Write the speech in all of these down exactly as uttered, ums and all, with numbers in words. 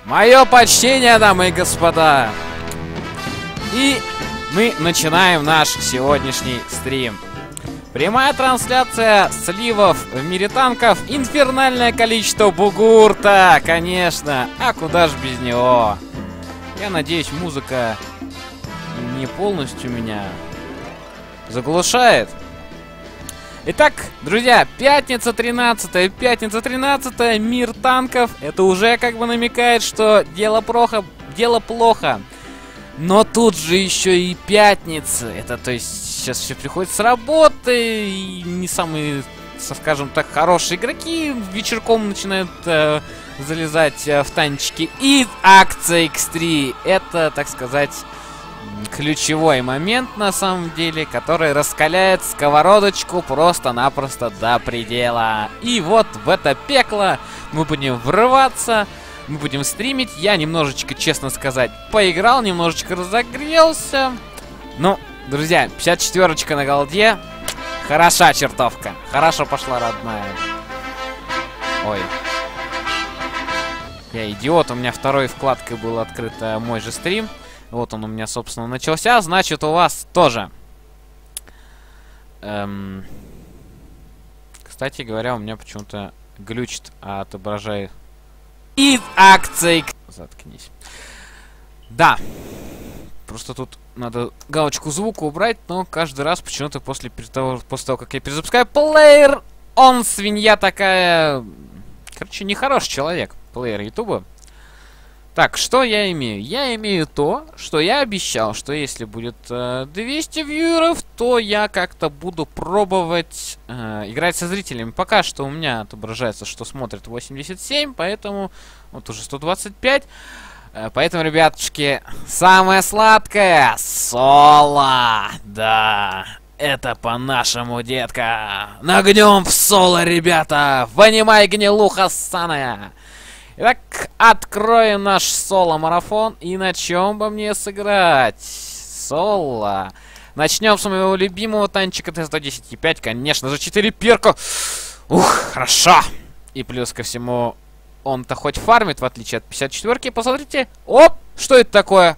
Мое почтение, дамы и господа. И мы начинаем наш сегодняшний стрим. Прямая трансляция сливов в мире танков. Инфернальное количество бугурта, конечно. А куда ж без него? Я надеюсь, музыка не полностью меня заглушает. Итак, друзья, пятница тринадцатое, пятница тринадцатое, мир танков. Это уже как бы намекает, что дело плохо, дело плохо. Но тут же еще и пятница. Это, то есть, сейчас все приходят с работы, и не самые, скажем так, хорошие игроки вечерком начинают э, залезать э, в танчики. И акция икс три. Это, так сказать, ключевой момент, на самом деле, который раскаляет сковородочку просто-напросто до предела. И вот в это пекло мы будем врываться, мы будем стримить. Я немножечко, честно сказать, поиграл, немножечко разогрелся. Ну, друзья, пятьдесят четверочка на голде. Хороша чертовка. Хорошо пошла, родная. Ой. Я идиот, у меня второй вкладкой был открыт э, мой же стрим. Вот он у меня, собственно, начался. Значит, у вас тоже. Эм... Кстати говоря, у меня почему-то глючит, а отображает. И акции. Заткнись. Да. Просто тут надо галочку звука убрать, но каждый раз почему-то после того, после того, как я перезапускаю плеер, он свинья такая. Короче, нехороший человек. Плеер Ютуба. Так, что я имею? Я имею то, что я обещал, что если будет э, двести вьюеров, то я как-то буду пробовать э, играть со зрителями. Пока что у меня отображается, что смотрит восемьдесят семь, поэтому вот уже сто двадцать пять. Э, поэтому, ребятушки, самое сладкое соло. Да, это по-нашему, детка. Нагнем в соло, ребята. Вынимай гнилуха ссаная. Итак, откроем наш соло-марафон. И на чем бы мне сыграть? Соло. Начнем с моего любимого танчика Т сто десять и пять. Конечно же, четыре перка. Ух, хорошо. И плюс ко всему, он-то хоть фармит, в отличие от пятьдесят четвёрки. Посмотрите. Оп, что это такое?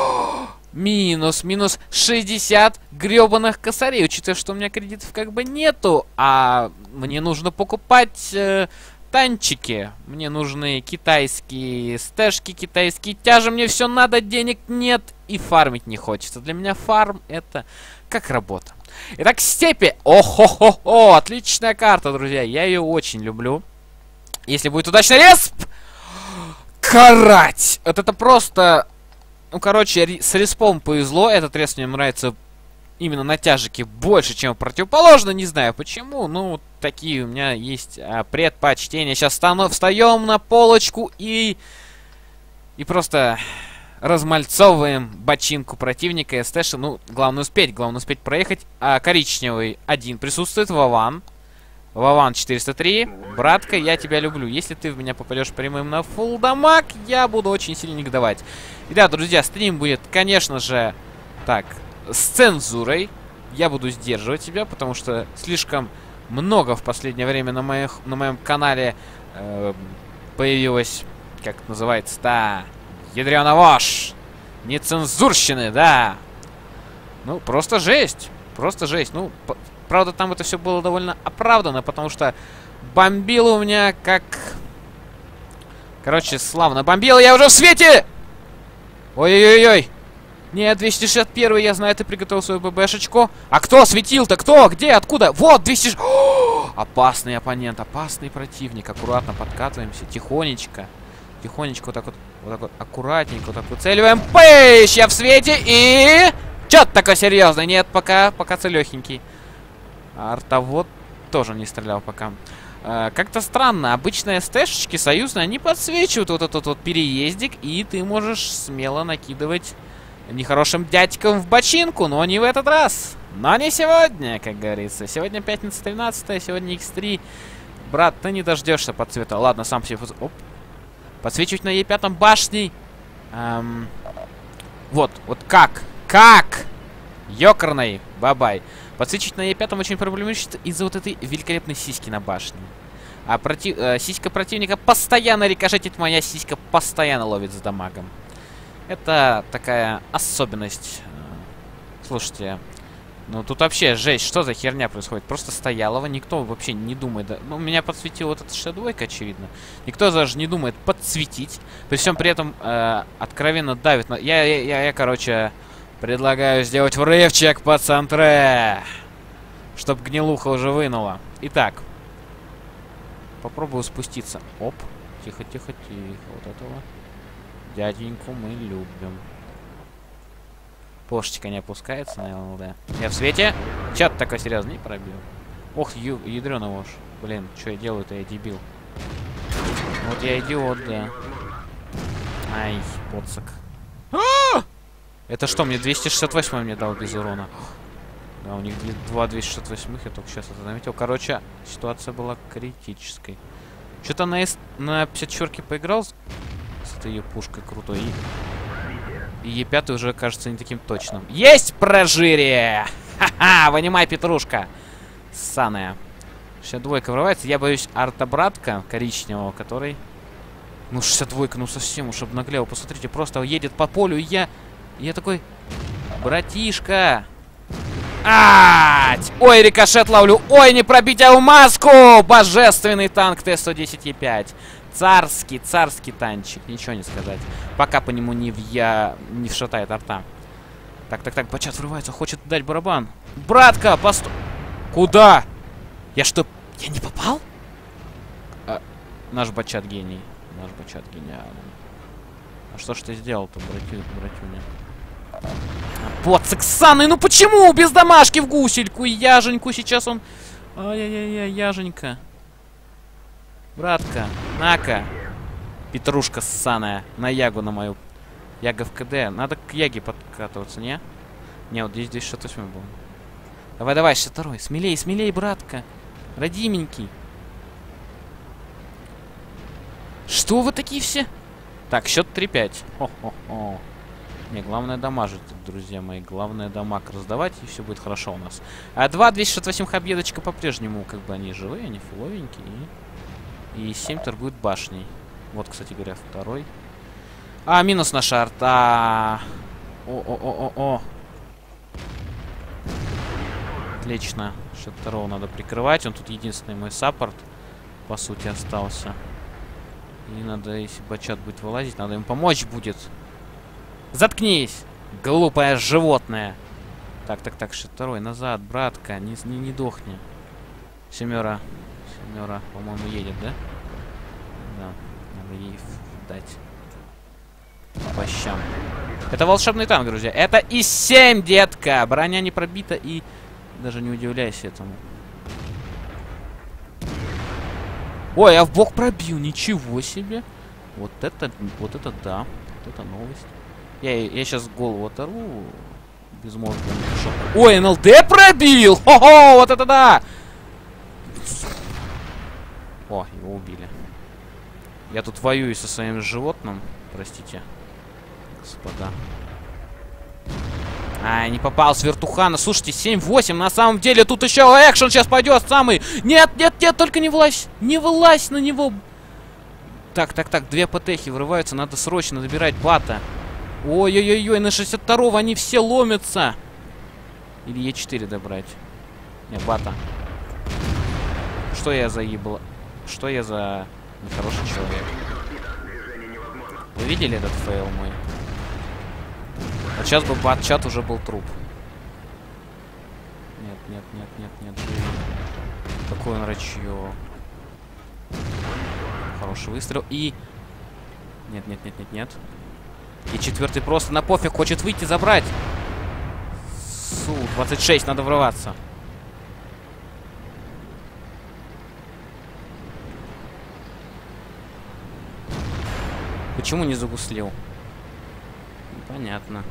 Минус, минус шестьдесят гребаных косарей. Учитывая, что у меня кредитов как бы нету. А мне нужно покупать... Э танчики. Мне нужны китайские стэшки, китайские тяжи. Мне все надо, денег нет и фармить не хочется. Для меня фарм это как работа. Итак, степи. О-хо-хо-хо. Отличная карта, друзья. Я ее очень люблю. Если будет удачный респ. Карать. Вот это просто... Ну, короче, с респом повезло. Этот респ мне нравится именно на тяжике больше, чем противоположно. Не знаю почему. Ну, такие у меня есть а, предпочтения. Сейчас стану, встаем на полочку и... И просто размальцовываем бочинку противника. СТши. Ну, главное успеть. Главное успеть проехать. А коричневый один присутствует. Вован. Вован четыреста три. Братка, я тебя люблю. Если ты в меня попадешь прямым на фулл дамаг, я буду очень сильно негодовать. И да, друзья, стрим будет, конечно же... Так... с цензурой. Я буду сдерживать себя, потому что слишком много в последнее время на, моих, на моем канале э, появилось, как это называется, да, ядрёна вошь, нецензурщины, да. Ну, просто жесть. Просто жесть. Ну, правда, там это все было довольно оправдано, потому что бомбило у меня как... Короче, славно бомбило. Я уже в свете! Ой-ой-ой-ой. Нет, двести шестьдесят один, я знаю, ты приготовил свою ББшечку. А кто светил-то? Кто? Где? Откуда? Вот, двести шестьдесят... О, опасный оппонент, опасный противник. Аккуратно подкатываемся, тихонечко. Тихонечко, вот так вот, вот так вот, аккуратненько, вот так выцеливаем. Пыщ, я в свете и... Чё ты такой серьезный? Нет, пока, пока целехенький. Артовод тоже не стрелял пока. Uh, как-то странно. Обычные стэшечки союзные, они подсвечивают вот этот вот переездик, и ты можешь смело накидывать... нехорошим дядькам в бочинку, но не в этот раз. Но не сегодня, как говорится. Сегодня пятница тринадцатое, сегодня икс три. Брат, ты не дождешься подсвета. Ладно, сам себе... Оп. Подсвечивать на Е пять башней. Эм... Вот, вот как? Как? Ёкарный, бабай. Подсвечивать на Е пять очень проблематично из-за вот этой великолепной сиськи на башне. А против... э, сиська противника постоянно рикошетит, моя сиська постоянно ловит с дамагом. Это такая особенность. Слушайте, ну тут вообще жесть, что за херня происходит? Просто стоялого, никто вообще не думает. Да... Ну, меня подсветил вот этот шедвойк, очевидно. Никто даже не думает подсветить. При всем при этом э, откровенно давит на... Я, я, я, я, короче, предлагаю сделать врывчик по центре. Чтоб гнилуха уже вынула. Итак. Попробую спуститься. Оп. Тихо, тихо, тихо. Вот этого дяденьку мы любим. Пошечка не опускается на эл эл дэ. Я в свете. Чё ты такой серьезный? Не пробил. Ох, ю ядрёный вож. Блин, что я делаю-то, я дебил. Вот я идиот, да. Ай, поцак. А! Это что, мне двести шестьдесят восемь мне дал без урона? Да, у них два двести шестьдесят восемь, я только сейчас это заметил. Короче, ситуация была критической. Что-то на, на пятьдесят четыре поиграл с, с этой пушкой крутой. И, и е пять уже кажется не таким точным. Есть прожире! Ха-ха! Вынимай, петрушка! Ссаная. шестьдесят двойка врывается. Я боюсь артобратка коричневого, который... Ну, шестьдесят двойка, ну совсем уж обнаглел. Посмотрите, просто едет по полю, и я... Я такой... Братишка! Ать! Ой, рикошет ловлю! Ой, не пробить алмазку! Божественный танк Т сто десять е пять. Царский, царский танчик. Ничего не сказать. Пока по нему не, в я... не вшатает арта. Так, так, так, бачат врывается, хочет дать барабан. Братка, постой! Куда? Я что, я не попал? А, наш бачат гений. Наш бачат гениальный. А что ж ты сделал-то, братю, братюня? Поцик ссаный, ну почему без домашки в гусельку и яженьку сейчас он... Ай-яй-яй, яженька. Братка, на-ка. Петрушка ссаная. На ягу на мою. Яга в КД. Надо к яге подкатываться, не? Не, вот здесь двести шестьдесят восемь был. Давай, давай, шестьдесят второй. Смелей, смелей, братка. Родименький. Что вы такие все? Так, счет три пять. Хо-хо-хо. Не, главное дамажить, друзья мои. Главное дамаг раздавать, и все будет хорошо у нас. А два двести шестьдесят восемь хабедочка по-прежнему, как бы они живые, они фуловенькие. И, и семь торгуют башней. Вот, кстати говоря, второй. А, минус на шарт. А, о-о-о-о-о. Отлично. шестьдесят второго надо прикрывать. Он тут единственный мой саппорт, по сути, остался. И надо, если бачат будет вылазить, надо им помочь будет. Заткнись, глупое животное. Так, так, так, шестьдесят второй, назад, братка, не, не, не дохни. Семера, семера, по-моему, едет, да? Да, надо ей дать. По щам. Это волшебный танк, друзья. Это и семь, детка. Броня не пробита, и даже не удивляйся этому. Ой, я в бок пробил, ничего себе. Вот это, вот это да, вот это новость. Я, я сейчас голову оторву. Безмозгло. Ой, эн эл дэ пробил! Хо-хо, вот это да! О, его убили. Я тут воюю со своим животным. Простите, господа. А, не попал с вертухана. Слушайте, семь восемь. На самом деле тут еще экшен сейчас пойдет самый. Нет, нет, нет, только не вылазь. Не вылазь на него. Так, так, так, две ПТХи врываются. Надо срочно забирать бата. Ой-ой-ой, на шестьдесят второго они все ломятся. Или е четыре добрать. Не, бата. Что я за ебла? Что я за нехороший человек? Вы видели этот фейл мой? Вот сейчас бы бат-чат уже был труп. Нет, нет, нет, нет, нет, живи. Какой он рачье. Хороший выстрел. И... Нет, нет, нет, нет, нет. И четвертый просто на пофиг хочет выйти забрать. Су, двадцать шесть, надо врываться. Почему не загуслил? Понятно.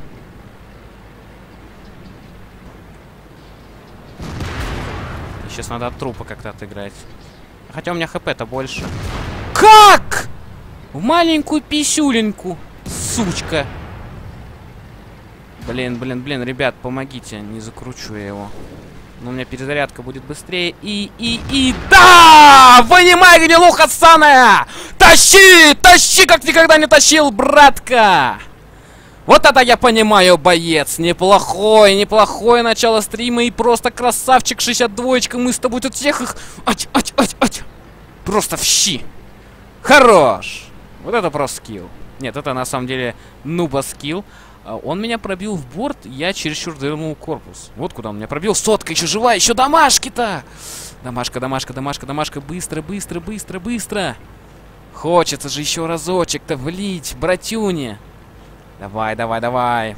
Сейчас надо от трупа как-то отыграть. Хотя у меня хп-то больше. Как? В маленькую писюленьку, сучка. Блин, блин, блин, ребят, помогите. Не закручу я его. Но у меня перезарядка будет быстрее. И, и, и... Да! Вынимай, гнилуха ссаная! Тащи! Тащи, как никогда не тащил, братка! Вот это я понимаю, боец. Неплохое, неплохое начало стрима. И просто красавчик, шестьдесят два. Мы с тобой тут всех их... Ать, ать, ать, ать. Просто в щи. Хорош. Вот это просто скилл. Нет, это на самом деле нуба скилл. Он меня пробил в борт, я чересчур довернул корпус. Вот куда он меня пробил. Сотка еще жива, еще домашки-то! Домашка, домашка, домашка, домашка. Быстро, быстро, быстро, быстро. Хочется же еще разочек-то влить, братюни. Давай, давай, давай.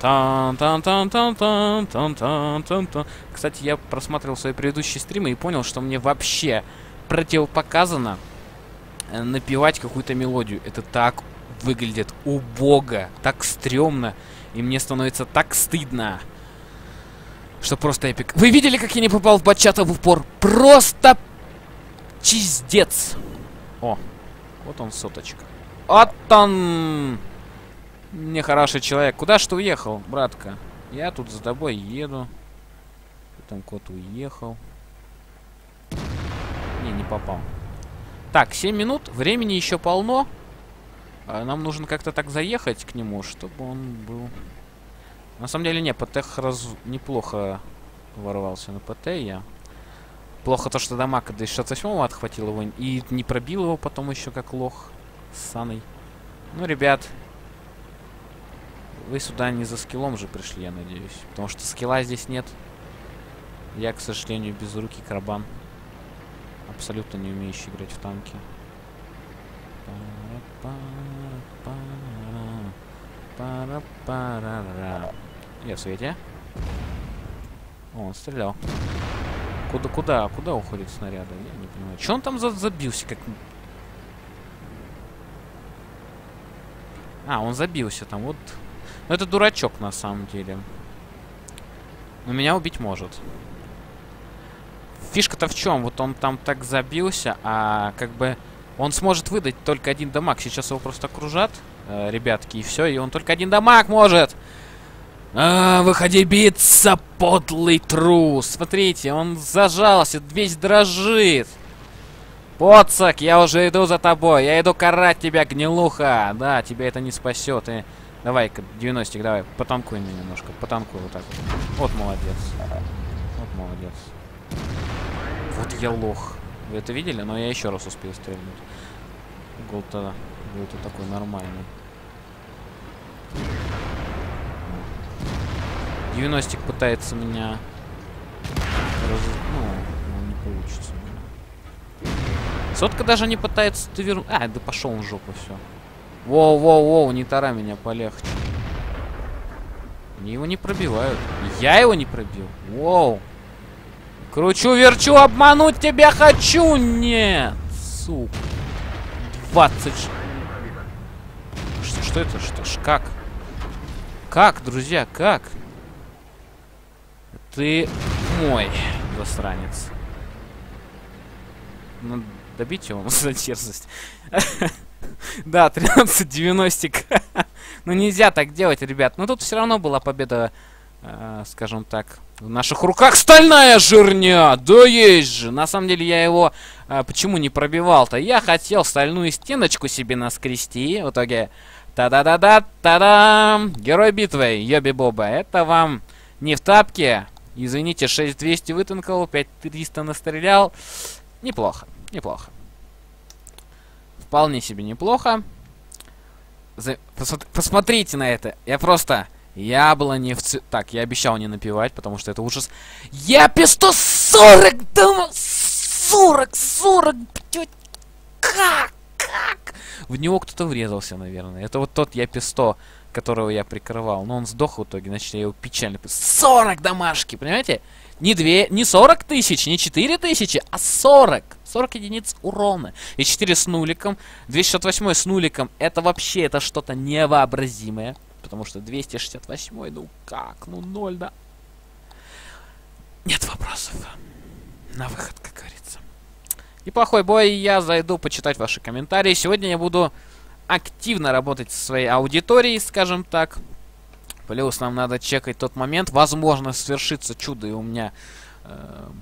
Тан-тан-тан-тан-тан-тан-тан-тан-тан. Кстати, я просматривал свои предыдущие стримы и понял, что мне вообще противопоказано напевать какую-то мелодию. Это так выглядит убого, так стрёмно, и мне становится так стыдно, что просто эпик. Вы видели, как я не попал в бачата в упор? Просто чиздец. О, вот он, соточка. Вот он! Нехороший человек. Куда ж ты уехал, братка? Я тут за тобой еду. Там кот уехал. Не, не попал. Так, семь минут, времени еще полно. Нам нужно как-то так заехать к нему, чтобы он был... На самом деле, не, ПТ раз... неплохо ворвался на ПТ я. Плохо то, что дамага до шестьдесят восьмого отхватил его и не пробил его потом еще как лох с Саной. Ну, ребят, вы сюда не за скиллом же пришли, я надеюсь. Потому что скилла здесь нет. Я, к сожалению, безрукий карбан. Абсолютно не умеющий играть в танки. Я в свете. О, он стрелял. Куда, куда, куда уходит снаряды? Я не понимаю. Че он там за забился? Как... А, он забился там. Вот. Ну, это дурачок на самом деле. Но меня убить может. Фишка-то в чем? Вот он там так забился, а как бы он сможет выдать только один дамаг. Сейчас его просто окружат, э, ребятки, и все, и он только один дамаг может. А, выходи биться, подлый трус. Смотрите, он зажался, весь дрожит. Поцак, я уже иду за тобой. Я иду карать тебя, гнилуха. Да, тебя это не спасет. И... Давай-ка, девяностик, давай, потанкуй меня немножко. Потанкуй вот так вот. Вот молодец. Вот молодец. Вот я лох. Вы это видели? Но я еще раз успел стрельнуть. Гол-то будет вот такой нормальный. девяностик пытается меня... Раз... Ну, не получится. Сотка даже не пытается довернуть. А, да пошел он в жопу, все. Воу-воу-воу, не тара меня полегче. Они его не пробивают. Я его не пробил. Воу. Кручу-верчу, обмануть тебя хочу! Нет! Сука. двадцать... Что, что это? Что ж, как? Как, друзья, как? Ты мой засранец. Ну, добить его за дерзость. Да, тринадцать девяностик. Ну, нельзя так делать, ребят. Но тут все равно была победа, э, скажем так, в наших руках. Стальная жирня! Да есть же! На самом деле я его э, почему не пробивал-то? Я хотел стальную стеночку себе наскрести. В итоге... Та-да-да-да! Та-дам! Герой битвы, Йоби-Боба. Это вам не в тапке. Извините, шесть двести вытанкал, пять триста настрелял. Неплохо, неплохо. Вполне себе неплохо. За... Посмотр... Посмотрите на это. Я просто... Яблони в ц... Так, я обещал не напевать, потому что это ужас. Я пи сто сорок! Да, сорок, сорок! Как? Как? В него кто-то врезался, наверное. Это вот тот я пи сто, которого я прикрывал. Но он сдох в итоге, значит, я его печально... сорок домашки, понимаете? Не две, не сорок тысяч, не четыре тысячи, а сорок. сорок единиц урона. И четыре с нуликом. двести шестьдесят восемь с нуликом. Это вообще, это что-то невообразимое. Потому что двести шестьдесят восемь, ну как? Ну ноль, да? Нет вопросов. На выход, как говорится. Неплохой бой, я зайду почитать ваши комментарии. Сегодня я буду активно работать со своей аудиторией, скажем так. Плюс нам надо чекать тот момент. Возможно, свершится чудо, и у меня А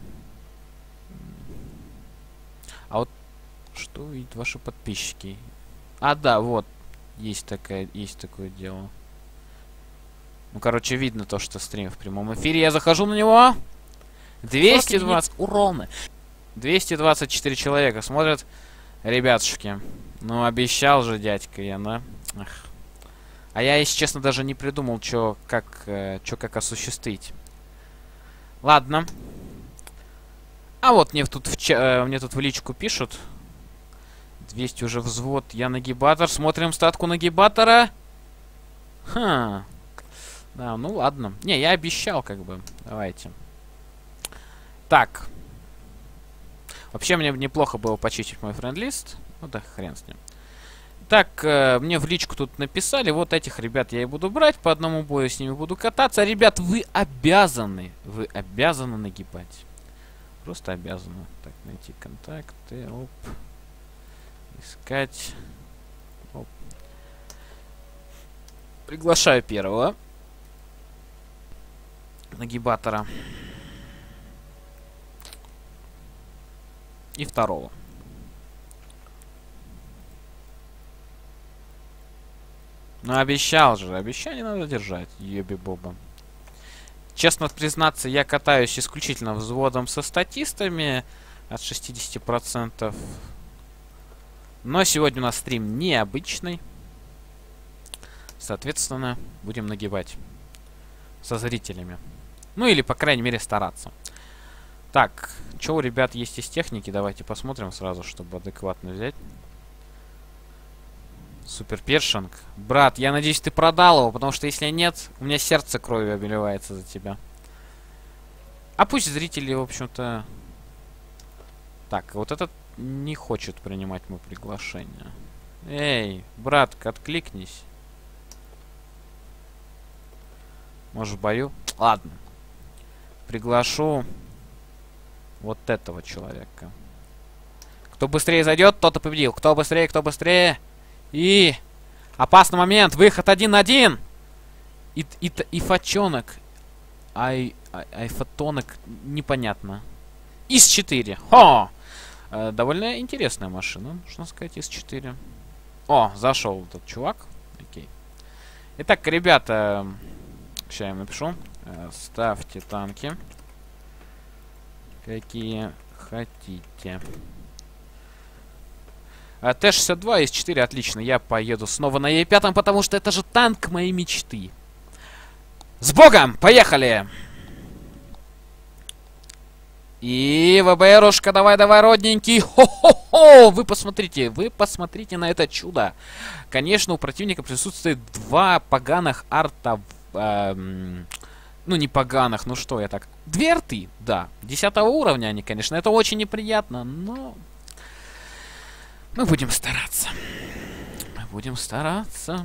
вот что видят ваши подписчики? А, да, вот. Есть такая, есть такое дело. Ну, короче, видно то, что стрим в прямом эфире. Я захожу на него. двести двадцать. Урона. двести двадцать четыре человека смотрят. Ребятушки. Ну, обещал же дядька я, да? Ах. А я, если честно, даже не придумал, что как, э, чё, как осуществить. Ладно. А вот мне тут в, ча э, мне тут в личку пишут. двести уже взвод. Я нагибатор. Смотрим статку нагибатора. Ха. Да, ну ладно. Не, я обещал, как бы. Давайте. Так. Вообще, мне неплохо было почистить мой френд-лист. Ну да, хрен с ним. Так, э, мне в личку тут написали. Вот этих ребят я и буду брать. По одному бою с ними буду кататься. Ребят, вы обязаны. Вы обязаны нагибать. Просто обязаны. Так, найти контакты. Оп. Искать. Оп. Приглашаю первого нагибатора. И второго. Ну, обещал же. Обещание надо держать. Еби-боба. Честно признаться, я катаюсь исключительно взводом со статистами. От шестидесяти процентов. Но сегодня у нас стрим необычный. Соответственно, будем нагибать. Со зрителями. Ну, или, по крайней мере, стараться. Так, что у ребят есть из техники? Давайте посмотрим сразу, чтобы адекватно взять. Супер першинг. Брат, я надеюсь, ты продал его, потому что если нет, у меня сердце кровью обливается за тебя. А пусть зрители, в общем-то... Так, вот этот не хочет принимать мое приглашение. Эй, братка, откликнись. Может, в бою? Ладно. Приглашу вот этого человека. Кто быстрее зайдет, тот и победил. Кто быстрее, кто быстрее. И опасный момент. Выход один на один. И, и, и фачонок. Ай, ай, айфотонок. Непонятно. ИС четыре. Хо! Э, довольно интересная машина, нужно сказать, ИС четыре. О, зашел этот чувак. Окей. Итак, ребята, сейчас я напишу. Э, ставьте танки. Какие хотите. Т шестьдесят два из четыре, отлично. Я поеду снова на Е пять, потому что это же танк моей мечты. С Богом! Поехали! И ВБРушка, давай-давай, родненький. Хо-хо-хо! Вы посмотрите, вы посмотрите на это чудо. Конечно, у противника присутствует два поганых арта... Эм, ну, не поганых, ну что я так... Две арты, да. Десятого уровня они, конечно. Это очень неприятно, но... Мы будем стараться. Мы будем стараться.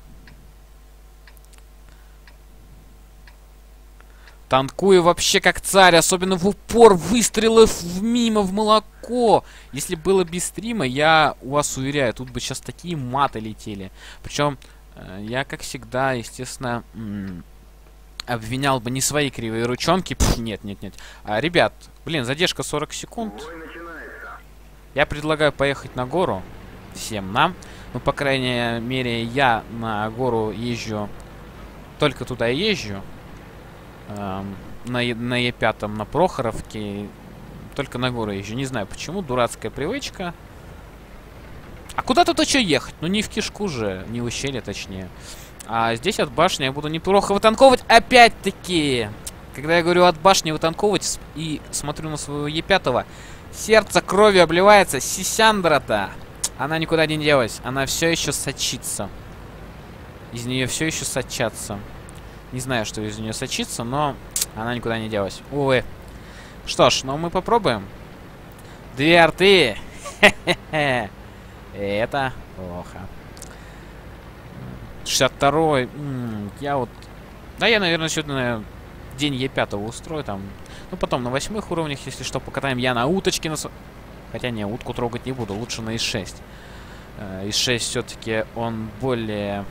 Танкую вообще как царь, особенно в упор, выстрелов в мимо, в молоко. Если было без стрима, я у вас уверяю, тут бы сейчас такие маты летели. Причем э, я, как всегда, естественно, обвинял бы не свои кривые ручонки. Пф, нет, нет, нет. А, ребят, блин, задержка сорок секунд. Я предлагаю поехать на гору всем нам. Ну, по крайней мере, я на гору езжу. Только туда и езжу. Эм, на, на Е пять, на Прохоровке. Только на гору езжу. Не знаю почему. Дурацкая привычка. А куда тут еще ехать? Ну, не в кишку же. Не в ущелье, точнее. А здесь от башни я буду неплохо вытанковывать. Опять-таки. Когда я говорю от башни вытанковывать и смотрю на своего Е пять, сердце кровью обливается. Сисяндра-то. Она никуда не делась. Она все еще сочится. Из нее все еще сочатся. Не знаю, что из нее сочится, но она никуда не делась. Увы. Что ж, ну мы попробуем. Две арты. Хе-хе-хе. Это плохо. шестьдесят второй. М-м, я вот... Да, я, наверное, сегодня день Е пять устрою там. Ну, потом на восьмых уровнях, если что, покатаем. Я на уточке на... Хотя не, утку трогать не буду. Лучше на ИС шесть. Э, ИС шесть все-таки он более...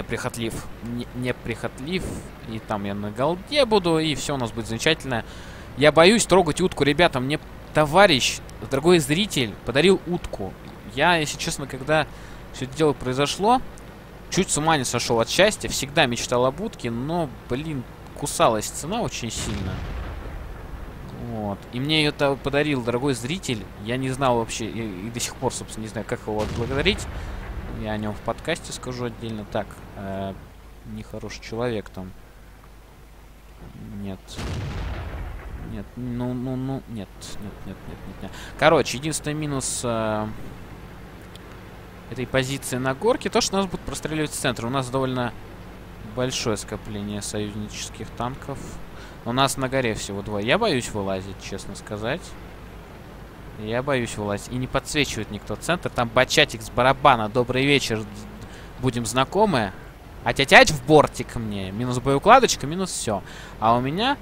неприхотлив. Не, неприхотлив. И там я на голде буду, и все у нас будет замечательно. Я боюсь трогать утку, ребята. Мне товарищ, дорогой зритель, подарил утку. Я, если честно, когда все это дело произошло, чуть с ума не сошел от счастья. Всегда мечтал об утке, но, блин, кусалась цена очень сильно. Вот. И мне ее подарил дорогой зритель. Я не знал вообще, и, и до сих пор, собственно, не знаю, как его отблагодарить. Я о нем в подкасте скажу отдельно. Так, э, нехороший человек там. Нет. Нет, ну, ну, ну, нет, нет, нет, нет, нет, нет. Короче, единственный минус э, этой позиции на горке, то, что нас будут простреливать с центра. У нас довольно большое скопление союзнических танков. У нас на горе всего два. Я боюсь вылазить, честно сказать. Я боюсь вылазить. И не подсвечивает никто центр. Там бачатик с барабана. Добрый вечер. Будем знакомы. А тять в бортик мне. Минус боеукладочка, минус все. А у меня...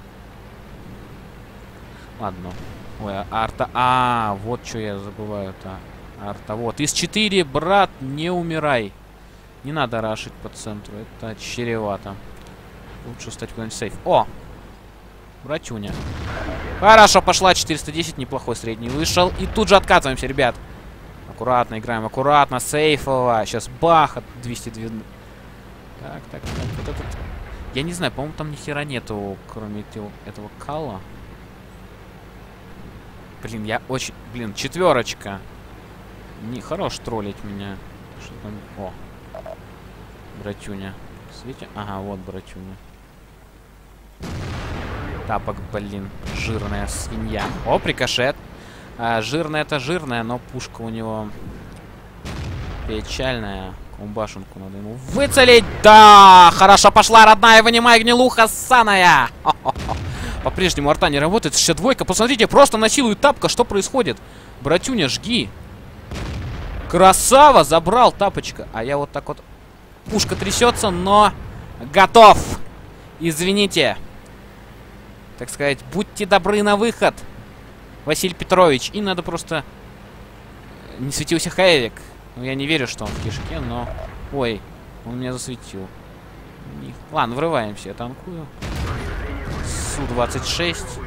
Ладно. Ой, арта... А, вот что я забываю-то. Арта, вот. из четыре, брат, не умирай. Не надо рашить по центру. Это чревато. Лучше стать куда-нибудь сейф. О! Братюня. Хорошо, пошла. четыреста десять, неплохой средний вышел. И тут же откатываемся, ребят. Аккуратно играем, аккуратно, сейфово. Сейчас бах, от двести два. Так, так, так, вот этот... Я не знаю, по-моему, там ни хера нету, кроме этого, этого кала. Блин, я очень... Блин, четверочка. Не хорош троллить меня. Что там? О. Братюня. Свети? Ага, вот братюня. Тапок, блин. Жирная свинья. О, рикошет. А, жирная это жирная, но пушка у него печальная. Башенку надо ему выцелить. Да! Хорошо пошла, родная. Вынимай, гнилуха ссаная. По-прежнему арта не работает. шестьдесят два. Посмотрите, просто насилует тапка. Что происходит? Братюня, жги. Красава! Забрал тапочка. А я вот так вот... Пушка трясется, но... Готов! Извините. Так сказать, будьте добры на выход. Василий Петрович. И надо просто... Не светился Хайвик. Ну, я не верю, что он в кишке, но... Ой, он меня засветил. Ладно, врываемся, я танкую. Су двадцать шесть.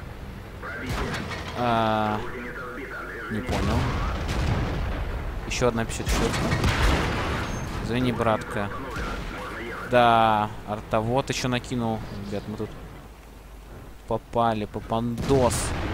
А... Не понял. Еще одна пятьдесят шесть. Извини, братка. Да, артовод еще накинул. Ребят, мы тут попали. Попандос.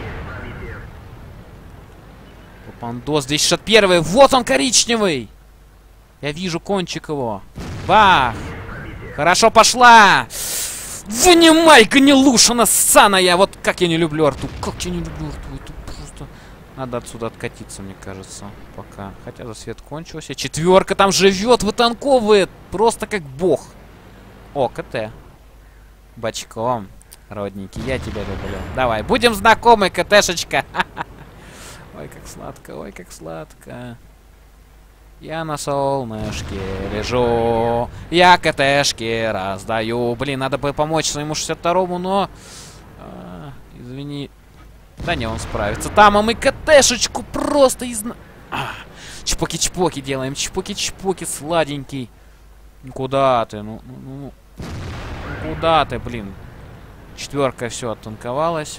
Попандос. двести шестьдесят один. Вот он, коричневый. Я вижу кончик его. Бах. Хорошо, пошла. Вынимай, гнилушина ссаная. Вот как я не люблю арту. Как я не люблю арту. Это просто... Надо отсюда откатиться, мне кажется. Пока. Хотя засвет кончился. Четверка там живет, вытанковывает. Просто как бог. О, КТ. Бочком. Родненький, я тебя люблю. Давай, будем знакомы, КТшечка. Ой, как сладко, ой, как сладко. Я на солнышке лежу. Я КТшки раздаю. Блин, надо бы помочь своему шестьдесят второму, но... А, извини. Да не, он справится. Там, а мы КТшечку просто из... А, чпоки-чпоки делаем. Чпоки-чпоки, сладенький. Куда ты? Ну, ну, ну. Куда ты, блин? Четверка все оттанковалась.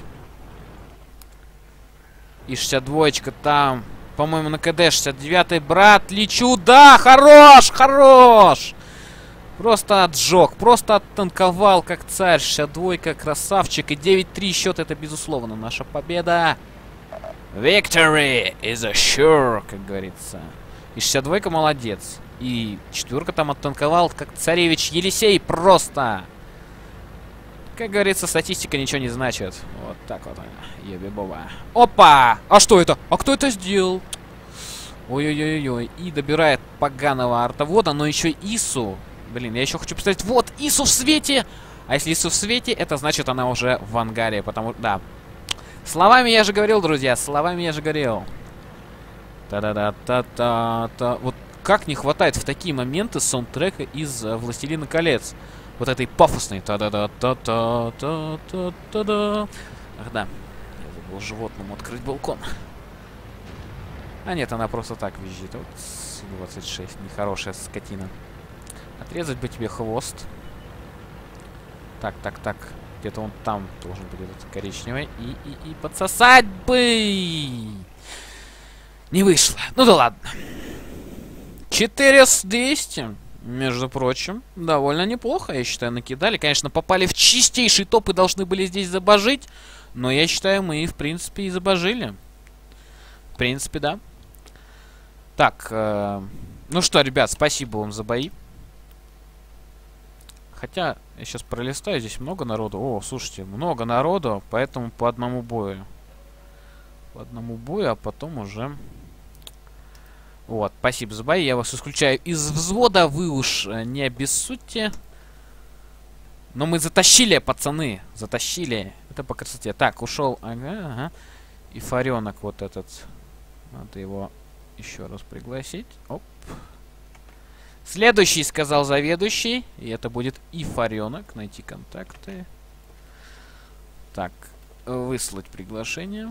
И шестьдесят два там. По-моему, на КД шестьдесят девятый. Брат, лечу. Да, хорош, хорош. Просто отжег. Просто оттанковал, как царь. шестьдесят два, красавчик. И девять три счет. Это, безусловно, наша победа. Victory is assured, как говорится. И шестьдесят два молодец. И четверка там оттанковал, как царевич Елисей. Просто. Как говорится, статистика ничего не значит. Вот так вот. Еби-боба. Опа! А что это? А кто это сделал? Ой-ой-ой-ой. И добирает поганого артовода, но еще Ису. Блин, я еще хочу представить. Вот, Ису в свете! А если Ису в свете, это значит, она уже в ангаре. Потому что, да. Словами я же говорил, друзья. Словами я же говорил. Та-да-да-та-та-та. Вот как не хватает в такие моменты саундтрека из uh, «Властелина колец». Вот этой пафосной. Та-да-да-та-та-та-та-та-та-да. Ах да. Я забыл животному открыть балкон. А нет, она просто так визжит. Вот Су двадцать шесть. Нехорошая скотина. Отрезать бы тебе хвост. Так, так, так. Где-то он там должен быть этот коричневый. И, и, и подсосать бы! Не вышло. Ну да ладно. четыре с двести. Между прочим, довольно неплохо, я считаю, накидали. Конечно, попали в чистейший топ и должны были здесь забожить. Но я считаю, мы, в принципе, и забожили. В принципе, да. Так, э, ну что, ребят, спасибо вам за бои. Хотя, я сейчас пролистаю, здесь много народу. О, слушайте, много народу, поэтому по одному бою. По одному бою, а потом уже... Вот, спасибо за бои. Я вас исключаю из взвода. Вы уж не обессудьте. Но мы затащили, пацаны. Затащили. Это по красоте. Так, ушел. Ага, ага. И фаренок вот этот. Надо его еще раз пригласить. Оп. Следующий, сказал заведующий. И это будет и фаренок. Найти контакты. Так, выслать приглашение.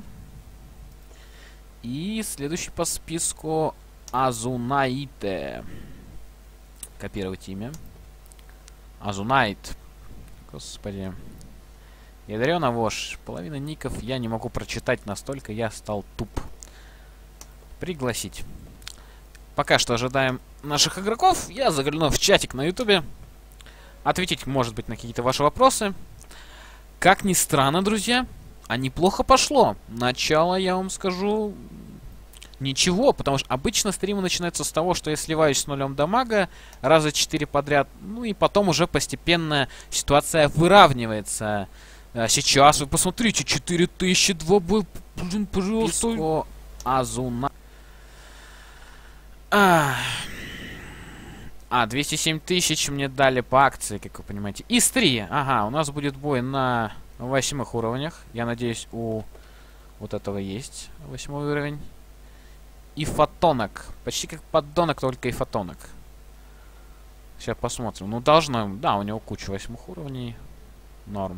И следующий по списку... Азунаите. Копировать имя. Азунайт. Господи. Ядрёна вошь. Половина ников я не могу прочитать, настолько я стал туп. Пригласить. Пока что ожидаем наших игроков. Я загляну в чатик на ютубе. Ответить, может быть, на какие-то ваши вопросы. Как ни странно, друзья, а неплохо пошло. Начало, я вам скажу... Ничего, потому что обычно стримы начинаются с того, что я сливаюсь с нулем дамага раза четыре подряд, ну и потом уже постепенно ситуация выравнивается. А сейчас вы посмотрите, четыре тысячи два бой, блин, пожалуйста. Азуна. А, а, двести семь тысяч мне дали по акции, как вы понимаете. Из три, ага, у нас будет бой на восьмых уровнях. Я надеюсь, у вот этого есть восьмой уровень. И фотонок. Почти как поддонок, только и фотонок. Сейчас посмотрим. Ну, должно... Да, у него куча восьмых уровней. Норм.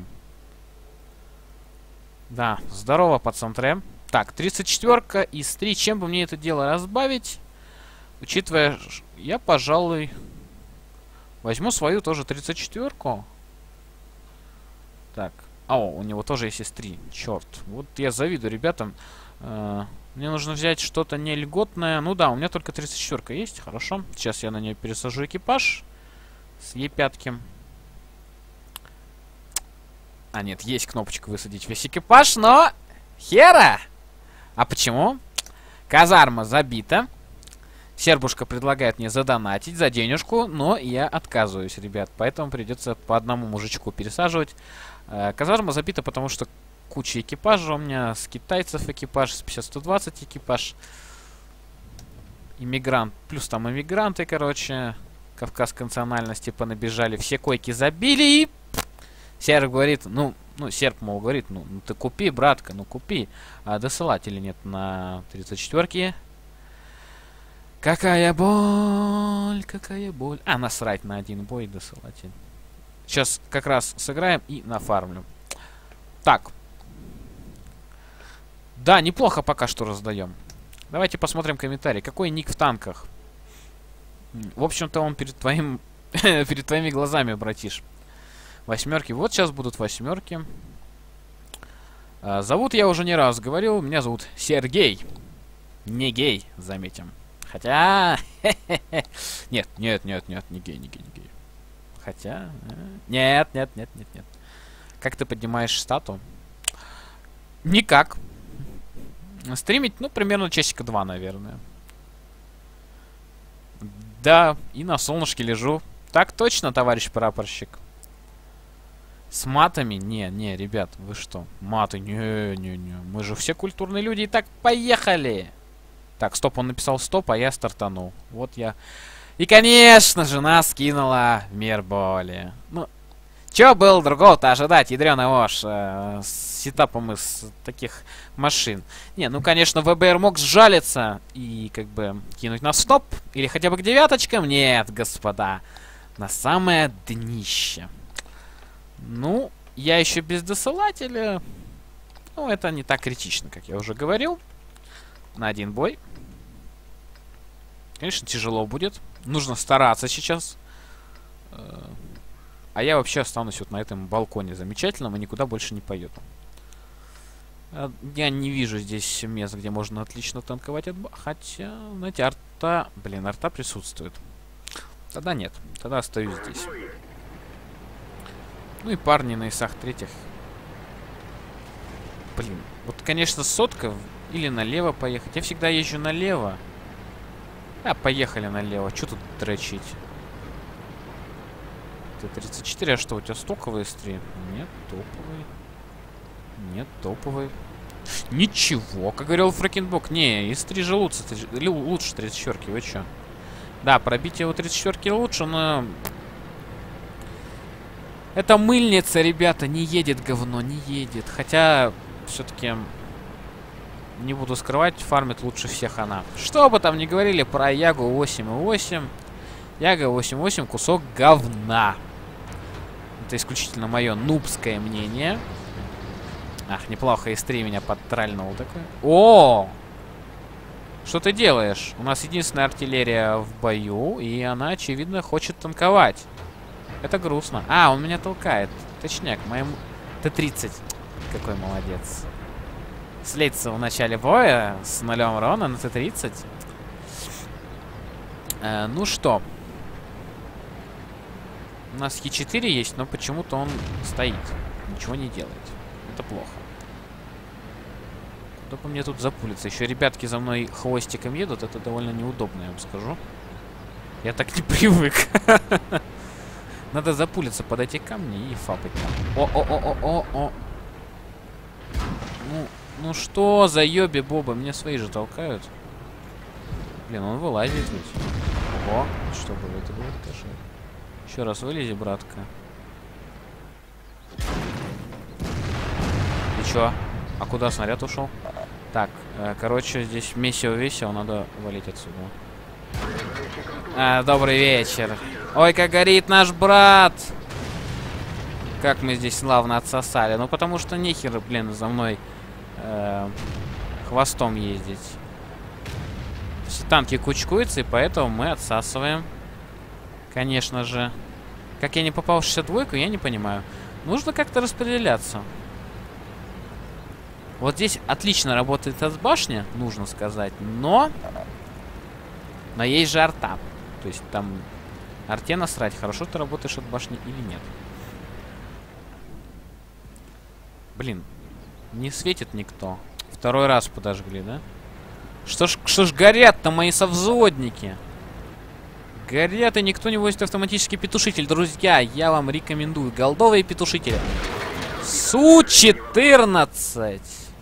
Да, здорово, пацан Трем. Так, тридцать четверка из три. Чем бы мне это дело разбавить? Учитывая... Я, пожалуй... Возьму свою тоже тридцать четверку. Так. А, о, у него тоже есть из три. Черт. Вот я завидую ребятам. Мне нужно взять что-то не льготное. Ну да, у меня только тридцать четверка есть. Хорошо. Сейчас я на нее пересажу экипаж. С Е пять. А, нет, есть кнопочка высадить весь экипаж, но... Хера! А почему? Казарма забита. Сербушка предлагает мне задонатить за денежку, но я отказываюсь, ребят. Поэтому придется по одному мужичку пересаживать. Казарма забита, потому что... Куча экипажа у меня, с китайцев экипаж, с пятьдесят сто двадцать экипаж. Иммигрант, плюс там иммигранты, короче, кавказской национальности понабежали. Все койки забили и... Серб говорит, ну, ну, серб, мол, говорит, ну, ну ты купи, братка, ну купи. А досылать или нет на тридцать четверке? Какая боль, какая боль. А, насрать на один бой досылать. Сейчас как раз сыграем и нафармлю. Так. Да, неплохо пока что раздаем. Давайте посмотрим комментарий. Какой ник в танках? В общем-то, он перед твоим перед твоими глазами, братиш. Восьмерки. Вот сейчас будут восьмерки. А, зовут я уже не раз говорил. Меня зовут Сергей. Не гей, заметим. Хотя... Нет, нет, нет, нет, не гей, не гей, не гей. Хотя... Нет, нет, нет, нет, нет. Как ты поднимаешь стату? Никак. Стримить, ну, примерно часика два, наверное. Да, и на солнышке лежу. Так точно, товарищ прапорщик. С матами? Не, не, ребят, вы что? Маты? Не, не, не. Мы же все культурные люди. И так, поехали! Так, стоп, он написал стоп, а я стартанул. Вот я... И, конечно же, нас кинула в мир боли. Ну, чё было другого-то ожидать, ядрёная вошь, э, с сетапом из таких машин? Не, ну, конечно, ВБР мог сжалиться и, как бы, кинуть нас в стоп. Или хотя бы к девяточкам. Нет, господа. На самое днище. Ну, я еще без досылателя. Ну, это не так критично, как я уже говорил. На один бой. Конечно, тяжело будет. Нужно стараться сейчас. А я вообще останусь вот на этом балконе замечательном и никуда больше не поеду. Я не вижу здесь мест, где можно отлично танковать от... Хотя, знаете, арта... Блин, арта присутствует. Тогда нет. Тогда остаюсь здесь. Ну и парни на ИСах третьих. Блин. Вот, конечно, сотка или налево поехать. Я всегда езжу налево. А, поехали налево. Что тут дрочить? Т тридцать четыре, а что, у тебя стоковые стрим? Нет, топовый. Нет, топовый. Ничего, как говорил Фракенбок. Не, из три же лучше, лучше тридцать четыре, вы чё? Да, пробитие у тридцать четыре лучше, но... Это мыльница, ребята, не едет говно, не едет. Хотя, все-таки, не буду скрывать, фармит лучше всех она. Что бы там ни говорили про Ягу восемь и восемь, Яга восемь и восемь кусок говна. Это исключительно мое нубское мнение. Ах, неплохо, эс три меня подтральнул такой. О! Что ты делаешь? У нас единственная артиллерия в бою, и она, очевидно, хочет танковать. Это грустно. А, он меня толкает. Точняк, моему... Т тридцать. Какой молодец. Слиться в начале боя с нулем урона на Т тридцать. Э, ну что? У нас Е четыре есть, но почему-то он стоит. Ничего не делает. Это плохо. Куда бы мне тут запулиться? Еще ребятки за мной хвостиком едут. Это довольно неудобно, я вам скажу. Я так не привык. Надо запулиться под эти камни и фапать там. О-о-о-о-о-о. Ну, ну что за ёби боба? Меня свои же толкают. Блин, он вылазит ведь. Ого, что было? Это было тоже. Еще раз вылези, братка. И чё? А куда снаряд ушел? Так, э, короче, здесь месио-весио, надо валить отсюда. А, добрый вечер. Ой, как горит наш брат! Как мы здесь славно отсосали. Ну, потому что нехер, блин, за мной э, хвостом ездить. Все танки кучкуются, и поэтому мы отсасываем. Конечно же. Как я не попал в шестьдесят двойку, я не понимаю. Нужно как-то распределяться. Вот здесь отлично работает от башни, нужно сказать, но... Но есть же арта. То есть там арте насрать, хорошо ты работаешь от башни или нет. Блин, не светит никто. Второй раз подожгли, да? Что ж, что ж горят-то мои совзводники? Горят, и никто не возит автоматический петушитель. Друзья, я вам рекомендую голдовые петушители. Су четырнадцать.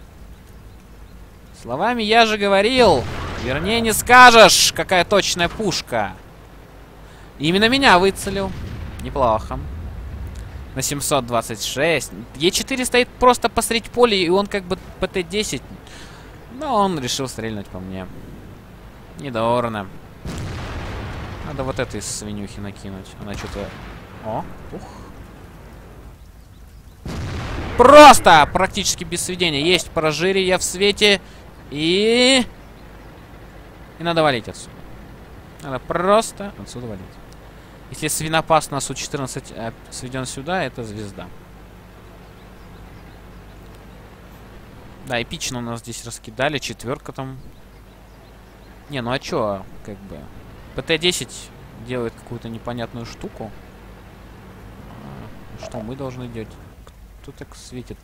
Словами я же говорил. Вернее, не скажешь, какая точная пушка. Именно меня выцелил. Неплохо. На семьсот двадцать шесть. Е четыре стоит просто посреди поля, и он как бы П Т десять. Но он решил стрельнуть по мне. Недорно. Надо вот этой свинюхи накинуть. Она что-то... О, ух. Просто! Практически без сведения. Есть прожирие в свете. И... И надо валить отсюда. Надо просто отсюда валить. Если свинопас на Су четырнадцать э, сведен сюда, это звезда. Да, эпично у нас здесь раскидали. Четверка там. Не, ну а чё, как бы... П Т десять делает какую-то непонятную штуку. А, что мы должны делать? Кто так светит?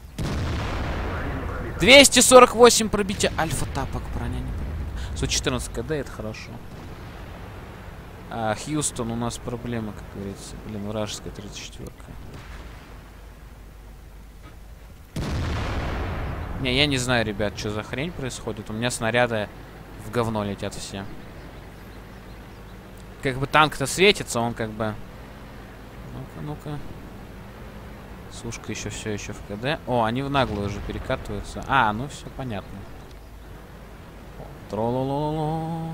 двести сорок восемь пробития. Альфа тапок, броня не пробита. Су четырнадцать КД, это хорошо. А, Хьюстон, у нас проблема, как говорится. Блин, вражеская тридцать четвёрка. Не, я не знаю, ребят, что за хрень происходит. У меня снаряды в говно летят все. Как бы танк-то светится, он как бы... Ну-ка, ну-ка. Сушка еще все еще в КД. О, они в наглую уже перекатываются. А, ну все понятно. Тролололо.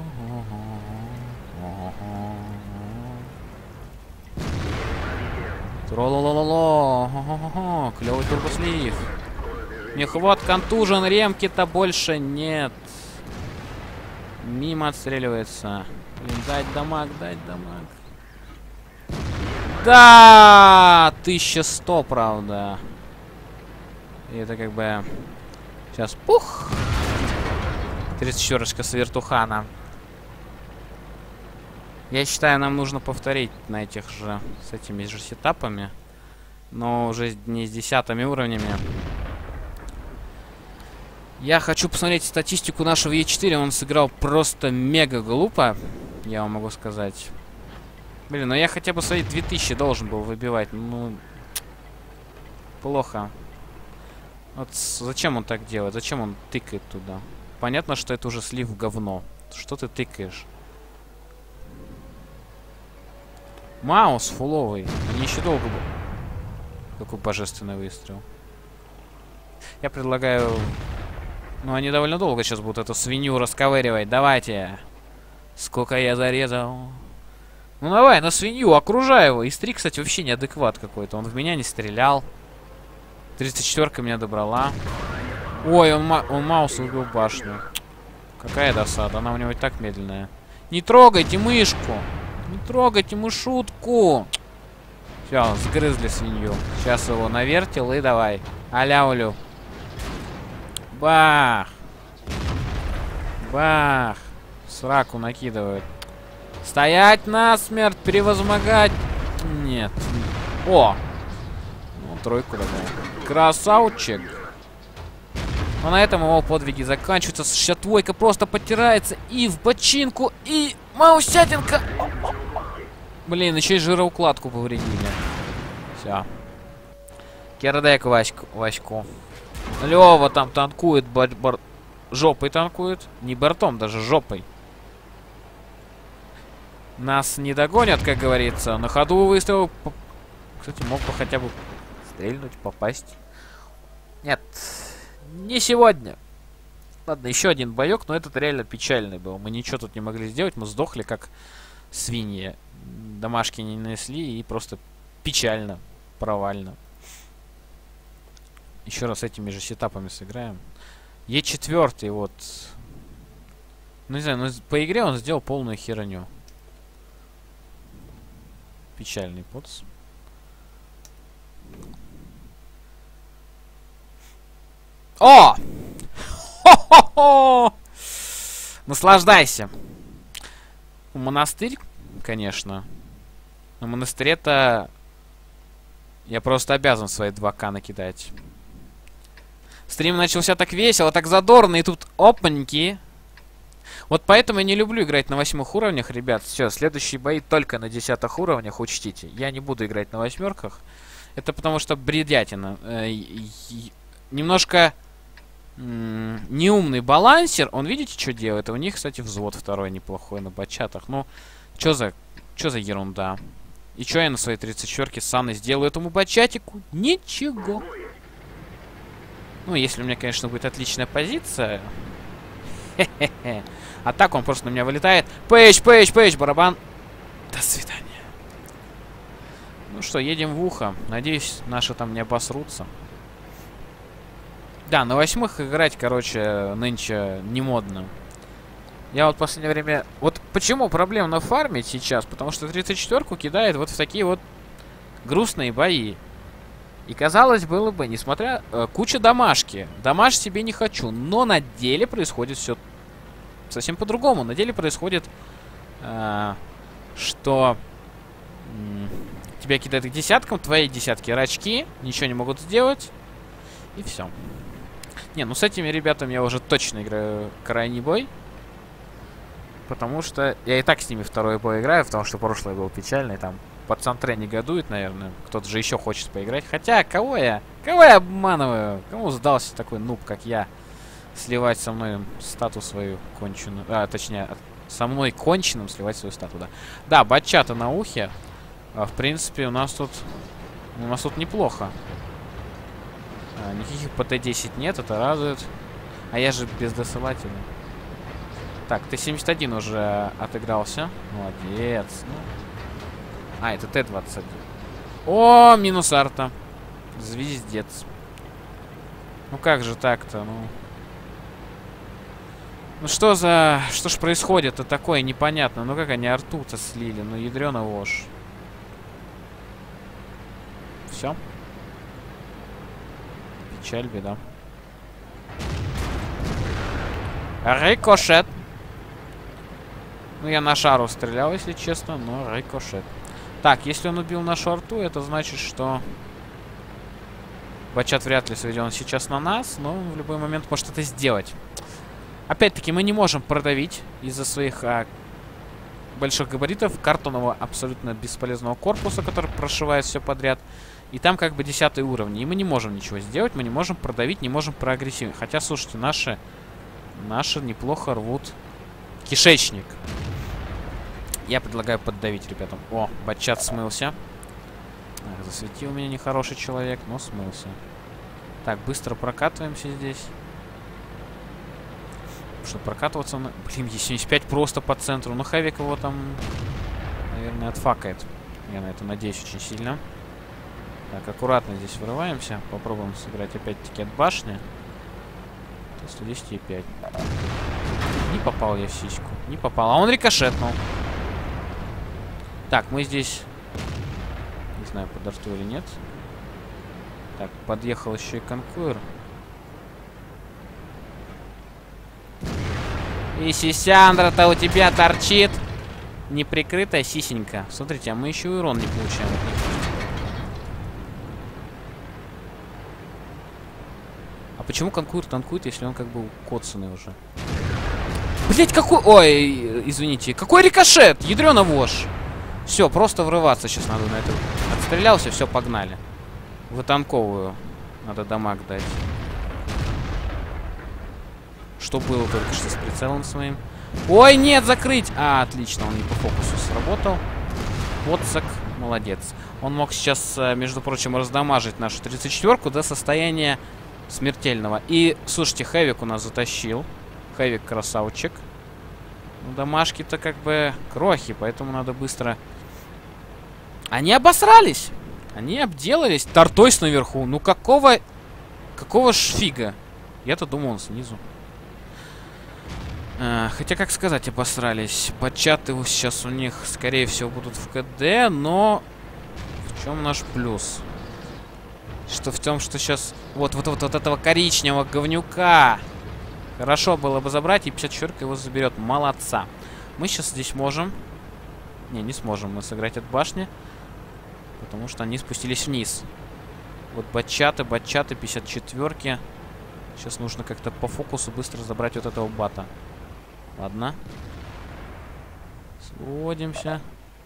Тролололо. Клевый турбослив. Не хват, контужен, ремки-то больше нет. Мимо отстреливается. Блин, дать дамаг, дать дамаг. Да, тысяча сто, правда. И это как бы... Сейчас, пух. тридцать четыре с вертухана. Я считаю, нам нужно повторить на этих же... С этими же сетапами. Но уже не с десятыми уровнями. Я хочу посмотреть статистику нашего Е четыре. Он сыграл просто мега глупо. Я вам могу сказать. Блин, ну я хотя бы свои две тысячи должен был выбивать. Ну... Плохо. Вот зачем он так делает? Зачем он тыкает туда? Понятно, что это уже слив в говно. Что ты тыкаешь? Маус фуловый. Они еще долго был. Какой божественный выстрел. Я предлагаю... Ну, они довольно долго сейчас будут эту свинью расковыривать. Давайте. Сколько я зарезал. Ну, давай, на свинью, окружай его. Истри, кстати, вообще неадекват какой-то. Он в меня не стрелял. тридцать четвёрка меня добрала. Ой, он, ма он маус убил башню. Какая досада. Она у него и так медленная. Не трогайте мышку. Не трогайте мышутку. Все, сгрызли свинью. Сейчас его навертел и давай. Аля-улю. Бах! Бах! Сраку накидывают. Стоять насмерть! Превозмогать! Нет. О! Ну, тройку давай. Красавчик! Но на этом его подвиги заканчиваются. шестьдесят двойка просто подтирается. И в бочинку, и маусятинка! Блин, еще и жироукладку повредили. Все. Кирдек Ваську. Ваську. Лёва там танкует, бар бар жопой танкует. Не бортом, даже жопой. Нас не догонят, как говорится. На ходу выстрел. Кстати, мог бы хотя бы стрельнуть, попасть. Нет, не сегодня. Ладно, еще один боек, но этот реально печальный был. Мы ничего тут не могли сделать, мы сдохли как свиньи. Домашки не нанесли и просто печально, провально. Еще раз этими же сетапами сыграем. Е четыре, вот. Ну, не знаю, но по игре он сделал полную херню. Печальный поц. О! Хо-хо-хо! Наслаждайся. Монастырь, конечно. На монастыре-то я просто обязан свои два ка накидать. Стрим начался так весело, так задорно, и тут опаньки. Вот поэтому я не люблю играть на восьмых уровнях, ребят. Все, следующие бои только на десятых уровнях, учтите. Я не буду играть на восьмерках. Это потому что бредятина. Э, немножко неумный балансер. Он, видите, что делает? У них, кстати, взвод второй неплохой на бачатах. Ну, что за, что за ерунда? И что я на своей тридцать четвёрке с Анной сделаю этому бачатику? Ничего. Ну, если у меня, конечно, будет отличная позиция. Хе-хе-хе. А так он просто на меня вылетает. Пэйдж, пэйдж, пэйдж, барабан. До свидания. Ну что, едем в ухо. Надеюсь, наши там не обосрутся. Да, на восьмых играть, короче, нынче не модно. Я вот в последнее время... Вот почему проблемно фармить сейчас? Потому что тридцать четвёрку кидает вот в такие вот грустные бои. И казалось было бы, несмотря... Э, куча домашки. Домаш себе не хочу. Но на деле происходит все совсем по-другому. На деле происходит, э, что... Э, тебя кидают к десяткам, твои десятки рачки. Ничего не могут сделать. И все. Не, ну с этими ребятами я уже точно играю крайний бой. Потому что я и так с ними второй бой играю, потому что прошлый был печальный. Там пацан-тре негодует, наверное. Кто-то же еще хочет поиграть. Хотя, кого я? Кого я обманываю? Кому сдался такой нуб, как я? Сливать со мной стату свою конченую. А, точнее, со мной конченым сливать свою стату, да. Да, батчата на ухе. А, в принципе, у нас тут... У нас тут неплохо. А, никаких пэ тэ десять нет, это радует. А я же без досылателя. Так, Т семьдесят один уже отыгрался. Молодец. Ну. А, это Т двадцать один. О, минус арта. Звездец. Ну как же так-то, ну... Ну что за... Что ж происходит-то такое непонятно? Ну как они арту-то слили? Ну ядрёна вошь. Все. Печаль, беда. Рикошет. Ну, я на шару стрелял, если честно, но рикошет. Так, если он убил нашу арту, это значит, что... Бачат вряд ли сведен сейчас на нас, но в любой момент может это сделать. Опять-таки, мы не можем продавить из-за своих а, больших габаритов картонного абсолютно бесполезного корпуса, который прошивает все подряд. И там как бы десятый уровень. И мы не можем ничего сделать, мы не можем продавить, не можем проагрессивить. Хотя, слушайте, наши, наши неплохо рвут кишечник. Я предлагаю поддавить ребятам. О, Бачат смылся. Засветил меня нехороший человек, но смылся. Так, быстро прокатываемся здесь. Что прокатываться на... Блин, е семьдесят пять просто по центру. Но Хэвик его там, наверное, отфакает. Я на это надеюсь очень сильно. Так, аккуратно здесь вырываемся. Попробуем сыграть опять-таки от башни. сто десять пять. Не попал я в сиську. Не попал. А он рикошетнул. Так, мы здесь... Не знаю, под арту или нет. Так, подъехал еще и конкуер. И Сисяндра-то у тебя торчит. Неприкрытая сисенька. Смотрите, а мы еще и урон не получаем. А почему конкур танкует, если он как бы коцанный уже? Блять, какой... Ой, извините. Какой рикошет? Ядрёна вошь. Все, просто врываться сейчас надо на это. Отстрелялся, все, погнали. Вытанковую. Надо дамаг дать. Что было только что с прицелом своим. Ой, нет, закрыть! А, отлично, он не по фокусу сработал. Подсак, молодец. Он мог сейчас, между прочим, раздамажить нашу тридцать четвёрку до состояния смертельного. И, слушайте, Хэвик у нас затащил. Хэвик красавчик. Ну, дамажки-то как бы крохи, поэтому надо быстро... Они обосрались! Они обделались. Тортой наверху. Ну какого... Какого шфига? Я-то думал, он снизу. А, хотя, как сказать, обосрались. Бачаты сейчас у них, скорее всего, будут в КД, но... В чем наш плюс? Что в том, что сейчас... Вот, вот, вот, вот этого коричневого говнюка... Хорошо было бы забрать, и пятьдесят четыре его заберет. Молодца. Мы сейчас здесь можем... Не, не сможем мы сыграть от башни. Потому что они спустились вниз. Вот бачаты, бачаты, пятьдесят четвёрки. Сейчас нужно как-то по фокусу быстро забрать вот этого бата. Ладно. Сводимся.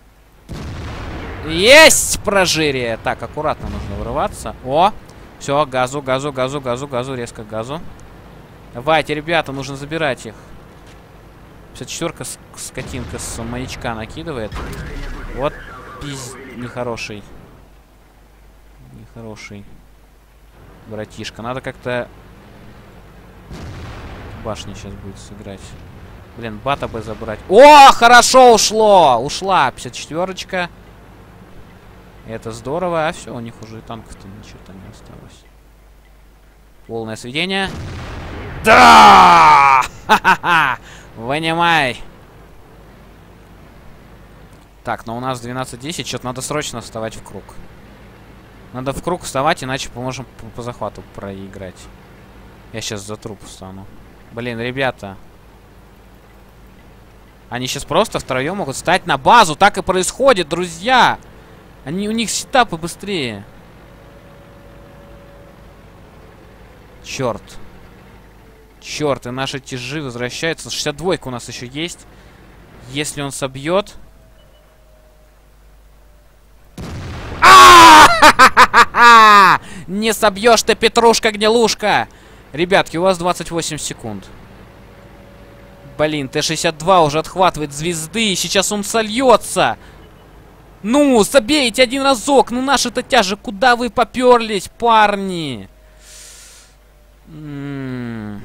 Есть прожирие! Так, аккуратно нужно вырываться. О! Все, газу, газу, газу, газу, газу, резко газу. Давайте, ребята, нужно забирать их. пятьдесят четвёрка скотинка с маячка накидывает. Вот пиз... Нехороший. Нехороший. Братишка. Надо как-то... Башни сейчас будет сыграть. Блин, бата бы забрать. О, хорошо ушло! Ушла пятьдесят четвёрочка. Это здорово. А все, у них уже и танков-то ничего там не осталось. Полное сведение. Да! Ха-ха-ха! Вынимай! Так, но у нас двенадцать десять. Что-то надо срочно вставать в круг. Надо в круг вставать, иначе поможем по, по захвату проиграть. Я сейчас за труп встану. Блин, ребята. Они сейчас просто втроем могут встать на базу. Так и происходит, друзья. Они, у них сетапы быстрее. Черт. Черт, и наши тяжи возвращаются. шестьдесят двойка у нас еще есть. Если он собьет... Не собьешь ты, петрушка-гнилушка! Ребятки, у вас двадцать восемь секунд. Блин, Т шестьдесят два уже отхватывает звезды, и сейчас он сольется! Ну, забейте один разок! Ну наши-то тяжи, куда вы поперлись, парни? М-м-м.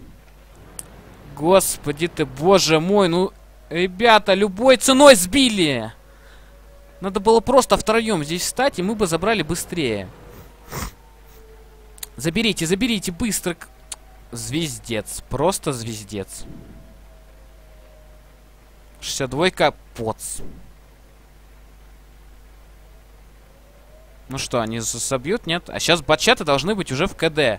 Господи ты, боже мой, ну... Ребята, любой ценой сбили! Надо было просто втроем здесь встать, и мы бы забрали быстрее. Заберите, заберите, быстро. Звездец, просто звездец. шестьдесят двойка, поц. Ну что, они собьют, нет? А сейчас батчаты должны быть уже в КД.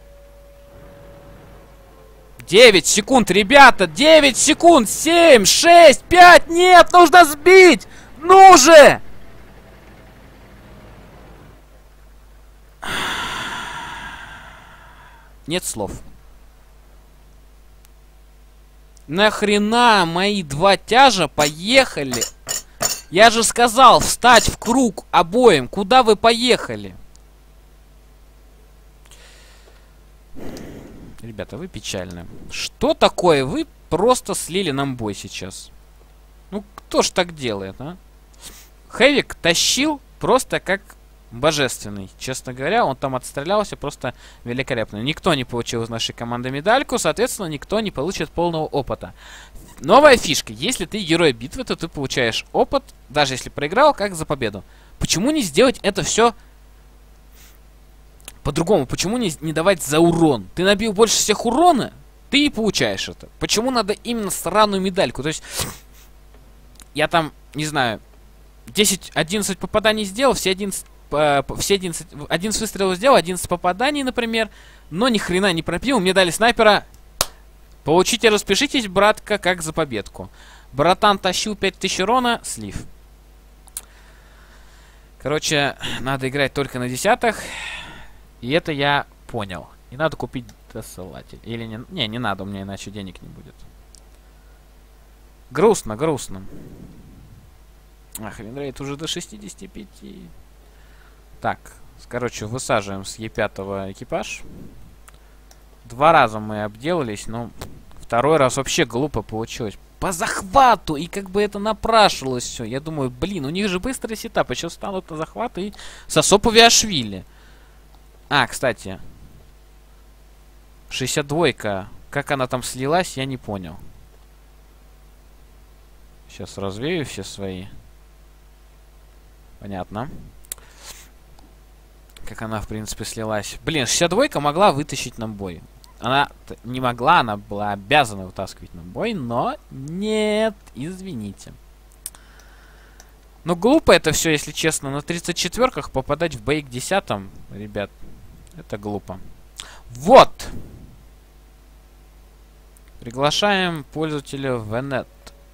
девять секунд, ребята! девять секунд! семь, шесть, пять! Нет! Нужно сбить! Ну же! Нет слов. Нахрена мои два тяжа поехали? Я же сказал встать в круг обоим. Куда вы поехали? Ребята, вы печальны. Что такое? Вы просто слили нам бой сейчас. Ну, кто ж так делает, а? Хэвик тащил просто как божественный. Честно говоря, он там отстрелялся просто великолепно. Никто не получил из нашей команды медальку, соответственно, никто не получит полного опыта. Новая фишка. Если ты герой битвы, то ты получаешь опыт, даже если проиграл, как за победу. Почему не сделать это все по-другому? Почему не, не давать за урон? Ты набил больше всех урона, ты и получаешь это. Почему надо именно сраную медальку? То есть, я там, не знаю, десять-одиннадцать попаданий сделал, все одиннадцать, э, все одиннадцать, одиннадцать выстрелов сделал, одиннадцать попаданий, например, но ни хрена не пропил, мне дали снайпера. Получите, распишитесь, братка, как за победку. Братан тащил пять тысяч урона, слив. Короче, надо играть только на десятых. И это я понял. И надо купить досылатель. Или не... Не, не надо, у меня иначе денег не будет. Грустно, грустно. Ах, винрейт уже до шестидесяти пяти. Так, короче, высаживаем с Е пять экипаж. Два раза мы обделались, но второй раз вообще глупо получилось. По захвату! И как бы это напрашивалось все. Я думаю, блин, у них же быстрый сетап. А сейчас станут на захват и Сосо Павиашвили. А, кстати. шестьдесят два. Как она там слилась, я не понял. Сейчас развею все свои. Понятно. Как она, в принципе, слилась. Блин, шестьдесят два могла вытащить нам бой. Она не могла, она была обязана вытаскивать нам бой, но нет, извините. Ну, глупо это все, если честно. На тридцать четвёрках попадать в бои к десятым, ребят, это глупо. Вот! Приглашаем пользователя в инет.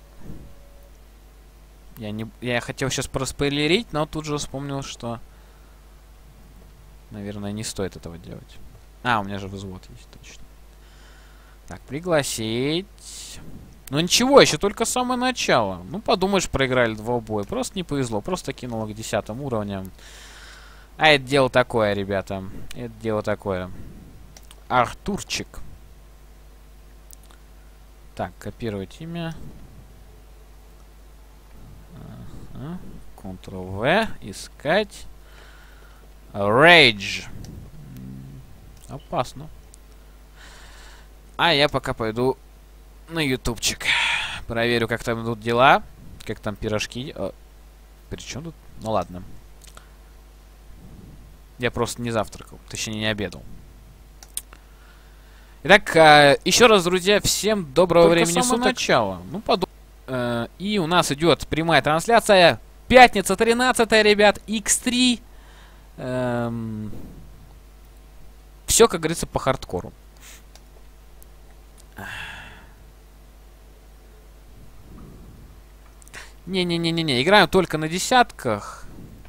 Я, не, я хотел сейчас проспойлерить, но тут же вспомнил, что... Наверное, не стоит этого делать. А, у меня же взвод есть, точно. Так, пригласить. Ну ничего, еще только самое начало. Ну, подумаешь, проиграли два боя. Просто не повезло. Просто кинуло к десятым уровням. А это дело такое, ребята. Это дело такое. Артурчик. Так, копировать имя. Ага. контрол-вэ. Искать. Rage. Опасно. А я пока пойду на ютубчик. Проверю, как там идут дела. Как там пирожки. О, при чем тут? Ну ладно. Я просто не завтракал. Точнее, не обедал. Итак, э, еще раз, друзья, всем доброго Только времени суток. Начала. Ну, подумай. Э, и у нас идет прямая трансляция. Пятница тринадцатое, ребят. икс три. Эм... Все, как говорится, по хардкору. Не-не-не-не-не. Играем только на десятках.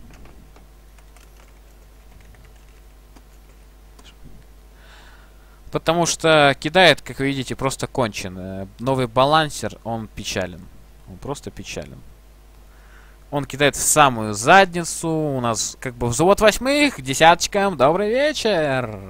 Потому что кидает, как вы видите, просто кончен. Новый балансер, он печален. Он просто печален. Он кидает в самую задницу. У нас как бы взвод восьмых. Десяточкам. Добрый вечер.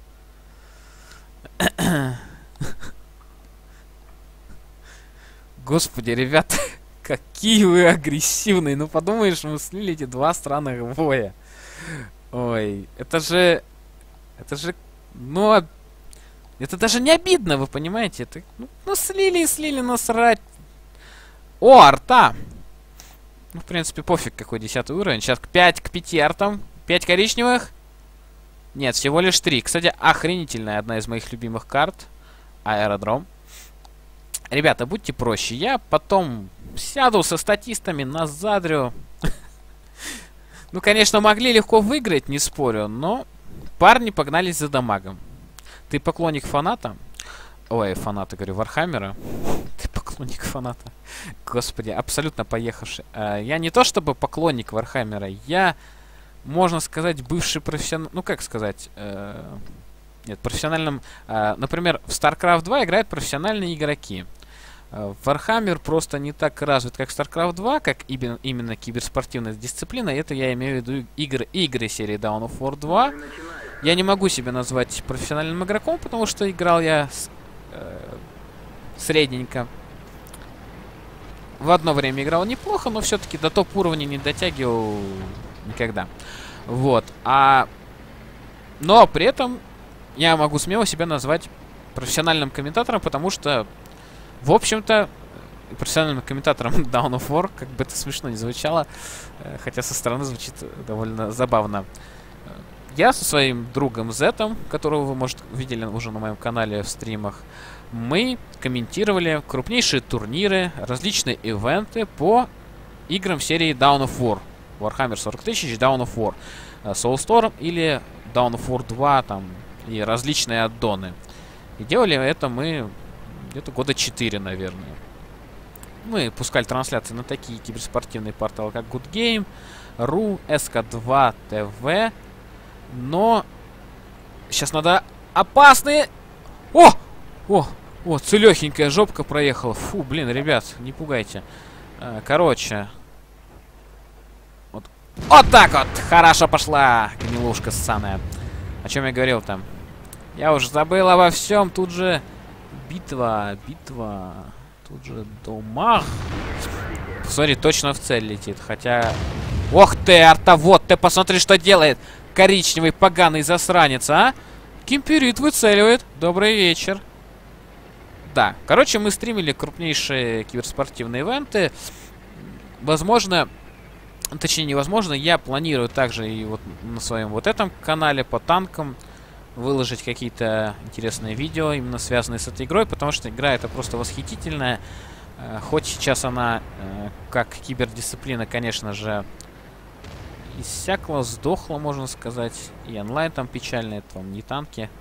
Господи, ребята. Какие вы агрессивные. Ну подумаешь, мы слили эти два странных боя. Ой. Это же... Это же... Ну... Это даже не обидно, вы понимаете? Это... Ну, ну слили и слили, насрать. О, арта. Ну, в принципе, пофиг, какой десятый уровень. Сейчас пять к пяти артам. пять коричневых. Нет, всего лишь три. Кстати, охренительная одна из моих любимых карт. Аэродром. Ребята, будьте проще. Я потом сяду со статистами, назадрю. Ну, конечно, могли легко выиграть, не спорю, но парни погнались за дамагом. Ты поклонник фаната? Ой, фаната, говорю, Вархаммера. Ты поклонник фаната. Господи, абсолютно поехавший. А, я не то чтобы поклонник Вархаммера, я, можно сказать, бывший профессионал... Ну, как сказать... Э Нет, профессиональным... Э, например, в StarCraft два играют профессиональные игроки. Э, Warhammer просто не так развит, как StarCraft два, как именно, именно киберспортивная дисциплина. Это я имею в виду игры, игры серии Dawn of War два. Я не могу себя назвать профессиональным игроком, потому что играл я с, э, средненько. В одно время играл неплохо, но все-таки до топ-уровня не дотягивал никогда. Вот. А... Но при этом... Я могу смело себя назвать профессиональным комментатором, потому что, в общем-то, профессиональным комментатором Dawn of War, как бы это смешно не звучало, хотя со стороны звучит довольно забавно. Я со своим другом Зетом, которого вы, может, видели уже на моем канале в стримах, мы комментировали крупнейшие турниры, различные ивенты по играм серии Dawn of War. Warhammer сорок тысяч, Dawn of War, Soulstorm или Dawn of War два, там, и различные аддоны. И делали это мы где-то года четыре, наверное. Мы пускали трансляции на такие киберспортивные порталы, как Good Game, ру, эс ка два тэ вэ. Но сейчас надо опасные... О! О! О, целехенькая жопка проехала. Фу, блин, ребят, не пугайте. Короче. Вот, вот так вот! Хорошо пошла, гнилушка ссаная. О чем я говорил там? Я уже забыл обо всем. Тут же битва, битва. Тут же дома. Смотри, точно в цель летит. Хотя... Ох ты, артовод, ты посмотри, что делает. Коричневый поганый засранец, а? Кимперит выцеливает. Добрый вечер. Да, короче, мы стримили крупнейшие киберспортивные ивенты. Возможно... Точнее, невозможно. Я планирую также и вот на своем вот этом канале по танкам выложить какие-то интересные видео, именно связанные с этой игрой, потому что игра это просто восхитительная. Э, хоть сейчас она, э, как кибердисциплина, конечно же, иссякла, сдохла, можно сказать. И онлайн там печальный, это вам не танки.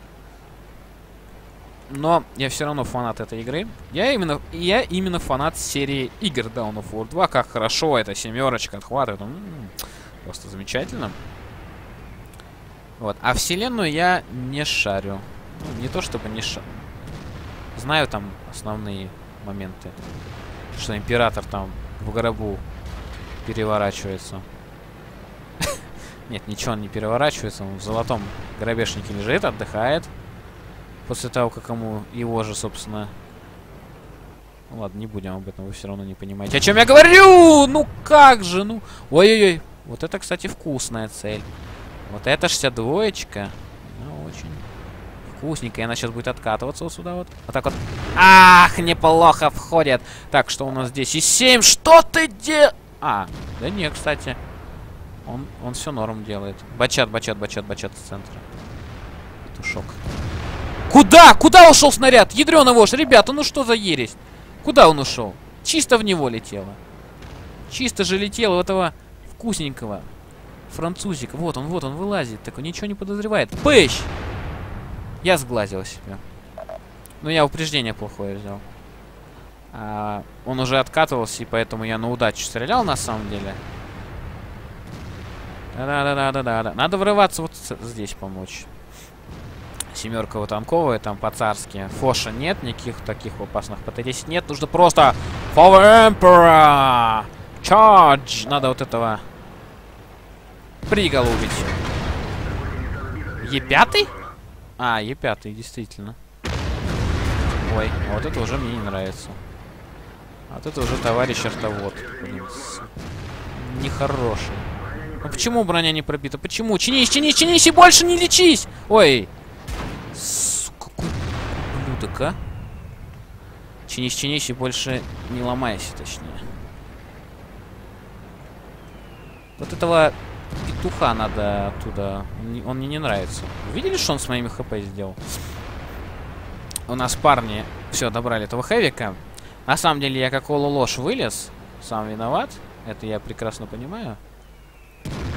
Но я все равно фанат этой игры. Я именно, я именно фанат серии игр Dawn of War два. Как хорошо эта семерочка отхватывает. М-м-м, просто замечательно. Вот. А вселенную я не шарю. Ну, не то чтобы не шарю. Знаю там основные моменты. Что император там в гробу переворачивается. Нет, ничего он не переворачивается. Он в золотом гробешнике лежит, отдыхает. После того, как ему его же, собственно... Ну, ладно, не будем об этом, вы все равно не понимаете. О чем я говорю? Ну как же, ну... Ой-ой-ой. Вот это, кстати, вкусная цель. Вот эта шестьдесят двоечка. Она очень вкусненькая. Она сейчас будет откатываться вот сюда вот. Вот так вот. Ах, неплохо входит. Так, что у нас здесь? И семь. Что ты де... А, да не, кстати. Он, он все норм делает. Бачат, бачат, бачат, бачат с центра. Петушок. Куда? Куда ушел снаряд? Ядрёна вошь, ребята, ну что за ересь? Куда он ушел? Чисто в него летело. Чисто же летело у этого вкусненького французика. Вот он, вот он вылазит. Такой ничего не подозревает. Пыщ! Я сглазил себя. Ну, я упреждение плохое взял. А, он уже откатывался, и поэтому я на удачу стрелял, на самом деле. Да-да-да-да-да-да. Надо врываться вот здесь помочь. Семерка вот танковая, там по-царски. Фоша нет, никаких таких опасных пэ тэ десять нет. Нужно просто... Power Emperor! Charge! Надо вот этого... приголубить. Е пять? А, Е пять, действительно. Ой, вот это уже мне не нравится. Вот это уже товарищ артовод. Блин, нехороший. Ну почему броня не пробита? Почему? Чинись, чинись, чинись и больше не лечись! Ой! Сука, какой ублюдок, а? Чинись, чинись и больше не ломайся, точнее. Вот этого петуха надо оттуда. Он мне не нравится. Видели, что он с моими хп сделал? У нас парни все добрали этого хэвика. На самом деле я как ололош вылез. Сам виноват. Это я прекрасно понимаю.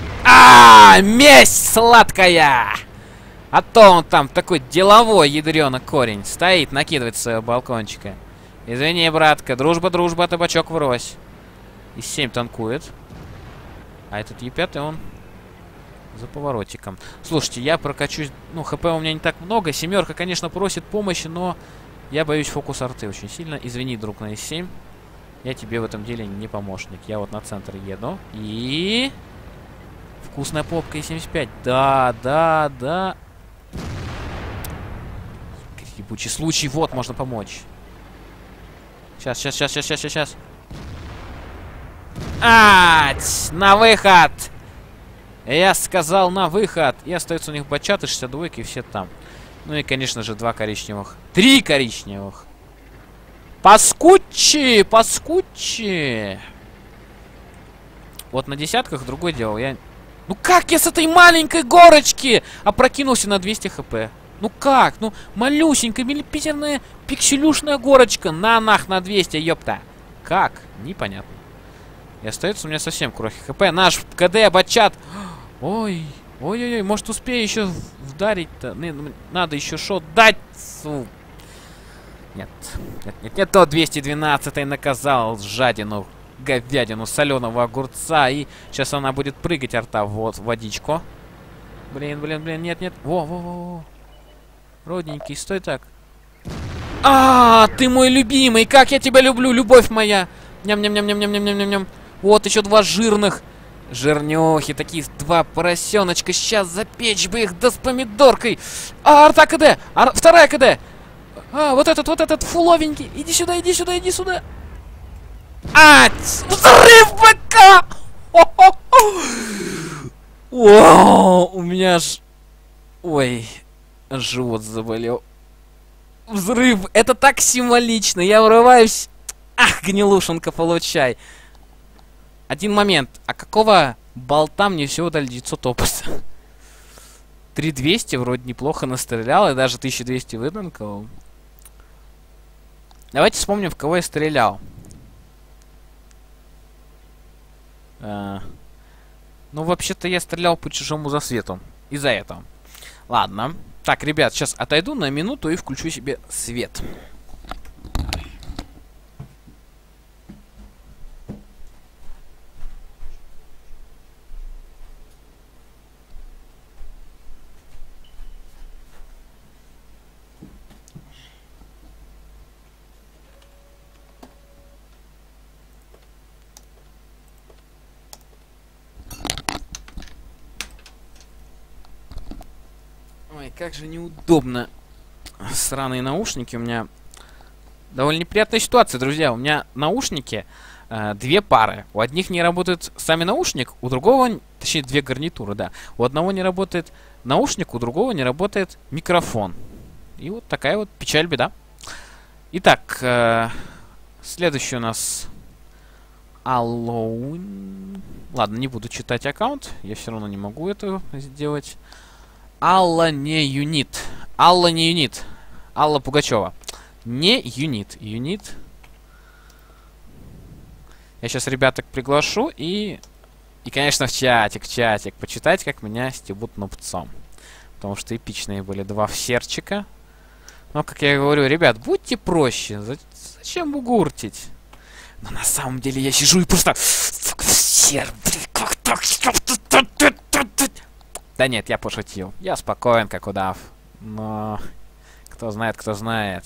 А, месть сладкая! А то он там такой деловой ядрёный корень стоит, накидывает с своего балкончика. Извини, братка, дружба, дружба, табачок врозь. И семь танкует. А этот Е пять, он за поворотиком. Слушайте, я прокачусь. Ну, хп у меня не так много. Семерка, конечно, просит помощи, но я боюсь фокус арты очень сильно. Извини, друг на Эс семь. Я тебе в этом деле не помощник. Я вот на центр еду. И... Вкусная попка И семьдесят пять. Да, да, да. Ебучий случай. Вот, можно помочь. Сейчас, сейчас, сейчас, сейчас, сейчас, сейчас. Ать! На выход! Я сказал на выход. И остается у них бачаты, шестьдесят два и все там. Ну и, конечно же, два коричневых. Три коричневых. Паскучи! Паскучи! Вот на десятках другое дело. Я... Ну как я с этой маленькой горочки опрокинулся на двести хп? Ну как? Ну малюсенькая, миллипитерная, пикселюшная горочка. На нах на двести, ёпта. Как? Непонятно. И остается у меня совсем крохи хп. Наш КД бачат. Ой, ой-ой-ой, может успею еще вдарить-то? Надо еще шот дать. Фу. Нет, нет, нет, нет, то двести двенадцатый наказал жадину, говядину, соленого огурца. И сейчас она будет прыгать, арта, вот, в водичку. Блин, блин, блин, нет, нет. Во, во, во, во. Родненький, стой так. А, ты мой любимый, как я тебя люблю, любовь моя. Ням-ням-ням-ням-ням-ням-ням-ням. Вот еще два жирных. Жирнёхи, такие два поросеночка. Сейчас запечь бы их, да с помидоркой. А, арта КД, ар... вторая КД. А, вот этот, вот этот фуловенький. Иди сюда, иди сюда, иди сюда. А, взрыв БК! О, у меня ж... Ой, живот заболел. Взрыв, это так символично. Я врываюсь. Ах, гнилушенка, получай. Один момент. А какого болта мне всего дали девятьсот опыта? три тысячи двести вроде неплохо настрелял. И даже тысяча двести выданковал. Давайте вспомним, в кого я стрелял. А, ну, вообще-то я стрелял по чужому засвету. Из-за этого. Ладно. Так, ребят, сейчас отойду на минуту и включу себе свет. Ой, как же неудобно. Сраные наушники. У меня довольно неприятная ситуация, друзья. У меня наушники э, две пары. У одних не работает сами наушник, у другого, точнее, две гарнитуры, да. У одного не работает наушник, у другого не работает микрофон. И вот такая вот печаль, беда. Итак, э, следующий у нас Alone. Ладно, не буду читать аккаунт. Я все равно не могу это сделать. Алла не юнит. Алла не юнит. Алла Пугачева. Не юнит. Юнит. Я сейчас ребяток приглашу и... И, конечно, в чатик, в чатик. Почитать, как меня стебут нубцом. Потому что эпичные были два всерчика. Но, как я говорю, ребят, будьте проще. Зачем бугуртить? Но на самом деле я сижу и просто... Всер, блин, как так? Да нет, я пошутил. Я спокоен, как удав. Но... Кто знает, кто знает.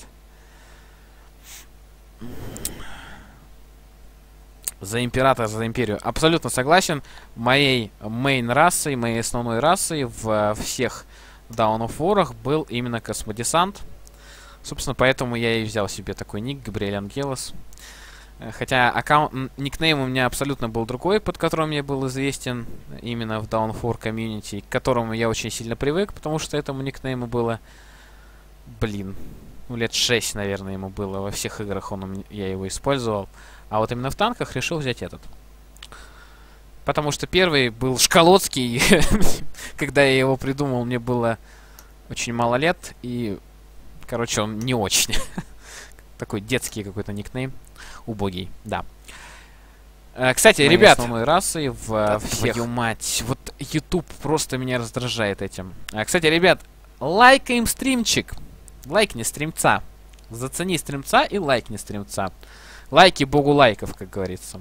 За императора, за империю. Абсолютно согласен. Моей мейн расой, моей основной расой в всех Dawn of War был именно космодесант. Собственно, поэтому я и взял себе такой ник, Габриэль Ангелос. Хотя аккаунт, никнейм у меня абсолютно был другой, под которым я был известен именно в Dawn of War комьюнити, к которому я очень сильно привык, потому что этому никнейму было, блин, ну лет шесть, наверное, ему было. Во всех играх он, я его использовал. А вот именно в танках решил взять этот. Потому что первый был школотский. Когда я его придумал, мне было очень мало лет. И, короче, он не очень. Такой детский какой-то никнейм. Убогий, да. А, кстати, Моей ребят, основной расой в да, всех. твою мать, вот YouTube просто меня раздражает этим. А, кстати, ребят, лайкаем стримчик. Лайкни стримца. Зацени стримца и лайкни стримца. Лайки богу лайков, как говорится.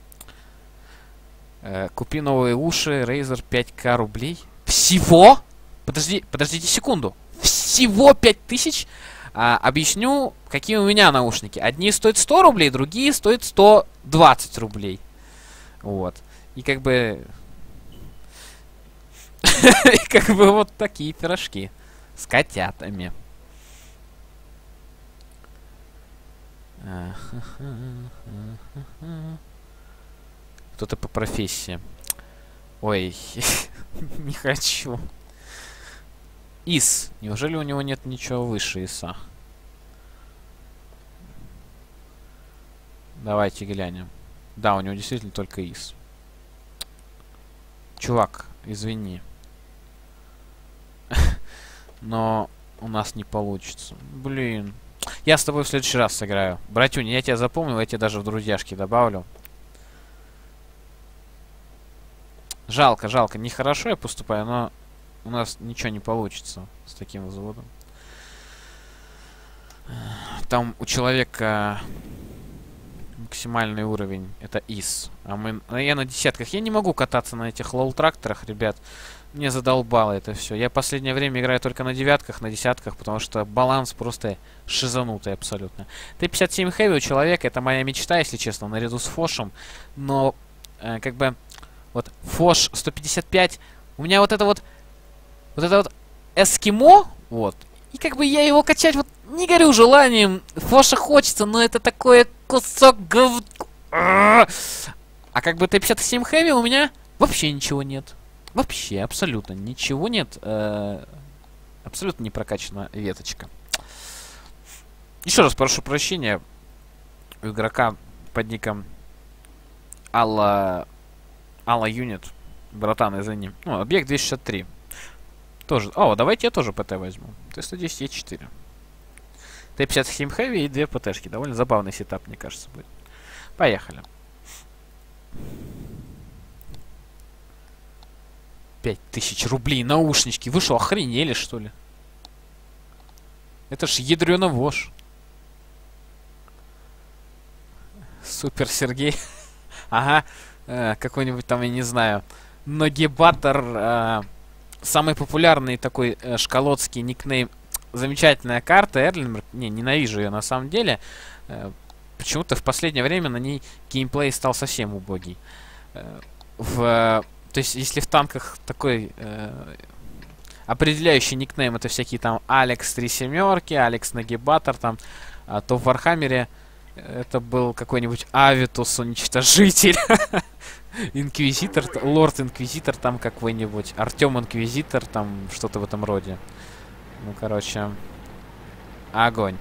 Э, купи новые уши, Razer пять ка рублей. Всего? Подожди, подождите секунду. Всего пять тысяч? А, объясню, какие у меня наушники. Одни стоят сто рублей, другие стоят сто двадцать рублей. Вот. И как бы... Как бы вот такие пирожки. С котятами. Кто-то по профессии. Ой, не хочу. Ис. Неужели у него нет ничего выше Иса? Давайте глянем. Да, у него действительно только Ис. Чувак, извини. Но у нас не получится. Блин. Я с тобой в следующий раз сыграю. Братюня, я тебя запомнил, я тебя даже в друзьяшки добавлю. Жалко, жалко. Нехорошо я поступаю, но у нас ничего не получится с таким взводом. Там у человека максимальный уровень. Это Ис. А мы... Я на десятках. Я не могу кататься на этих лоу-тракторах, ребят. Мне задолбало это все. Я в последнее время играю только на девятках, на десятках, потому что баланс просто шизанутый абсолютно. Т пятьдесят семь Heavy у человека, это моя мечта, если честно, наряду с Фошем. Но, э, как бы, вот, Фош сто пятьдесят пять, у меня вот это вот, вот это вот эскимо, вот. И как бы я его качать вот не горю желанием. Фоша хочется, но это такой кусок гов... А как бы Т пятьдесят семь Heavy у меня вообще ничего нет. Вообще, абсолютно ничего нет. Э, абсолютно не прокачана веточка. Еще раз прошу прощения у игрока под ником Алла... Алла Юнит. Братан, извини. Ну, объект двести шестьдесят три. Тоже. О, давайте я тоже ПТ возьму. Т сто десять Е четыре. Т пятьдесят семь Heavy и две ПТшки. Довольно забавный сетап, мне кажется, будет. Поехали. Пять тысяч рублей, наушнички. Вы что, охренели, что ли? Это ж ядрёна вошь. Супер Сергей. Ага. Э, какой-нибудь там, я не знаю. Ногибатор. Э, самый популярный такой э, шкалотский никнейм. Замечательная карта. Эрлинберг. Не, ненавижу ее на самом деле. Э, почему-то в последнее время на ней геймплей стал совсем убогий. Э, в... То есть, если в танках такой э, определяющий никнейм, это всякие там Алекс три семерки, Алекс Нагибатор, там, а, то в Вархаммере это был какой-нибудь Авитус Уничтожитель, Инквизитор, Лорд Инквизитор, там какой-нибудь, Артем Инквизитор, там что-то в этом роде. Ну, короче, огонь.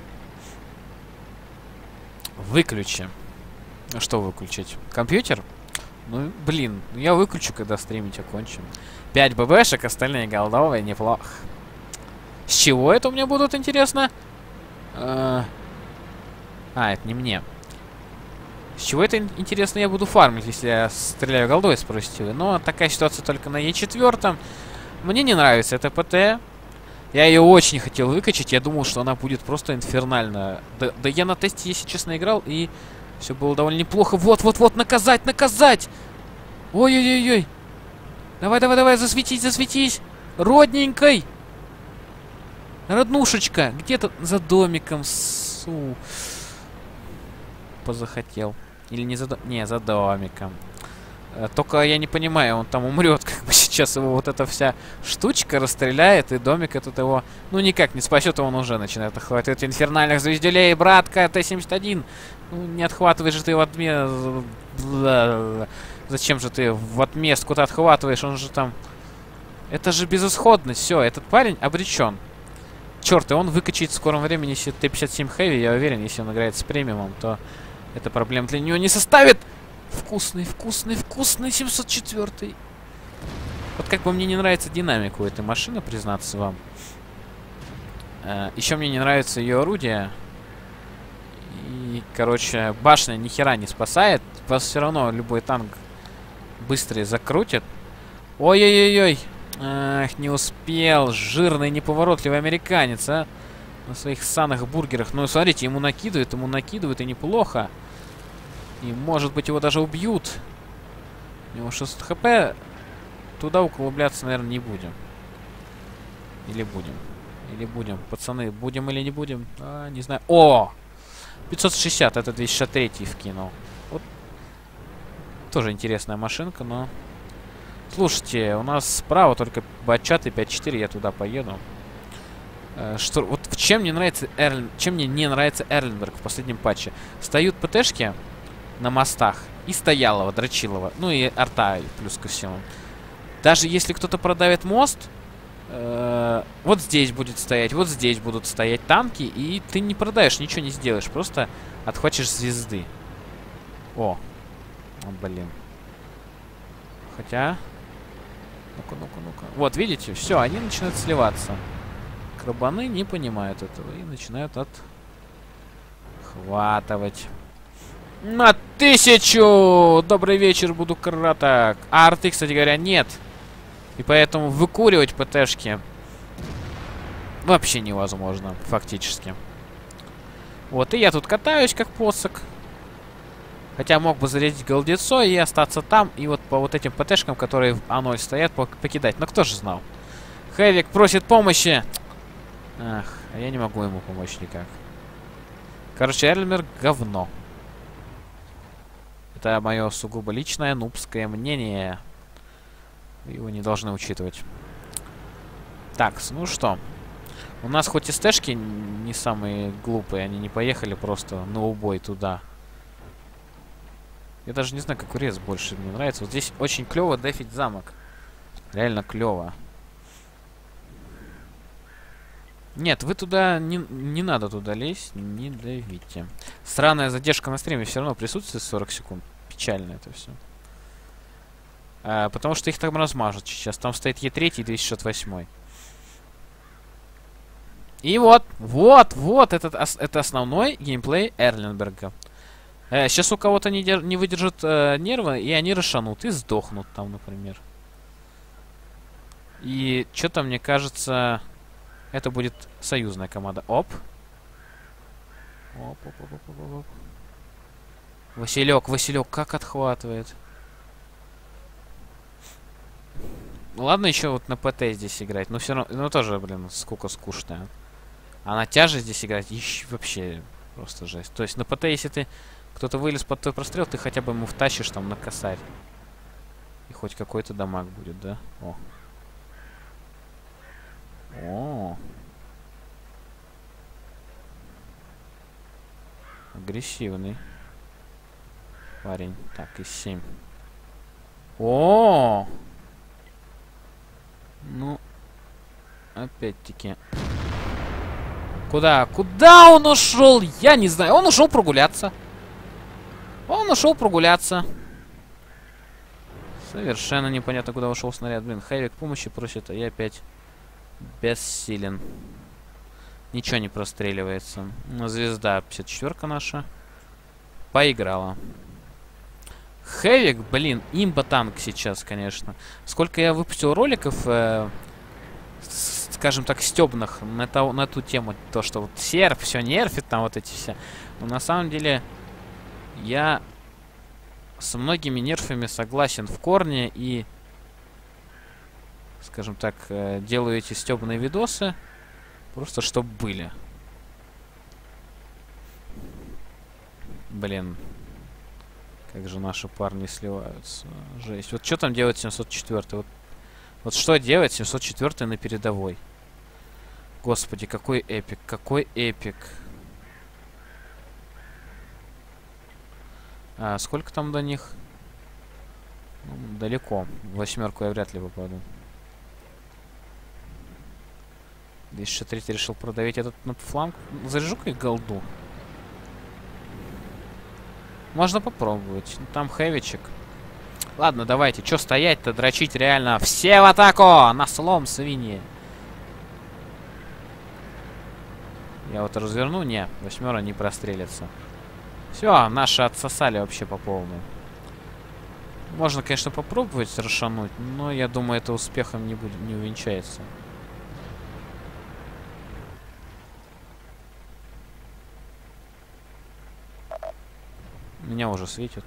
Выключи. Что выключить? Компьютер? Ну, блин, я выключу, когда стримить окончим. пять ББшек, остальные голдовые, неплохо. С чего это у меня будут, интересно? А, а, это не мне. С чего это, интересно, я буду фармить, если я стреляю голдой, спросите вы. Но такая ситуация только на Е четыре. Мне не нравится эта ПТ. Я ее очень хотел выкачать, я думал, что она будет просто инфернальная. Да, да я на тесте, если честно, играл, и... Все было довольно неплохо. Вот-вот-вот, наказать, наказать! Ой-ой-ой-ой! Давай, давай, давай, засветись, засветись! Родненькой! Роднушечка! Где-то за домиком. Су. Позахотел. Или не за домиком? Не, за домиком. Только я не понимаю, он там умрет, как бы сейчас его вот эта вся штучка расстреляет, и домик этот его, ну, никак не спасет, и он уже начинает охватывать инфернальных звездюлей, братка, Т семьдесят один. Ну, не отхватываешь же ты в отме... Зачем же ты в отместку-то отхватываешь, он же там... Это же безысходность, все, этот парень обречен. Черт, и он выкачает в скором времени Т пятьдесят семь Heavy, я уверен, если он играет с премиумом, то эта проблема для него не составит. Вкусный, вкусный, вкусный семьсот четыре. Вот как бы мне не нравится динамика у этой машины, признаться вам. Э, еще мне не нравится ее орудие. И, короче, башня ни хера не спасает. Вас все равно любой танк быстрее закрутит. Ой-ой-ой-ой. Ах, не успел. Жирный, неповоротливый американец, а. На своих санных бургерах. Ну, смотрите, ему накидывают, ему накидывают, и неплохо. И, может быть, его даже убьют. У него шестьсот хп. Туда углубляться, наверное, не будем. Или будем. Или будем. Пацаны, будем или не будем? А, не знаю. О! пятьсот шестьдесят, это двести шестьдесят три вкинул. Вот. Тоже интересная машинка, но... Слушайте, у нас справа только бачат и пять четыре, я туда поеду. Э, что, вот в чем мне нравится Эрл... чем мне не нравится Эрленберг в последнем патче? Стоят ПТшки на мостах и Стоялова, Дрочилова, ну и арта плюс ко всему. Даже если кто-то продавит мост, э, вот здесь будет стоять, вот здесь будут стоять танки, и ты не продаешь, ничего не сделаешь, просто отхватишь звезды. О, о блин. Хотя... Ну-ка, ну-ка, ну-ка. Вот, видите, все, они начинают сливаться. Крабаны не понимают этого и начинают отхватывать. На тысячу! Добрый вечер, буду краток. А арты, кстати говоря, нет. И поэтому выкуривать ПТшки вообще невозможно, фактически. Вот, и я тут катаюсь, как посок. Хотя мог бы зарядить голдецо и остаться там, и вот по вот этим ПТшкам, которые в А ноль стоят, покидать. Но кто же знал? Хэвик просит помощи. Ах, а я не могу ему помочь никак. Короче, Эрленберг говно. Это мое сугубо личное нубское мнение. Вы его не должны учитывать. Так, ну что. У нас хоть и стэшки не самые глупые, они не поехали просто на убой туда. Я даже не знаю, какой рез больше мне нравится. Вот здесь очень клево дефить замок. Реально клево. Нет, вы туда не, не надо туда лезть, не давите. Странная задержка на стриме все равно присутствует сорок секунд. Печально это все. А, потому что их там размажут сейчас. Там стоит Е три и двести шестьдесят восемь. И вот, вот, вот, этот, это основной геймплей Эрленберга. Э, сейчас у кого-то не, не выдержат э, нервы, и они расшанут, и сдохнут там, например. И что-то, мне кажется, это будет союзная команда. Оп. Оп, оп, оп, оп, оп, оп. Василек, Василек, как отхватывает. Ладно, еще вот на ПТ здесь играть, но все равно, ну тоже, блин, сколько скучная. А на тяже здесь играть еще вообще просто жесть. То есть на ПТ, если ты кто-то вылез под твой прострел, ты хотя бы ему втащишь там на косарь. И хоть какой-то дамаг будет, да? О. О. Агрессивный парень. Так, из семь. О. Ну, опять-таки. Куда? Куда он ушел? Я не знаю. Он ушел прогуляться. Он ушел прогуляться. Совершенно непонятно, куда ушел снаряд. Блин, Хэвик помощи просит, а я опять бессилен. Ничего не простреливается. Звезда пятьдесят четвёрка наша поиграла. Хэвик, блин, имба-танк сейчас, конечно. Сколько я выпустил роликов, э, с, скажем так, стебных на, то, на ту тему, то, что вот серф все нерфит, там вот эти все. Но на самом деле я с многими нерфами согласен в корне и, скажем так, э, делаю эти стебные видосы, просто чтобы были. Блин. Как же наши парни сливаются. Жесть. Вот что там делать семьсот четвёртый? Вот, вот что делать семьсот четвёртый на передовой? Господи, какой эпик. Какой эпик. А, сколько там до них? Ну, далеко. В восьмерку я вряд ли попаду. двести шестьдесят три решил продавить этот на фланг. Заряжу-ка их голду. Можно попробовать. Там хэвичек. Ладно, давайте. Че стоять-то, дрочить реально? Все в атаку! На слом, свиньи. Я вот разверну. Не, восьмера не прострелится. Все, наши отсосали вообще по полной. Можно, конечно, попробовать расшануть, но я думаю, это успехом не будет, не увенчается. Меня уже светит.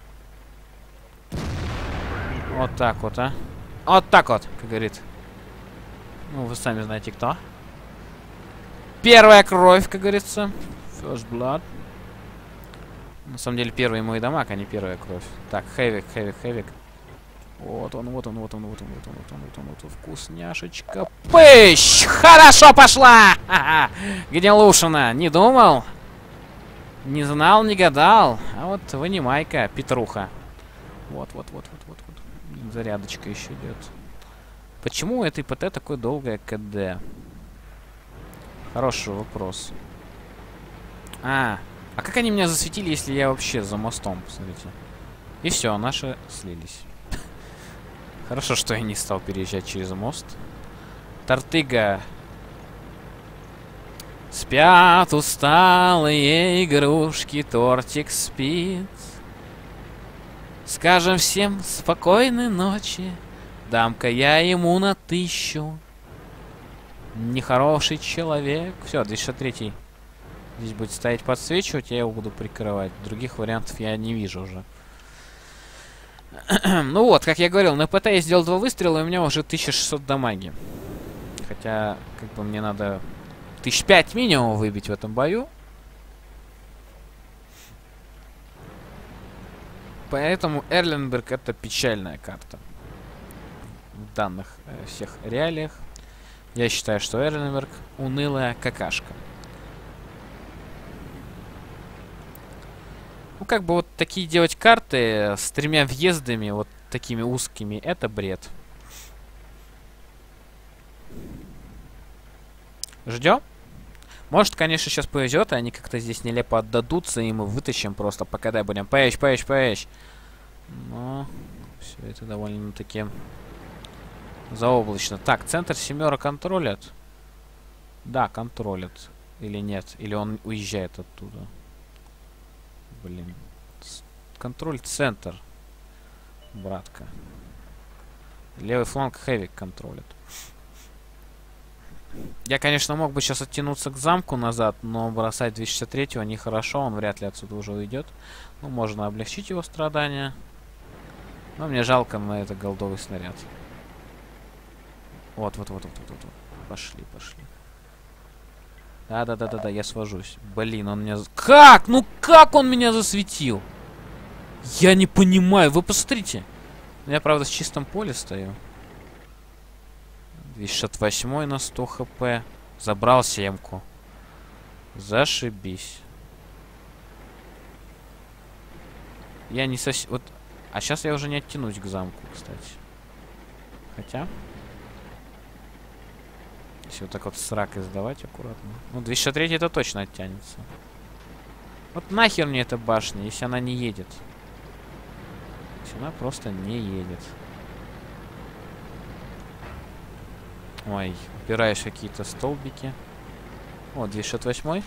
Вот так вот, а. Вот так вот, как говорит. Ну, вы сами знаете, кто. Первая кровь, как говорится. First blood. На самом деле, первый мой дамаг, а не первая кровь. Так, хэвик, хэвик, хэвик. Вот он, вот он, вот он, вот он, вот он, вот он, вот он, вот он, вкусняшечка. Пыщ! Хорошо пошла! Ха-ха! Гнилушина, не думал? Не знал, не гадал. А вот вынимай-ка, Петруха. Вот, вот, вот, вот, вот, вот. Зарядочка еще идет. Почему у этой ПТ такое долгое КД? Хороший вопрос. А, а как они меня засветили, если я вообще за мостом? Посмотрите. И все, наши слились. Хорошо, что я не стал переезжать через мост. Тортыга. Спят усталые игрушки, тортик спит. Скажем всем спокойной ночи. Дам-ка я ему на тысячу. Нехороший человек. Все, двести шестьдесят третий. Здесь будет стоять подсвечивать, я его буду прикрывать. Других вариантов я не вижу уже. Ну вот, как я говорил, на ПТ я сделал два выстрела, и у меня уже тысяча шестьсот дамаги. Хотя, как бы мне надо тысяч пять минимум выбить в этом бою. Поэтому Эрленберг это печальная карта. В данных э, всех реалиях. Я считаю, что Эрленберг унылая какашка. Ну, как бы вот такие делать карты с тремя въездами, вот такими узкими, это бред. Ждем. Может, конечно, сейчас повезет, и они как-то здесь нелепо отдадутся, и мы вытащим просто, пока дай будем. Поищ, поищ, поищ. Но все это довольно-таки заоблачно. Так, центр семера контролят. Да, контролят. Или нет? Или он уезжает оттуда? Блин. Контроль центр. Братка. Левый фланг хэвик контролит. Я, конечно, мог бы сейчас оттянуться к замку назад, но бросать двести шестьдесят третьего нехорошо, он вряд ли отсюда уже уйдет. Ну, можно облегчить его страдания. Но мне жалко на это голдовый снаряд. Вот, вот, вот, вот, вот, вот. Пошли, пошли. Да-да-да-да-да, я свожусь. Блин, он меня... Как? Ну как он меня засветил? Я не понимаю. Вы посмотрите. Я, правда, с чистом поле стою. двести шестьдесят восемь на сто хп. Забрал семку. Зашибись. Я не совсем... Вот... А сейчас я уже не оттянусь к замку, кстати. Хотя... Если вот так вот с ракой сдавать аккуратно. Ну, двести шестьдесят три это точно оттянется. Вот нахер мне эта башня, если она не едет. Если она просто не едет. Ой, упираешь какие-то столбики. О, двести шестьдесят восемь.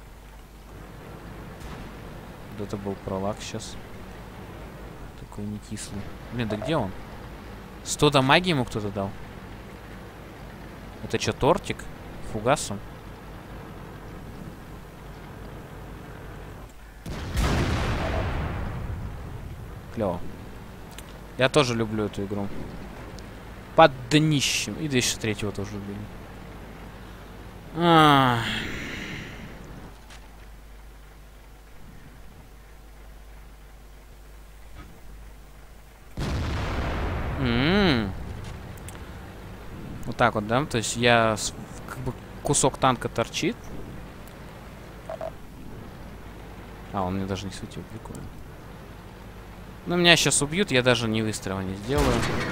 Вот это был пролаг сейчас. Такой не кислый. Блин, да где он? сто дамаги ему кто-то дал. Это что, тортик? Фугасом? Клево. Я тоже люблю эту игру. Под днищем. И двести шестьдесят третьего тоже люблю. А -а -а. Вот так вот, да? То есть я... Как бы кусок танка торчит. А, он мне даже не светил. Прикольно. Но меня сейчас убьют, я даже ни выстрела не сделаю.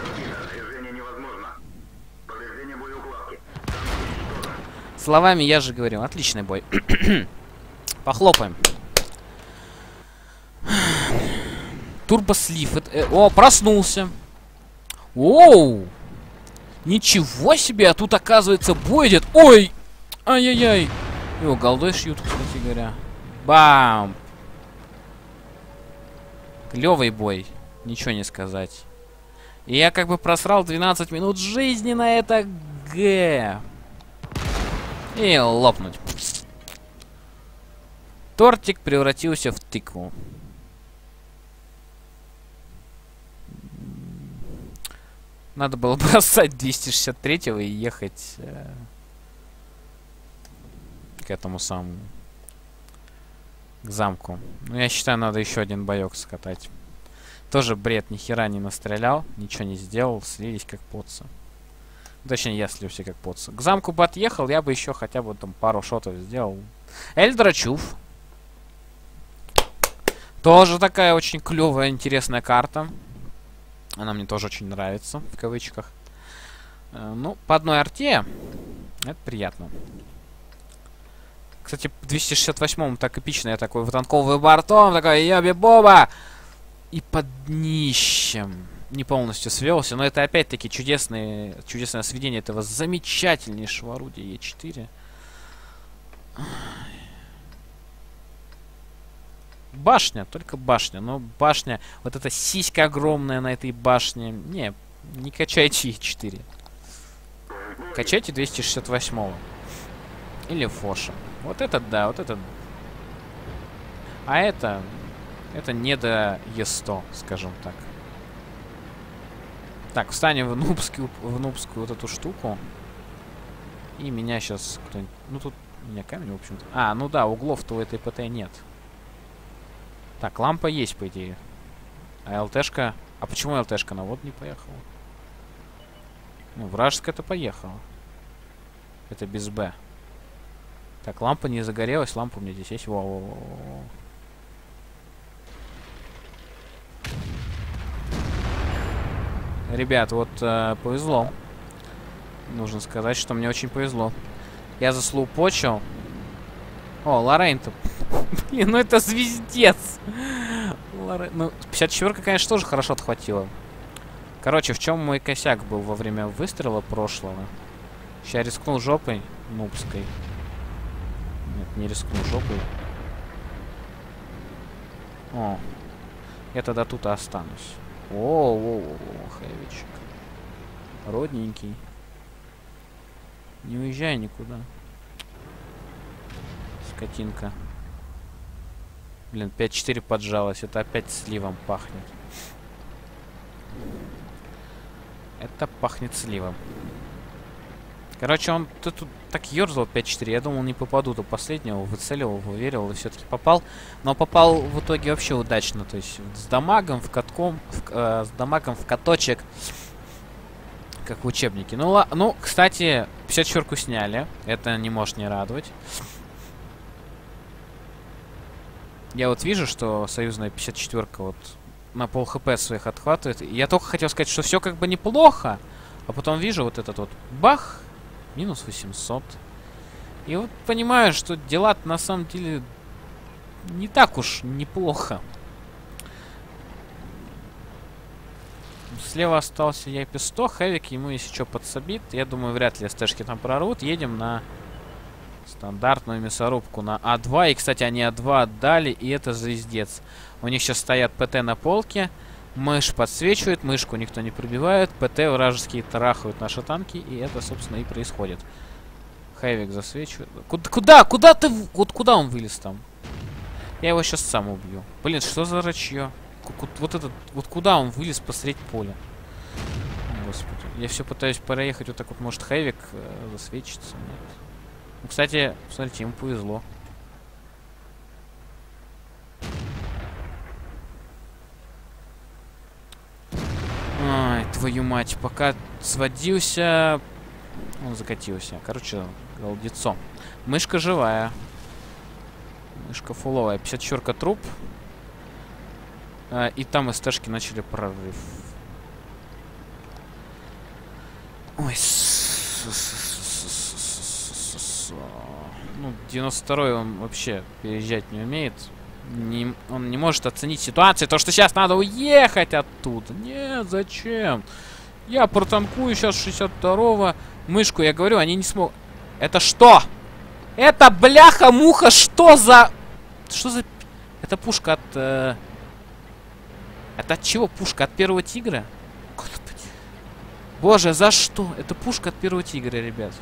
Словами я же говорил. Отличный бой. Похлопаем. Турбослив. Это, э, о, проснулся. Оу! Ничего себе! А тут, оказывается, бой идет. Ой! Ай-яй-яй! Его голдой шьют, кстати говоря. Бам! Клевый бой. Ничего не сказать. И я как бы просрал двенадцать минут жизни на это Г. И лопнуть. Тортик превратился в тыкву. Надо было бросать двести шестьдесят третьего и ехать э, к этому самому, к замку. Ну, я считаю, надо еще один боек скатать. Тоже бред, ни хера не настрелял, ничего не сделал, слились как поцы. Точнее, я слился как поцы. К замку бы отъехал, я бы еще хотя бы там пару шотов сделал. Эльдрачув. Тоже такая очень клевая, интересная карта. Она мне тоже очень нравится, в кавычках. Э, ну, по одной арте это приятно. Кстати, в двести шестьдесят восьмом так эпично. Я такой вытанковый бортом, такой ёби-боба! И под днищем. Не полностью свелся, но это опять-таки чудесное, чудесное сведение этого замечательнейшего орудия Е четыре. Башня, только башня. Но башня, вот эта сиська огромная на этой башне. Не, не качайте Е четыре. Качайте двести шестьдесят восьмого. Или Фоша. Вот этот, да, вот этот. А это... Это не до Е сто, скажем так. Так, встанем в нубскую, в нубскую вот эту штуку. И меня сейчас кто-нибудь... Ну, тут у меня камень, в общем-то. А, ну да, углов-то у этой ПТ нет. Так, лампа есть, по идее. А ЛТшка... А почему ЛТшка на вот не поехала? Ну, вражеская-то поехала. Это без Б. Так, лампа не загорелась. Лампа у меня здесь есть. Во-во-во-во. Ребят, вот э, повезло. Нужно сказать, что мне очень повезло. Я заслоупочил. О, Лоррейн-то... Блин, ну это звездец! Лоррейн... Ну, пятьдесят четвёрка, конечно, тоже хорошо отхватила. Короче, в чем мой косяк был во время выстрела прошлого? Сейчас рискнул жопой нубской. Нет, не рискнул жопой. О, я тогда тут и останусь. О-о-о, хэвичек. Родненький. Не уезжай никуда. Скотинка. Блин, пять четыре поджалась. Это опять сливом пахнет. Это пахнет сливом. Короче, он тут, тут так ерзал пять четыре. Я думал, не попаду до последнего. Выцеливал, выверил и все-таки попал. Но попал в итоге вообще удачно. То есть с дамагом, в катком, в, э, с дамагом в каточек. Как в учебнике. Ну, ла ну, кстати, пятьдесят четвёрку сняли. Это не может не радовать. Я вот вижу, что союзная пятьдесят четвёрка вот на пол хп своих отхватывает. И я только хотел сказать, что все как бы неплохо. А потом вижу вот этот вот бах. Минус восемьсот. И вот понимаю, что дела на самом деле не так уж неплохо. Слева остался Япи сто. Хэвик ему если что подсобит. Я думаю, вряд ли СТшки там прорвут. Едем на стандартную мясорубку на А два. И, кстати, они А два отдали. И это звездец. У них сейчас стоят ПТ на полке. Мышь подсвечивает, мышку никто не пробивает, ПТ вражеские трахают наши танки, и это, собственно, и происходит. Хэвик засвечивает. Куда, куда, куда ты, вот куда он вылез там? Я его сейчас сам убью. Блин, что за рачье? Вот этот, вот куда он вылез посредь поля? Господи, я все пытаюсь проехать вот так вот, может, Хэвик э, засвечится, нет. Ну, кстати, смотрите, ему повезло. Ай, твою мать, пока сводился, он закатился. Короче, голдецо. Мышка живая. Мышка фуловая. пятьдесят четвёрка труп. А, и там СТшки начали прорыв. Ой, ну, девяносто второй он вообще переезжать не умеет. Не, он не может оценить ситуацию, то что сейчас надо уехать оттуда. Нет, зачем? Я протанкую сейчас шестьдесят второго. Мышку, я говорю, они не смогут. Это что? Это бляха-муха, что за... Что за... Это пушка от... Э... Это от чего пушка? От первого тигра? Господи. Боже, за что? Это пушка от первого тигра, ребят.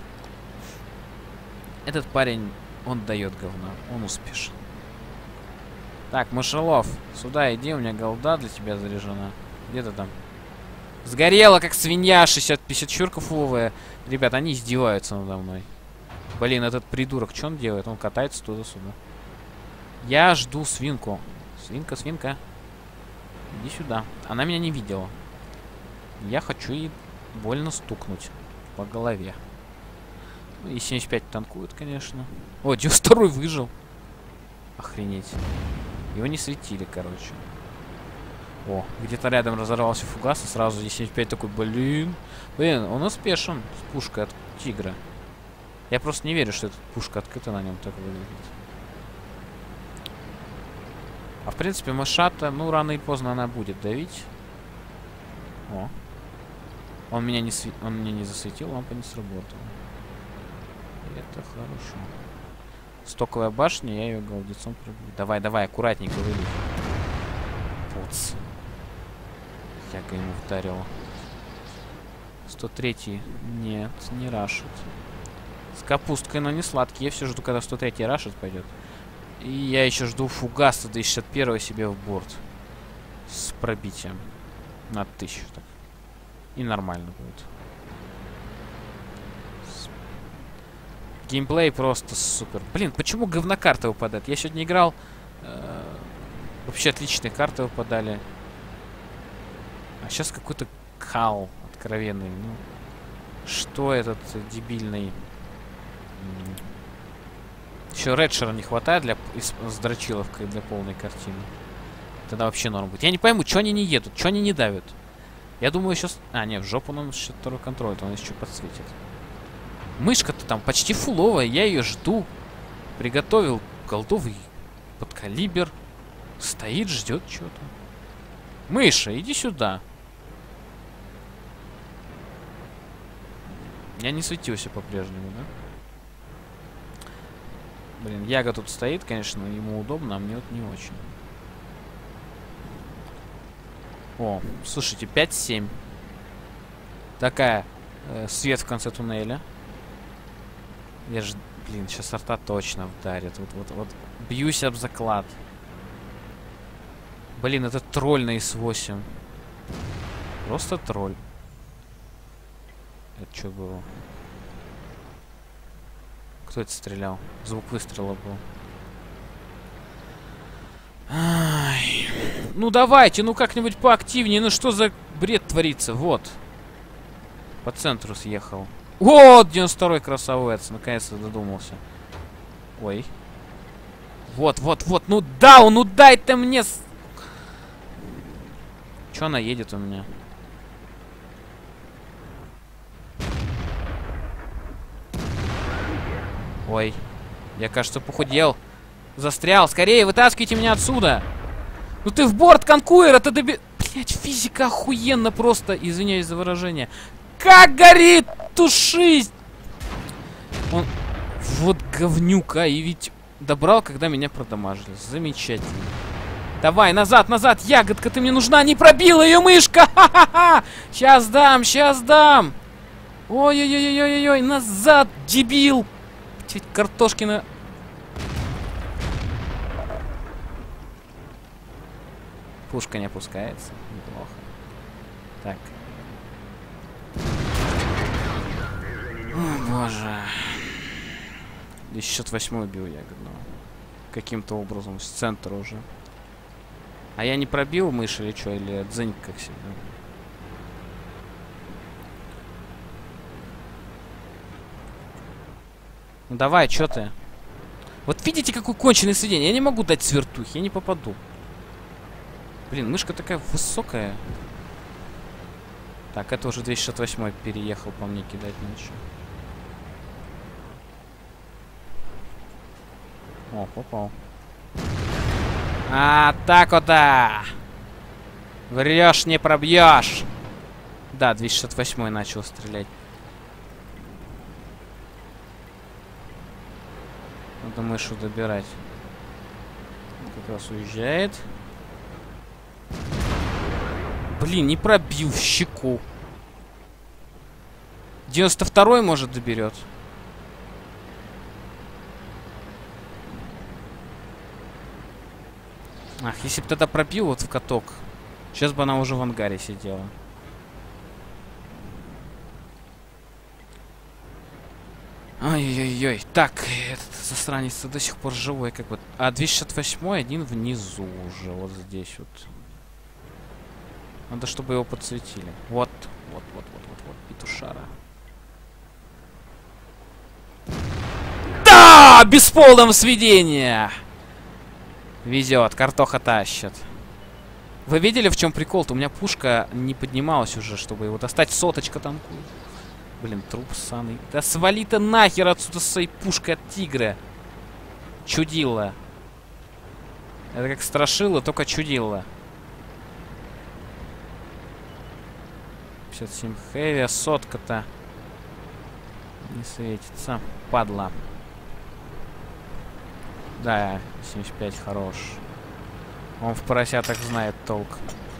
Этот парень, он дает говна. Он успешен. Так, мышелов, сюда иди, у меня голда для тебя заряжена. Где ты там? Сгорела, как свинья, шестьдесят пятьдесят чурков уловая. Ребят, они издеваются надо мной. Блин, этот придурок, что он делает? Он катается туда-сюда. Я жду свинку. Свинка, свинка. Иди сюда. Она меня не видела. Я хочу ей больно стукнуть по голове. Ну, и семьдесят пять танкует, конечно. О, девяносто второй выжил. Охренеть. Его не светили, короче. О, где-то рядом разорвался фугас, и сразу здесь семьдесят пять такой, блин. Блин, он успешен с пушкой от тигра. Я просто не верю, что эта пушка открыта на нем так выглядит. А в принципе, мышата, ну, рано или поздно она будет давить. О. Он меня не, сви... он меня не засветил, лампа не сработала. Это хорошо. Стоковая башня, я ее голдецом пробью. Давай, давай, аккуратненько вылез. Пуц. Я ему вдарил. сто третий. Нет, не рашит. С капусткой, но не сладкий. Я все жду, когда сто третий рашит пойдет. И я еще жду фугаса до шестьдесят первого себе в борт. С пробитием. На тысячу так. И нормально будет. Геймплей просто супер. Блин, почему говнокарты выпадают? Я сегодня играл. Э, вообще отличные карты выпадали. А сейчас какой-то кал откровенный. Ну, что этот дебильный... Еще редшера не хватает для с дрочиловкой для полной картины. Тогда вообще норм будет. Я не пойму, что они не едут, что они не давят. Я думаю, сейчас... А, не, в жопу нам сейчас второй контроль, он еще подсветит. Мышка-то там почти фуловая, я ее жду. Приготовил голдовый подкалибер. Стоит, ждет что-то. Мыша, иди сюда. Я не светился по-прежнему, да? Блин, Яга тут стоит, конечно, ему удобно, а мне вот не очень. О, слушайте, пять семь. Такая, э, свет в конце туннеля. Я ж, блин, сейчас арта точно вдарит. Вот, вот, вот, бьюсь об заклад. Блин, это тролль на эс восемь. Просто тролль. Это что было? Кто это стрелял? Звук выстрела был. Ай. Ну давайте, ну как-нибудь поактивнее. Ну что за бред творится? Вот. По центру съехал. Вот, девяносто второй красавец. Наконец-то додумался. Ой. Вот, вот, вот. Ну да, ну дай ты мне... Чё она едет у меня? Ой. Я, кажется, похудел. Застрял. Скорее, вытаскивайте меня отсюда. Ну ты в борт конкуера, ты доби... Блять, физика охуенно просто. Извиняюсь за выражение. Как горит! Тушись! Он... Вот говнюка. И ведь добрал, когда меня продамажили. Замечательно. Давай, назад, назад, ягодка, ты мне нужна. Не пробила ее мышка! Ха-ха-ха! Сейчас дам, сейчас дам! Ой-ой-ой-ой-ой-ой! Назад, дебил! Ведь картошки на... Пушка не опускается. Неплохо. Так. О, боже. шестьдесят восьмой убил ягодного. Каким-то образом. С центра уже. А я не пробил мышь или что? Или дзынь, как всегда? Ну давай, что ты? Вот видите, какой конченый сведение? Я не могу дать свертухи, я не попаду. Блин, мышка такая высокая. Так, это уже двести шестьдесят восьмой переехал по мне кидать ночью. О, попал. А, так вот, да. Врешь, не пробьешь. Да, двести шестьдесят восьмой начал стрелять. Надо мышу добирать. Как раз уезжает. Блин, не пробил в щеку. девяносто второй, может, доберет. Ах, если бы тогда пробил вот в каток, сейчас бы она уже в ангаре сидела. Ой-ой-ой. Так, этот засранец до сих пор живой, как бы. А двести шестьдесят восемь один внизу уже, вот здесь вот. Надо, чтобы его подсветили. Вот, вот, вот, вот, вот, вот, петушара. Да! Без полного сведения! Везет, картоха тащит. Вы видели, в чем прикол-то? У меня пушка не поднималась уже, чтобы его достать. Соточка танкует. Блин, труп ссаный. Да свали ты нахер отсюда с своей пушкой от тигра. Чудило. Это как страшило, только чудило. пятьдесят семь хэви, сотка-то не светится. Падла. Да, семьдесят пять хорош. Он в поросятах знает толк.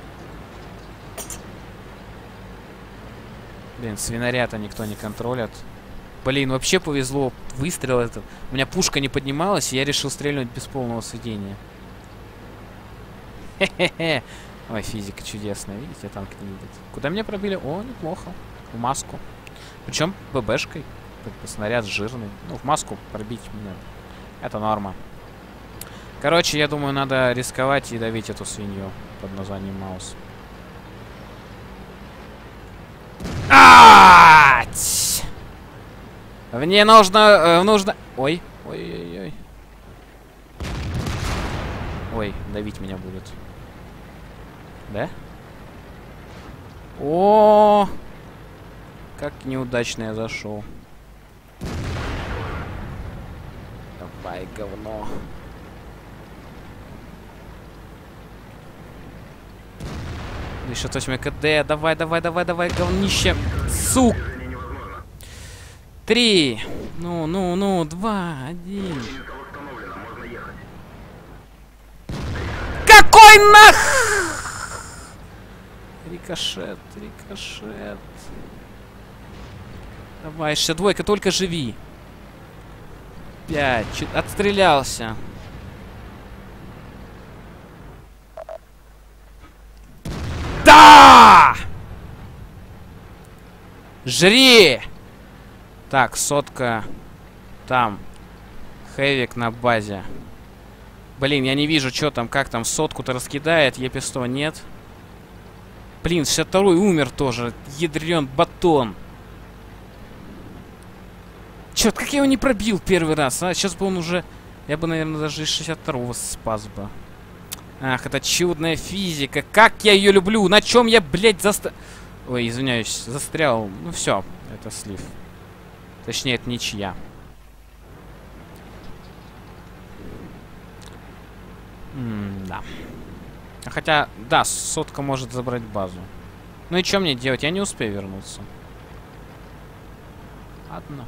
Блин, свинаря-то никто не контролит. Блин, вообще повезло. Выстрел этот. У меня пушка не поднималась, и я решил стрельнуть без полного сведения. Хе-хе-хе. Ой, физика чудесная. Видите, танк не видит. Куда меня пробили? О, неплохо. В маску. Причем ББшкой. Снаряд жирный. Ну, в маску пробить меня. Это норма. Короче, я думаю, надо рисковать и давить эту свинью под названием Маус. Ать! Мне нужно... Э, нужно... Ой, ой-ой-ой. Ой, давить меня будет. Да? О, как неудачно я зашел. Давай, говно. Еще точно КД. Давай, давай, давай, давай, говнище. Сук. Три. Ну, ну, ну, два, один. Какой нах? Рикошет, рикошет. Давай, шестьдесят двойка, только живи. Пять. Чуть отстрелялся. Да! Жри! Так, сотка. Там. Хэвик на базе. Блин, я не вижу, что там, как там. Сотку-то раскидает, Е пи сто нет. Блин, шестьдесят второй умер тоже. Ядрен батон. Чёрт, как я его не пробил первый раз, а? Сейчас бы он уже... Я бы, наверное, даже из шестьдесят второго спас бы. Ах, это чудная физика. Как я ее люблю. На чем я, блядь, заста... Ой, извиняюсь, застрял. Ну все, это слив. Точнее, это ничья. М-да. Хотя, да, сотка может забрать базу. Ну и что мне делать? Я не успею вернуться. Ладно.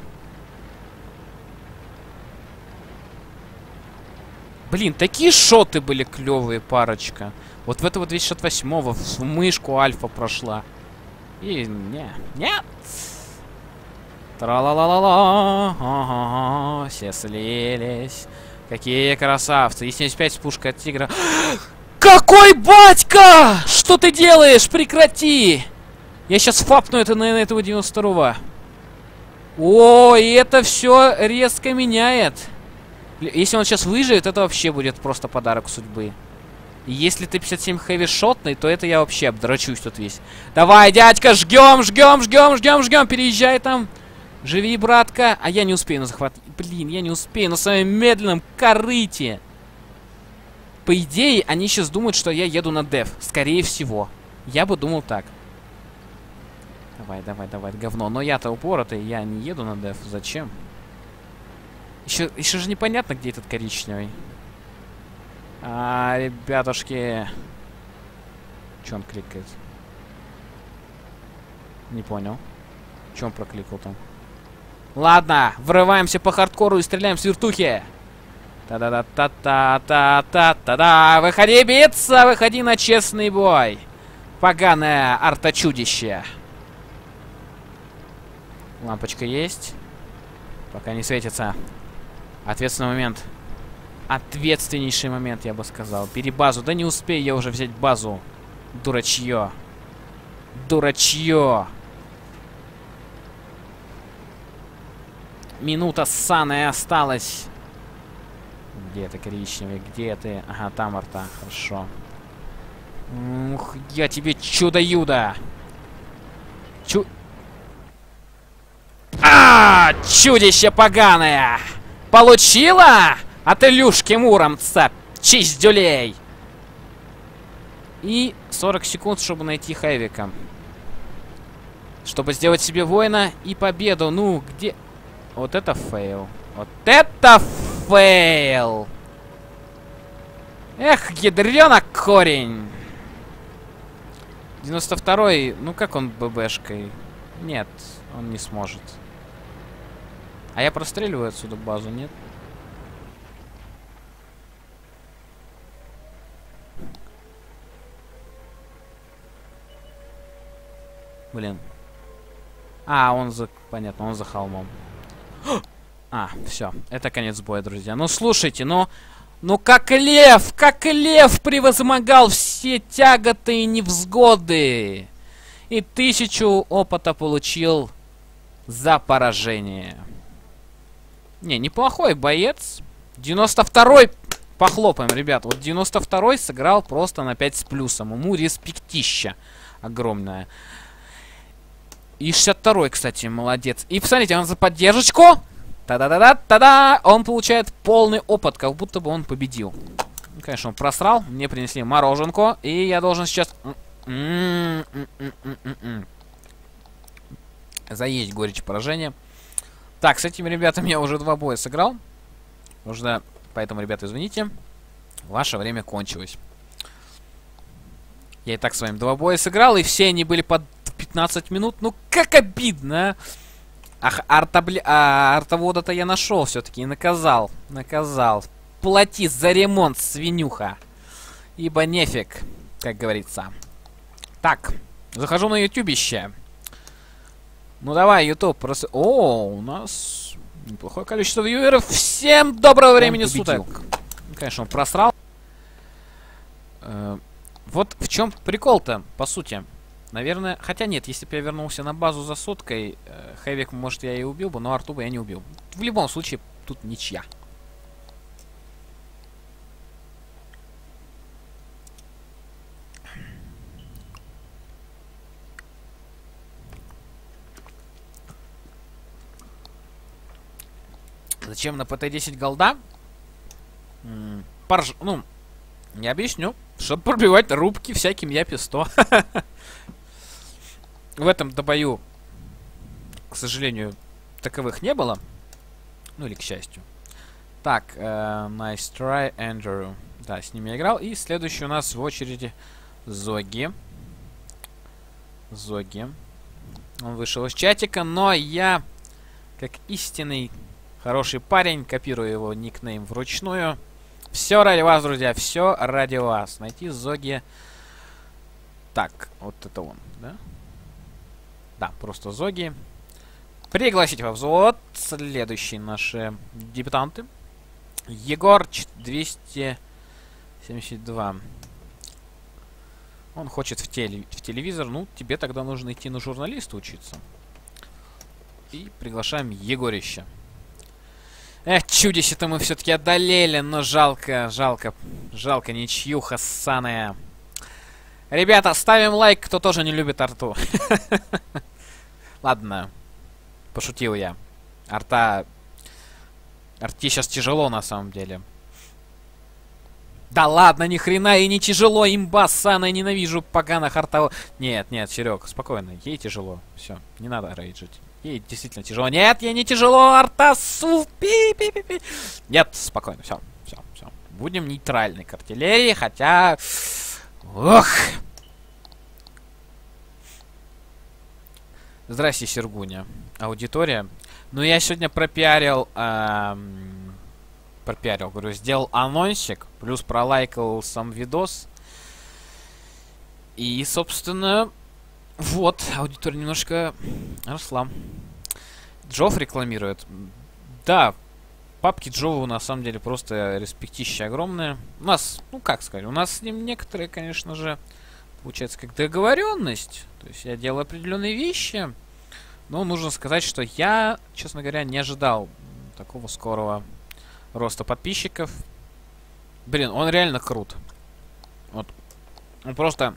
Блин, такие шоты были клевые, парочка. Вот в этого двести шестьдесят восьмого в мышку альфа прошла. И не, нет. Тра-ла-ла-ла-ла. Ага, все слились. Какие красавцы. И семьдесят пять с пушкой от тигра. Какой батька! Что ты делаешь? Прекрати! Я сейчас фапну это на этого девяносто второго. О, и это все резко меняет. Если он сейчас выживет, это вообще будет просто подарок судьбы. И если ты пятьдесят семь хэви шотный, то это я вообще обдрачусь тут весь. Давай, дядька, жгем, жгем, жгем, жгем, жгем. Переезжай там. Живи, братка. А я не успею на захват. Блин, я не успею на своем медленном корыте. По идее, они сейчас думают, что я еду на деф. Скорее всего. Я бы думал так. Давай, давай, давай, говно. Но я-то упоротый, я не еду на деф. Зачем? Еще, еще же непонятно, где этот коричневый. А, ребятушки. Че он кликает? Не понял. Че он прокликал там? Ладно, врываемся по хардкору и стреляем с вертухи. Та-да-да-та-та-та-та-та-да. Выходи биться, выходи на честный бой. поганое арточудище. Лампочка есть. Пока не светится. Ответственный момент. Ответственнейший момент, я бы сказал. Бери базу. Да не успею я уже взять базу. Дурачье. Дурачье. Минута ссаная осталась. Где ты, коричневый? Где ты? Ага, там арта. Хорошо. Ух, я тебе чудо-юдо. Чу... А, чудище поганое! Получила от Илюшки Муромца чиздюлей! И сорок секунд, чтобы найти Хэвика. Чтобы сделать себе воина и победу. Ну, где... Вот это фейл. Вот это фейл! Эх, ядрёнок корень! девяносто второй, ну как он ББшкой? Нет, он не сможет. А я простреливаю отсюда базу, нет? Блин. А, он за... Понятно, он за холмом. А, все. Это конец боя, друзья. Ну, слушайте, ну... Ну, как лев, как лев превозмогал все тяготы и невзгоды. И тысячу опыта получил за поражение. Не, неплохой боец. девяносто второй... Похлопаем, ребят. Вот девяносто второй сыграл просто на пять с плюсом. Ему респектища огромная. И шестьдесят второй, кстати, молодец. И посмотрите, он за поддержку. Та-да-да-да-та-да! Он получает полный опыт, как будто бы он победил. Ну, конечно, он просрал. Мне принесли мороженку. И я должен сейчас... заесть горечь поражения. Так, с этими ребятами я уже два боя сыграл. Нужно... Поэтому, ребята, извините. Ваше время кончилось. Я и так с вами два боя сыграл, и все они были под пятнадцать минут. Ну, как обидно, а! Ах, артобля... а, артовода-то я нашел все-таки и наказал. Наказал. Плати за ремонт, свинюха. Ибо нефиг, как говорится. Так, захожу на ютубище. Ну давай, ютуб, просто... О, у нас неплохое количество вьюеров. Всем доброго времени суток. Конечно, он просрал. Э, вот в чем прикол-то, по сути. Наверное, хотя нет, если бы я вернулся на базу за соткой, э, Хэвик, может, я и убил бы, но арту бы я не убил. В любом случае, тут ничья. Зачем на ПТ десять голда? М-м, порж... Ну, не объясню. Чтобы пробивать рубки всяким япи сто. В этом добою, к сожалению, таковых не было. Ну или к счастью. Так, э, nice try, Andrew. Да, с ними я играл. И следующий у нас в очереди Зоги. Зоги. Он вышел из чатика, но я, как истинный хороший парень, копирую его никнейм вручную. Все ради вас, друзья, все ради вас. Найти Зоги. Так, вот это он, да? Да, просто Зоги. Пригласить во взвод. Следующие наши дебютанты. Егор двести семьдесят два. Он хочет в, теле, в телевизор. Ну, тебе тогда нужно идти на журналиста учиться. И приглашаем Егорища. Эх, чудище-то мы все-таки одолели, но жалко, жалко, жалко, ничьюха ссаная. Ребята, ставим лайк, кто тоже не любит арту. Ладно, пошутил я. Арта... Арте сейчас тяжело на самом деле. Да ладно, ни хрена и не тяжело, имба ссаная, ненавижу поганых артов... Нет, нет, Серег, спокойно, ей тяжело. Все, не надо рейджить. Ей действительно тяжело. Нет, ей не тяжело, артасу. Пи-пи-пи-пи. Нет, спокойно, все, все, все. Будем нейтральны к артиллерии, хотя... Ох! Здрасте, Сергуня. Аудитория. Ну, я сегодня пропиарил... Эм, пропиарил, говорю, сделал анонсик, плюс пролайкал сам видос. И, собственно, вот, аудитория немножко росла. Джофф рекламирует. Да, папки Джоу на самом деле просто респектище огромное. У нас, ну как сказать, у нас с ним некоторые, конечно же, получается как договоренность. То есть я делаю определенные вещи. Но нужно сказать, что я, честно говоря, не ожидал такого скорого роста подписчиков. Блин, он реально крут. Вот. Он просто...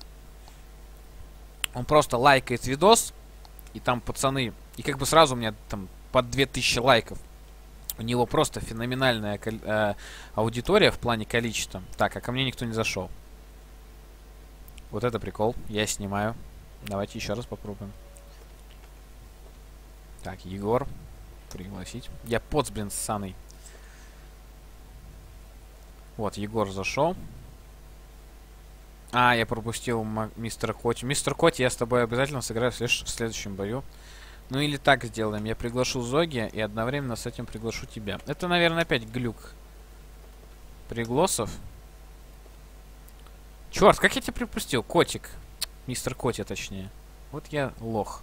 Он просто лайкает видос. И там пацаны... И как бы сразу у меня там под две тысячи лайков. У него просто феноменальная э, аудитория в плане количества. Так, а ко мне никто не зашел. Вот это прикол. Я снимаю. Давайте еще раз попробуем. Так, Егор. Пригласить. Я поц, блин, ссаный. Вот, Егор зашел. А, я пропустил мистера Коти. Мистер Коти, я с тобой обязательно сыграю в, след в следующем бою. Ну или так сделаем. Я приглашу Зоги и одновременно с этим приглашу тебя. Это, наверное, опять глюк пригласов. Черт, как я тебя припустил? Котик. Мистер Коти, точнее. Вот я лох.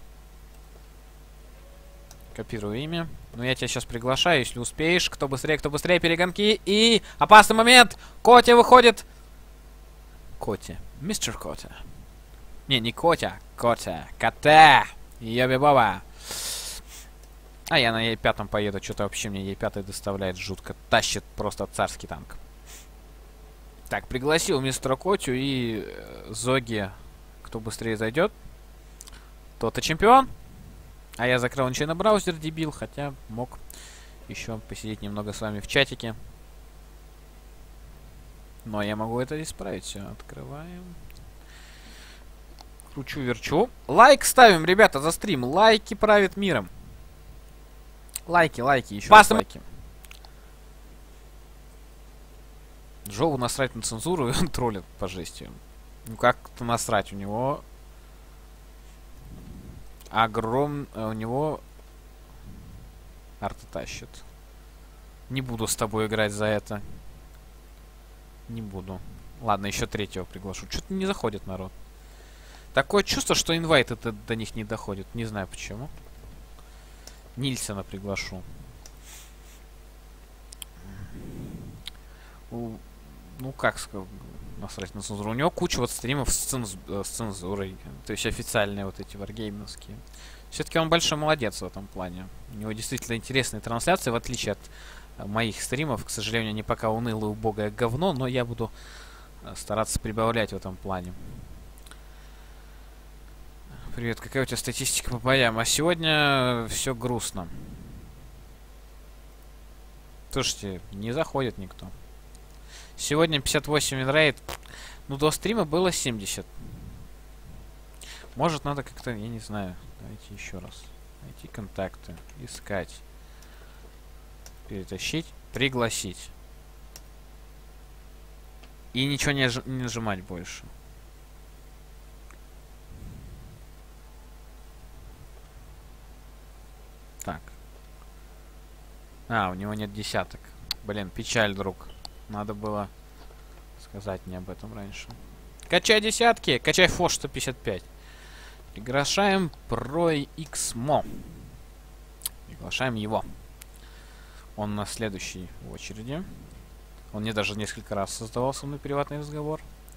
Копирую имя. Ну, я тебя сейчас приглашаю, если успеешь. Кто быстрее, кто быстрее, перегонки. И опасный момент! Котя выходит! Коти. Мистер Коти. Не, не Котя. Котя. Кота! Йоби-боба. А я на Е пять поеду. Что-то вообще мне Е пять доставляет жутко. Тащит просто царский танк. Так, пригласил мистера Котю и э, Зоги. Кто быстрее зайдет, тот и чемпион. А я закрыл ничего на браузер, дебил. Хотя мог еще посидеть немного с вами в чатике. Но я могу это исправить. Все, открываем. Кручу-верчу. Лайк ставим, ребята, за стрим. Лайки правят миром. Лайки, лайки, еще раз лайки. Джоу насрать на цензуру, и он троллит по жести. Ну как-то насрать, у него... Огром... У него... Арта тащит. Не буду с тобой играть за это. Не буду. Ладно, еще третьего приглашу. Что-то не заходит народ. Такое чувство, что инвайт это до них не доходит. Не знаю почему. Нильсона приглашу. У... Ну как сказать, насрать на цензуру. У него куча вот стримов с, ценз... с цензурой. То есть официальные вот эти варгеймовские. Все-таки он большой молодец в этом плане. У него действительно интересные трансляции, в отличие от моих стримов. К сожалению, они пока унылое, убогое говно, но я буду стараться прибавлять в этом плане. Привет, какая у тебя статистика по боям? А сегодня все грустно. Слушайте, не заходит никто. Сегодня пятьдесят восемь винрейт. Ну, до стрима было семьдесят. Может, надо как-то, я не знаю. Давайте еще раз. Найти контакты. Искать. Перетащить. Пригласить. И ничего не, не нажимать больше. Так. А, у него нет десяток. Блин, печаль, друг. Надо было сказать мне об этом раньше. Качай десятки! Качай фош сто пятьдесят пять. Приглашаем Про Икс Мо. Приглашаем его. Он на следующей в очереди. Он мне даже несколько раз создавал со мной приватный разговор.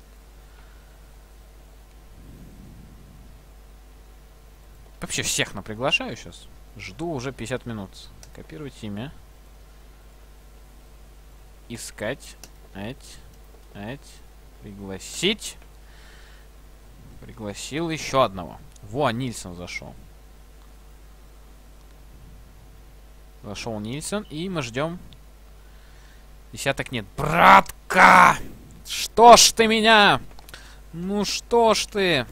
Вообще всех наприглашаю сейчас. Жду уже пятьдесят минут. Копировать имя. Искать. Эть. Эть. Пригласить. Пригласил еще одного. Во, Нильсон зашел. Зашел Нильсон. И мы ждем. Десяток нет. Братка! Что ж ты меня? Ну что ж ты?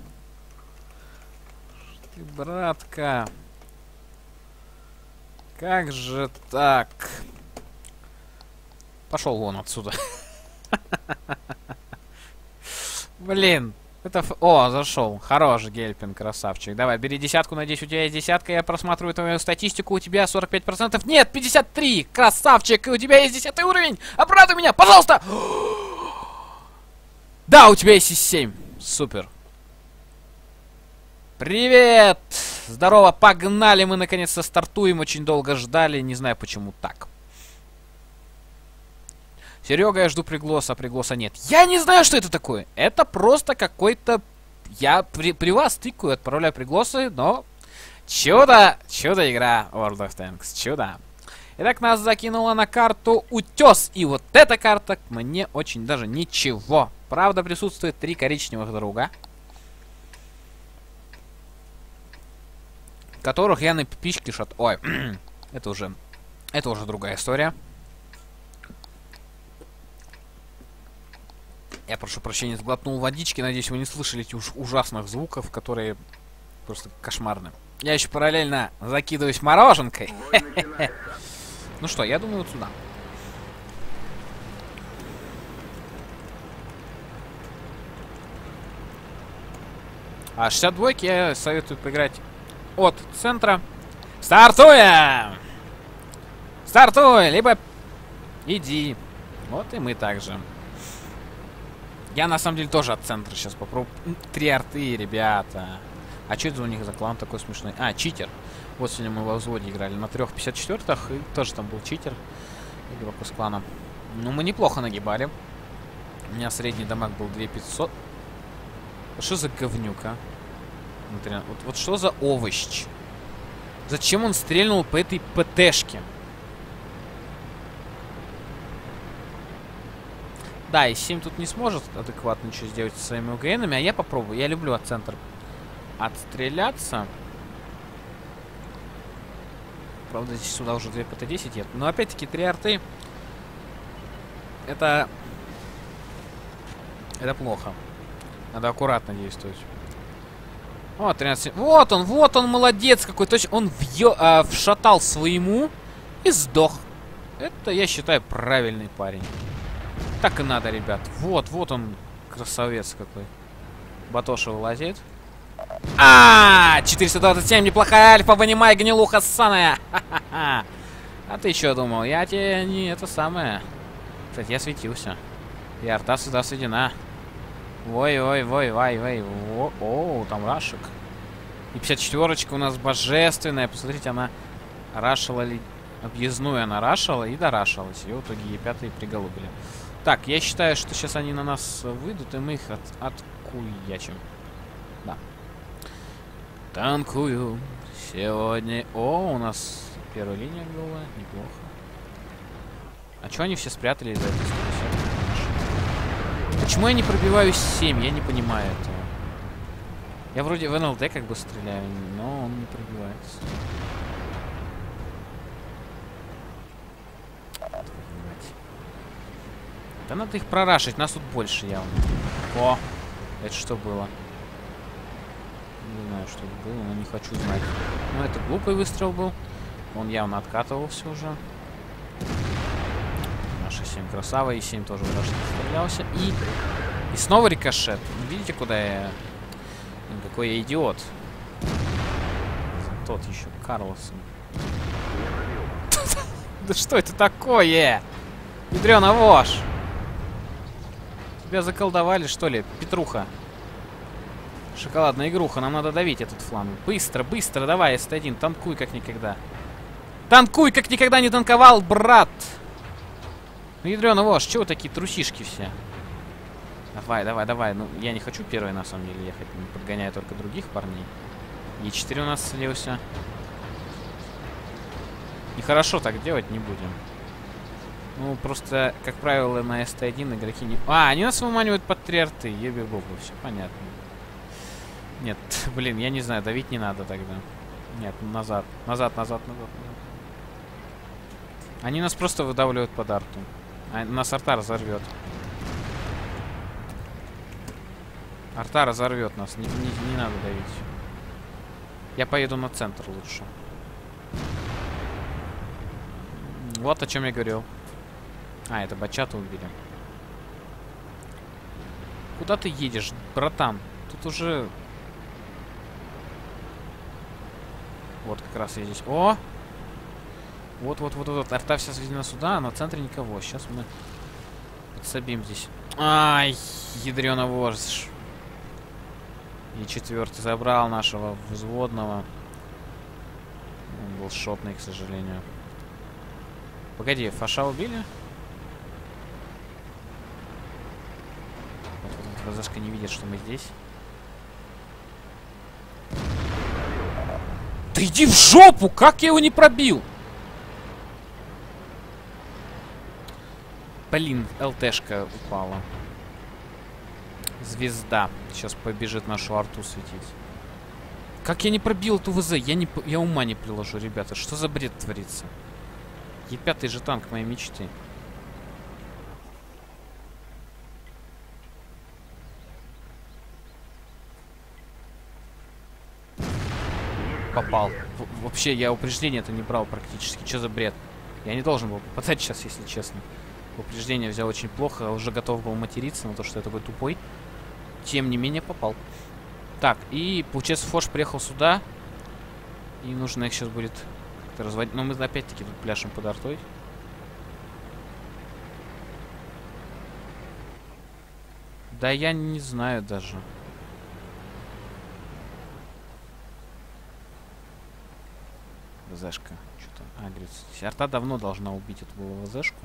Ты, братка. Как же так? Пошел вон отсюда. Блин. Это... Ф... О, зашел. Хорош, Гельпин, красавчик. Давай, бери десятку, надеюсь, у тебя есть десятка. Я просматриваю твою статистику, у тебя сорок пять процентов. Нет, пятьдесят три! Красавчик! У тебя есть десятый уровень! Обрадуй меня, пожалуйста! Да, у тебя есть семь. Супер. Привет! Здорово, погнали! Мы наконец-то стартуем. Очень долго ждали. Не знаю, почему так. Серега, я жду пригласа, а пригласа нет. Я не знаю, что это такое. Это просто какой-то... Я при, при вас тыкаю, отправляю пригласы, но... Чудо! Чудо игра World of Tanks. Чудо. Итак, нас закинула на карту Утес. И вот эта карта мне очень даже ничего. Правда, присутствует три коричневых друга, которых я на пипичке шат... Ой, это уже... Это уже другая история. Я прошу прощения, сглотнул водички. Надеюсь, вы не слышали этих уж ужасных звуков, которые просто кошмарны. Я еще параллельно закидываюсь мороженкой. Ну что, я думаю, вот сюда. А шестьдесят два я советую поиграть от центра. Стартуем! Стартуй! Либо иди. Вот и мы также. Я на самом деле тоже от центра сейчас попробую. Три арты, ребята. А что это у них за клан такой смешной? А, читер. Вот сегодня мы во взводе играли на трех пятьдесят четвёртых, и тоже там был читер. Игрок из клана. Ну, мы неплохо нагибали. У меня средний дамаг был две тысячи пятьсот. Что за говнюк, а? Вот, вот что за овощ? Зачем он стрельнул по этой ПТшке? Да, и семь тут не сможет адекватно ничего сделать со своими УГНами, а я попробую. Я люблю от центра отстреляться. Правда, здесь сюда уже две ПТ десять нет. Но опять-таки три арты. Это... Это плохо. Надо аккуратно действовать. О, тринадцать. Вот он, вот он, молодец какой. Точно, он вьё, а, вшатал своему и сдох. Это, я считаю, правильный парень. Так и надо, ребят. Вот, вот он, красавец какой. Батоша вылазит. А, четыреста двадцать семь, неплохая альфа, вынимай, гнилуха ссаная. Ха-ха-ха. А ты что думал? Я тебе не это самое. Кстати, я светился. И арта сюда сведена. Ой-ой-ой-ой-ой. О, там рашек. И пятьдесят четвёрочка у нас божественная. Посмотрите, она рашила ли... Объездную она рашила и дорашилась. И в итоге е пять приголубили. Так, я считаю, что сейчас они на нас выйдут, и мы их от... откуячим. Да. Танкую сегодня. О, у нас первая линия была. Неплохо. А чё они все спрятались за это? Почему я не пробиваю семь? Я не понимаю этого. Я вроде в эн эл дэ как бы стреляю, но он не пробивается. Да надо их прорашить, нас тут больше явно. О, это что было? Не знаю, что это было, но не хочу знать. Ну, это глупый выстрел был. Он явно откатывался уже. Наша семь красава, и семь тоже хорошо стрелялся. И, и снова рикошет. Видите, куда я... Какой я идиот. Тот еще, Карлсон. Да что это такое? Ядрёна вошь! Тебя заколдовали, что ли, Петруха? Шоколадная игруха, нам надо давить этот фланг. Быстро, быстро, давай, эс тэ один, танкуй как никогда. Танкуй, как никогда не танковал, брат! Ну, ядрёна вошь, чего такие трусишки все? Давай, давай, давай. Ну, я не хочу первый, на самом деле, ехать. Подгоняю только других парней. е четыре у нас слился. Нехорошо так делать не будем. Ну, просто, как правило, на эс тэ один игроки не... А, они нас выманивают под три арты. Еби-бобу, все понятно. Нет, блин, я не знаю, давить не надо тогда. Нет, назад. Назад, назад, назад, назад. Они нас просто выдавливают под арту. А нас арта разорвет. Арта разорвет нас. Не, не, не надо давить. Я поеду на центр лучше. Вот о чем я говорил. А, это бачата убили. Куда ты едешь, братан? Тут уже... Вот как раз я здесь. О! Вот, вот, вот, вот. Арта вся сведена сюда, а на центре никого. Сейчас мы подсобим здесь. Ай, ядрёна вождь. И четвертый забрал нашего взводного. Он был шотный, к сожалению. Погоди, Фаша убили? Вот, вот, ВЗшка не видит, что мы здесь. Да иди в жопу! Как я его не пробил? Блин, ЛТшка упала. Звезда. Сейчас побежит нашу арту светить. Как я не пробил эту ВЗ? Я, не, я ума не приложу, ребята. Что за бред творится? Е пять же танк моей мечты. Попал. В вообще, я упреждение это не брал практически. Что за бред? Я не должен был попадать сейчас, если честно. Упреждение взял очень плохо. Уже готов был материться на то, что я такой тупой. Тем не менее, попал. Так, и получается, Фош приехал сюда. И нужно их сейчас будет как-то разводить. Но мы опять-таки тут пляшем под артой. Да я не знаю даже. ВЗшка. Что-то агрится. Арта давно должна убить эту было ВЗшку.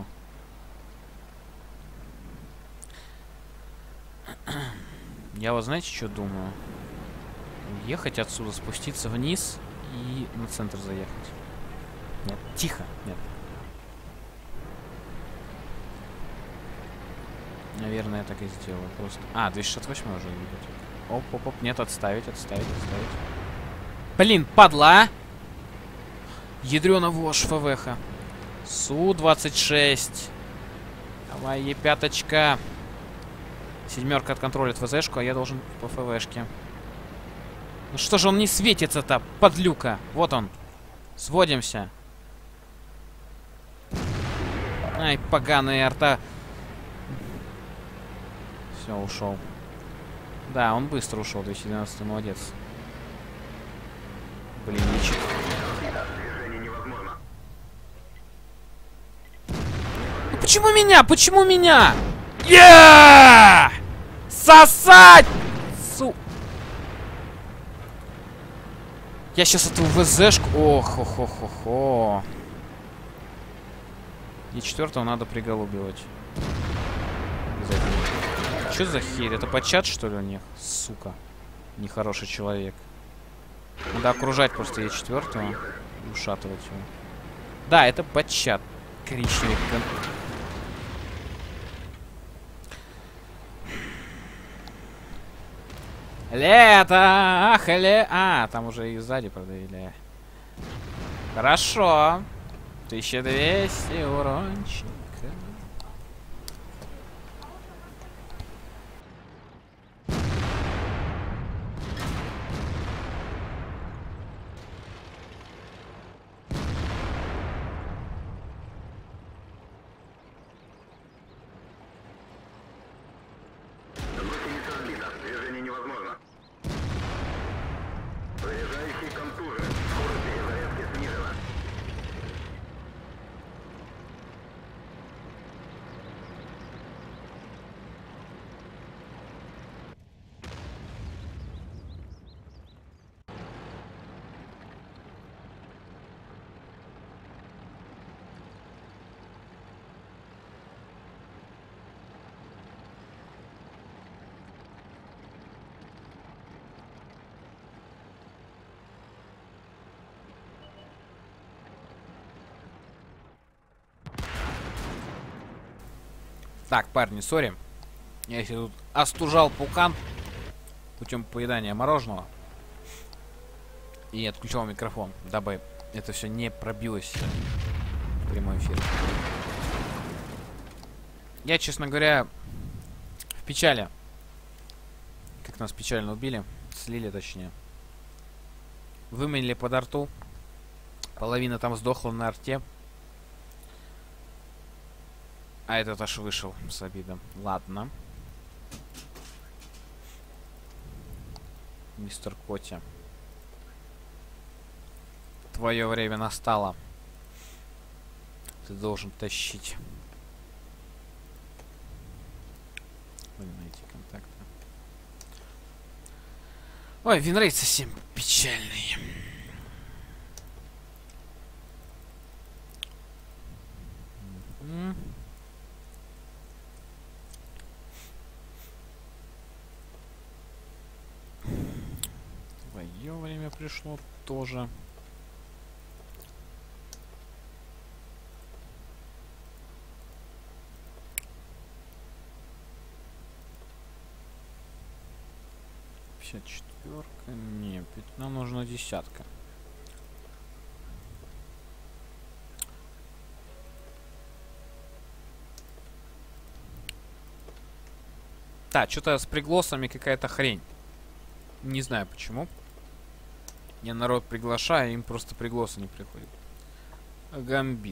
Я вот знаете, что думаю? Ехать отсюда, спуститься вниз и на центр заехать. Нет, тихо, нет. Наверное, я так и сделаю. Просто. А, двести шестьдесят восемь уже видит. Оп, оп, оп. Нет, отставить, отставить, отставить. Блин, падла, а! Ядрёна вошь, ФВХ. Су двадцать шесть. Давай, Е пять. Семерка отконтролит ВЗшку, а я должен по ФВшке. Ну что же он не светится-то, подлюка? Вот он. Сводимся. Ай, поганая арта. Все, ушел. Да, он быстро ушел, двести двенадцать, молодец. Блин, ничего. Ну почему меня? Почему меня? Yeah! Сосать! Су... Я сейчас эту ВЗшку... Ох, ох, ох, ох, ох. И четвертого надо приголубивать. Что за херь? Это подчат, что ли, у них? Сука. Нехороший человек. Надо окружать просто Е четвертого и ушатывать его. Да, это подчат. Коричневый. Лето! Ах, ле... А, там уже и сзади продавили. Хорошо. тысяча двести урончика. Так, парни, сори. Я себе тут остужал пукан путем поедания мороженого. И отключал микрофон, дабы это все не пробилось в прямой эфир. Я, честно говоря, в печали. Как нас печально убили. Слили, точнее. Выменили под арту. Половина там сдохла на арте. А этот аж вышел с обидом. Ладно. Мистер Котя. Твое время настало. Ты должен тащить. Блин, найти контакты. Ой, винрейт совсем печальный. М. Твое время пришло тоже. пятьдесят четвёрка. Не, нам нужна десятка. Да, что-то с пригласами какая-то хрень. Не знаю почему. Я народ приглашаю, им просто пригласы не приходят. Гамбит.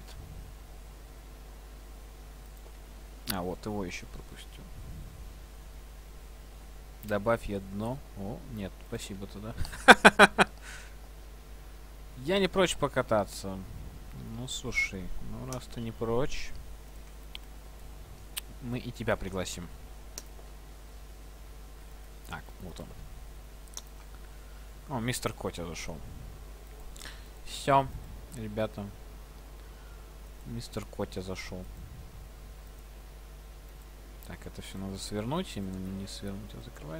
А, вот его еще пропустил. Добавь одно. О, нет, спасибо туда. Я не прочь покататься. Ну, слушай, ну раз ты не прочь, мы и тебя пригласим. Так, вот он. О, мистер Котя зашел. Все, ребята. Мистер Котя зашел. Так, это все надо свернуть. Именно не свернуть, а закрывать.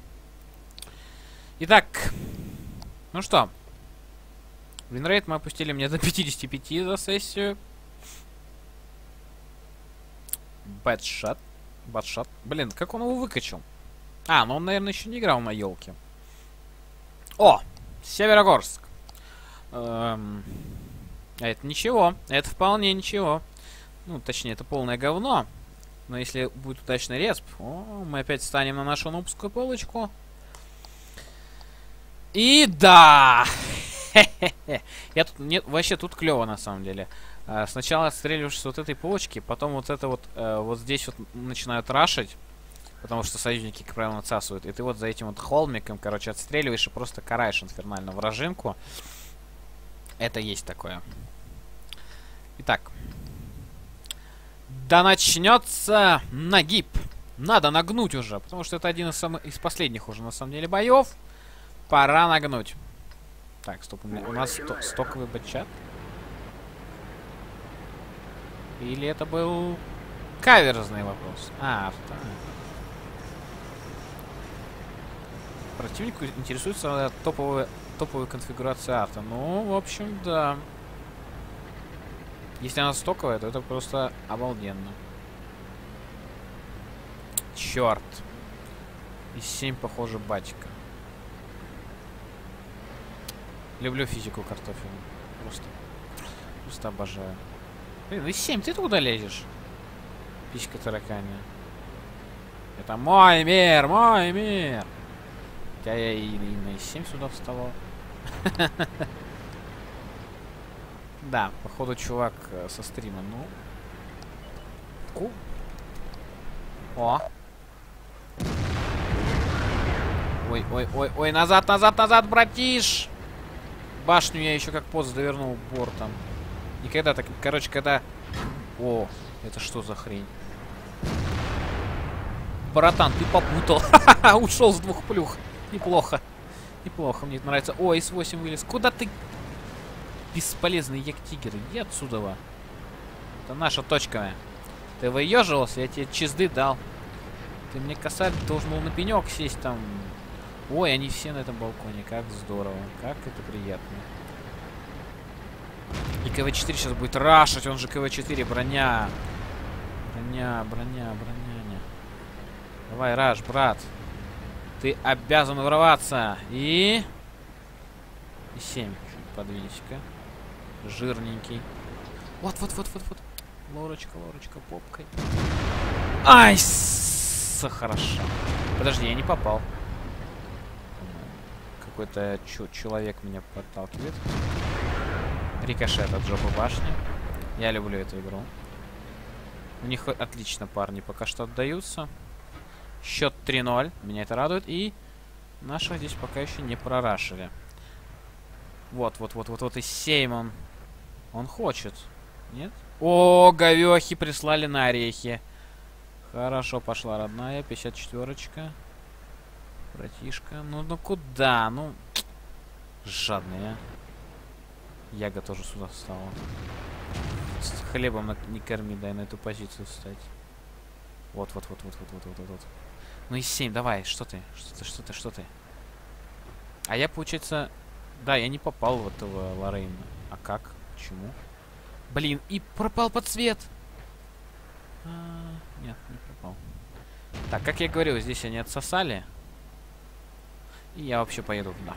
Итак. Ну что. Винрейт мы опустили мне до пятидесяти пяти за сессию. Бэтшот. Бэтшот. Блин, как он его выкачал? А, ну он, наверное, еще не играл на елке. О! Северогорск. Эм, это ничего. Это вполне ничего. Ну, точнее, это полное говно. Но если будет удачный респ, о, мы опять встанем на нашу нубскую полочку. И да! Я тут, нет, вообще тут клево на самом деле. А, сначала отстреливаешься с вот этой полочки, потом вот это вот, а, вот здесь вот начинают рашить. Потому что союзники, как правило, отсасывают. И ты вот за этим вот холмиком, короче, отстреливаешь и просто караешь инфернально вражинку. Это есть такое. Итак. Да начнется нагиб. Надо нагнуть уже, потому что это один из самых из последних уже на самом деле боев. Пора нагнуть. Так, стоп, у, меня, у нас сто, стоковый бэтчат. Или это был каверзный вопрос? А, авто. Противник интересуется топовой, топовой конфигурацией арта. Ну, в общем, да. Если она стоковая, то это просто обалденно. Черт. И семь, похоже, батька. Люблю физику картофеля. Просто. Просто обожаю. Блин, и семь, ты туда лезешь? Писька таракания. Это мой мир, мой мир. Хотя я и, и на семь сюда вставал. Да, походу чувак э, со стрима, ну. Ку. О. Ой, ой, ой, ой, назад, назад, назад, братиш! Башню я еще как пост довернул бортом. Никогда так, короче, когда... О, это что за хрень? Братан, ты попутал. Ушел с двух плюх. Неплохо. Неплохо, мне это нравится. О, эс восемь вылез. Куда ты... Бесполезный як-тигер, иди отсюда. Во. Это наша точка. Ты выеживался, я тебе чизды дал. Ты мне, косарь, должен был на пенек сесть там. Ой, они все на этом балконе. Как здорово. Как это приятно. И ка вэ четыре сейчас будет рашить. Он же ка вэ четыре, броня. Броня, броня, броня. Давай, раш, брат. Ты обязан врываться. И... И семь. Подвинься-ка. Жирненький. Вот, вот, вот, вот, вот. Лорочка, лорочка, попкой. Ай, с хорошо. Подожди, я не попал. Какой-то человек меня подталкивает. Рикошет от жопы башни. Я люблю эту игру. У них отлично парни пока что отдаются. Счет три ноль. Меня это радует. И наших здесь пока еще не прорашили. Вот, вот, вот, вот, вот и Сеймон. Он хочет. Нет? О, говехи прислали на орехи. Хорошо пошла, родная. пятьдесят четвёрочка. Братишка, ну, ну куда? Ну, жадный, а. Яга тоже сюда встала. С хлебом на, не корми, дай на эту позицию встать. Вот, вот, вот, вот, вот, вот, вот, вот, вот. Ну и семь, давай, что ты? Что ты, что ты, что ты? А я, получается... Да, я не попал в этого Лорейна. А как? Почему? Блин, и пропал подсвет! А, нет, не пропал. Так, как я говорил, здесь они отсосали. И я вообще поеду туда.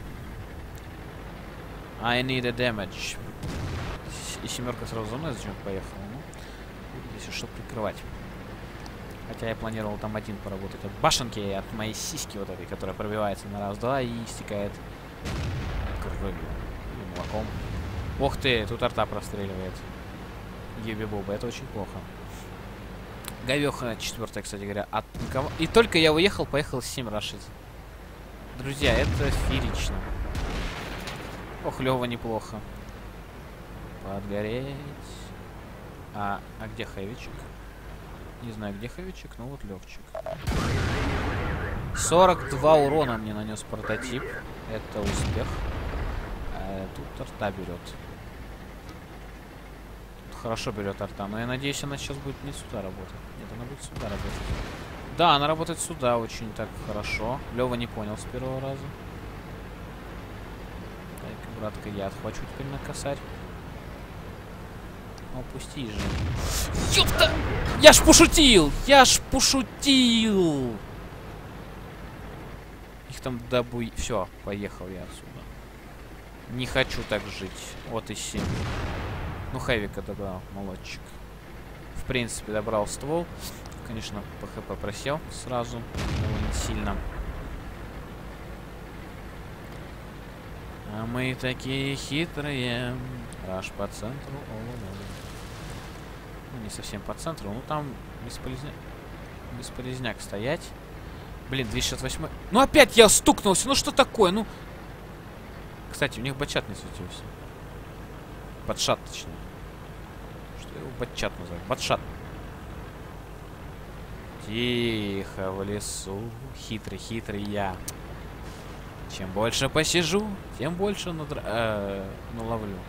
I need a damage. И семерка сразу за мной зачем поехала? Ну, здесь что прикрывать. Хотя я планировал там один поработать от башенки, от моей сиськи вот этой, которая пробивается на раз-два и стекает кровью и молоком. Ох ты, тут арта простреливает. Еби-боба, это очень плохо. Говёха четвертая, кстати говоря, от никого. И только я уехал, поехал семь рашить. Друзья, это феерично. Ох, Лёва неплохо. Подгореть. А, а где Хэвичек? Не знаю, где Хэвичек, но вот Левчик. сорок два урона мне нанес прототип. Это успех. А тут арта берет. Тут хорошо берет арта, но я надеюсь, она сейчас будет не сюда работать. Нет, она будет сюда работать. Да, она работает сюда очень так хорошо. Лёва не понял с первого раза. Так, братка, я отхвачу теперь на косарь. Опусти же. Ёпта! Я ж пошутил! Я ж пошутил! Их там добуй... Все, поехал я отсюда. Не хочу так жить. Вот и семь. Ну, Хэвика добрал, молодчик. В принципе, добрал ствол. Конечно, по хп просел сразу. Довольно сильно. А мы такие хитрые. Раш по центру. О-о-о. Ну, не совсем по центру. Ну, там бесполезняк. Бесполезняк стоять. Блин, двести шестьдесят восемь. Ну, опять я стукнулся. Ну, что такое? Ну. Кстати, у них бачат не светился. Батшат, точнее. Что его батчат называют? Батшат. Тихо в лесу. Хитрый, хитрый я. Чем больше посижу, тем больше надра... э, наловлю.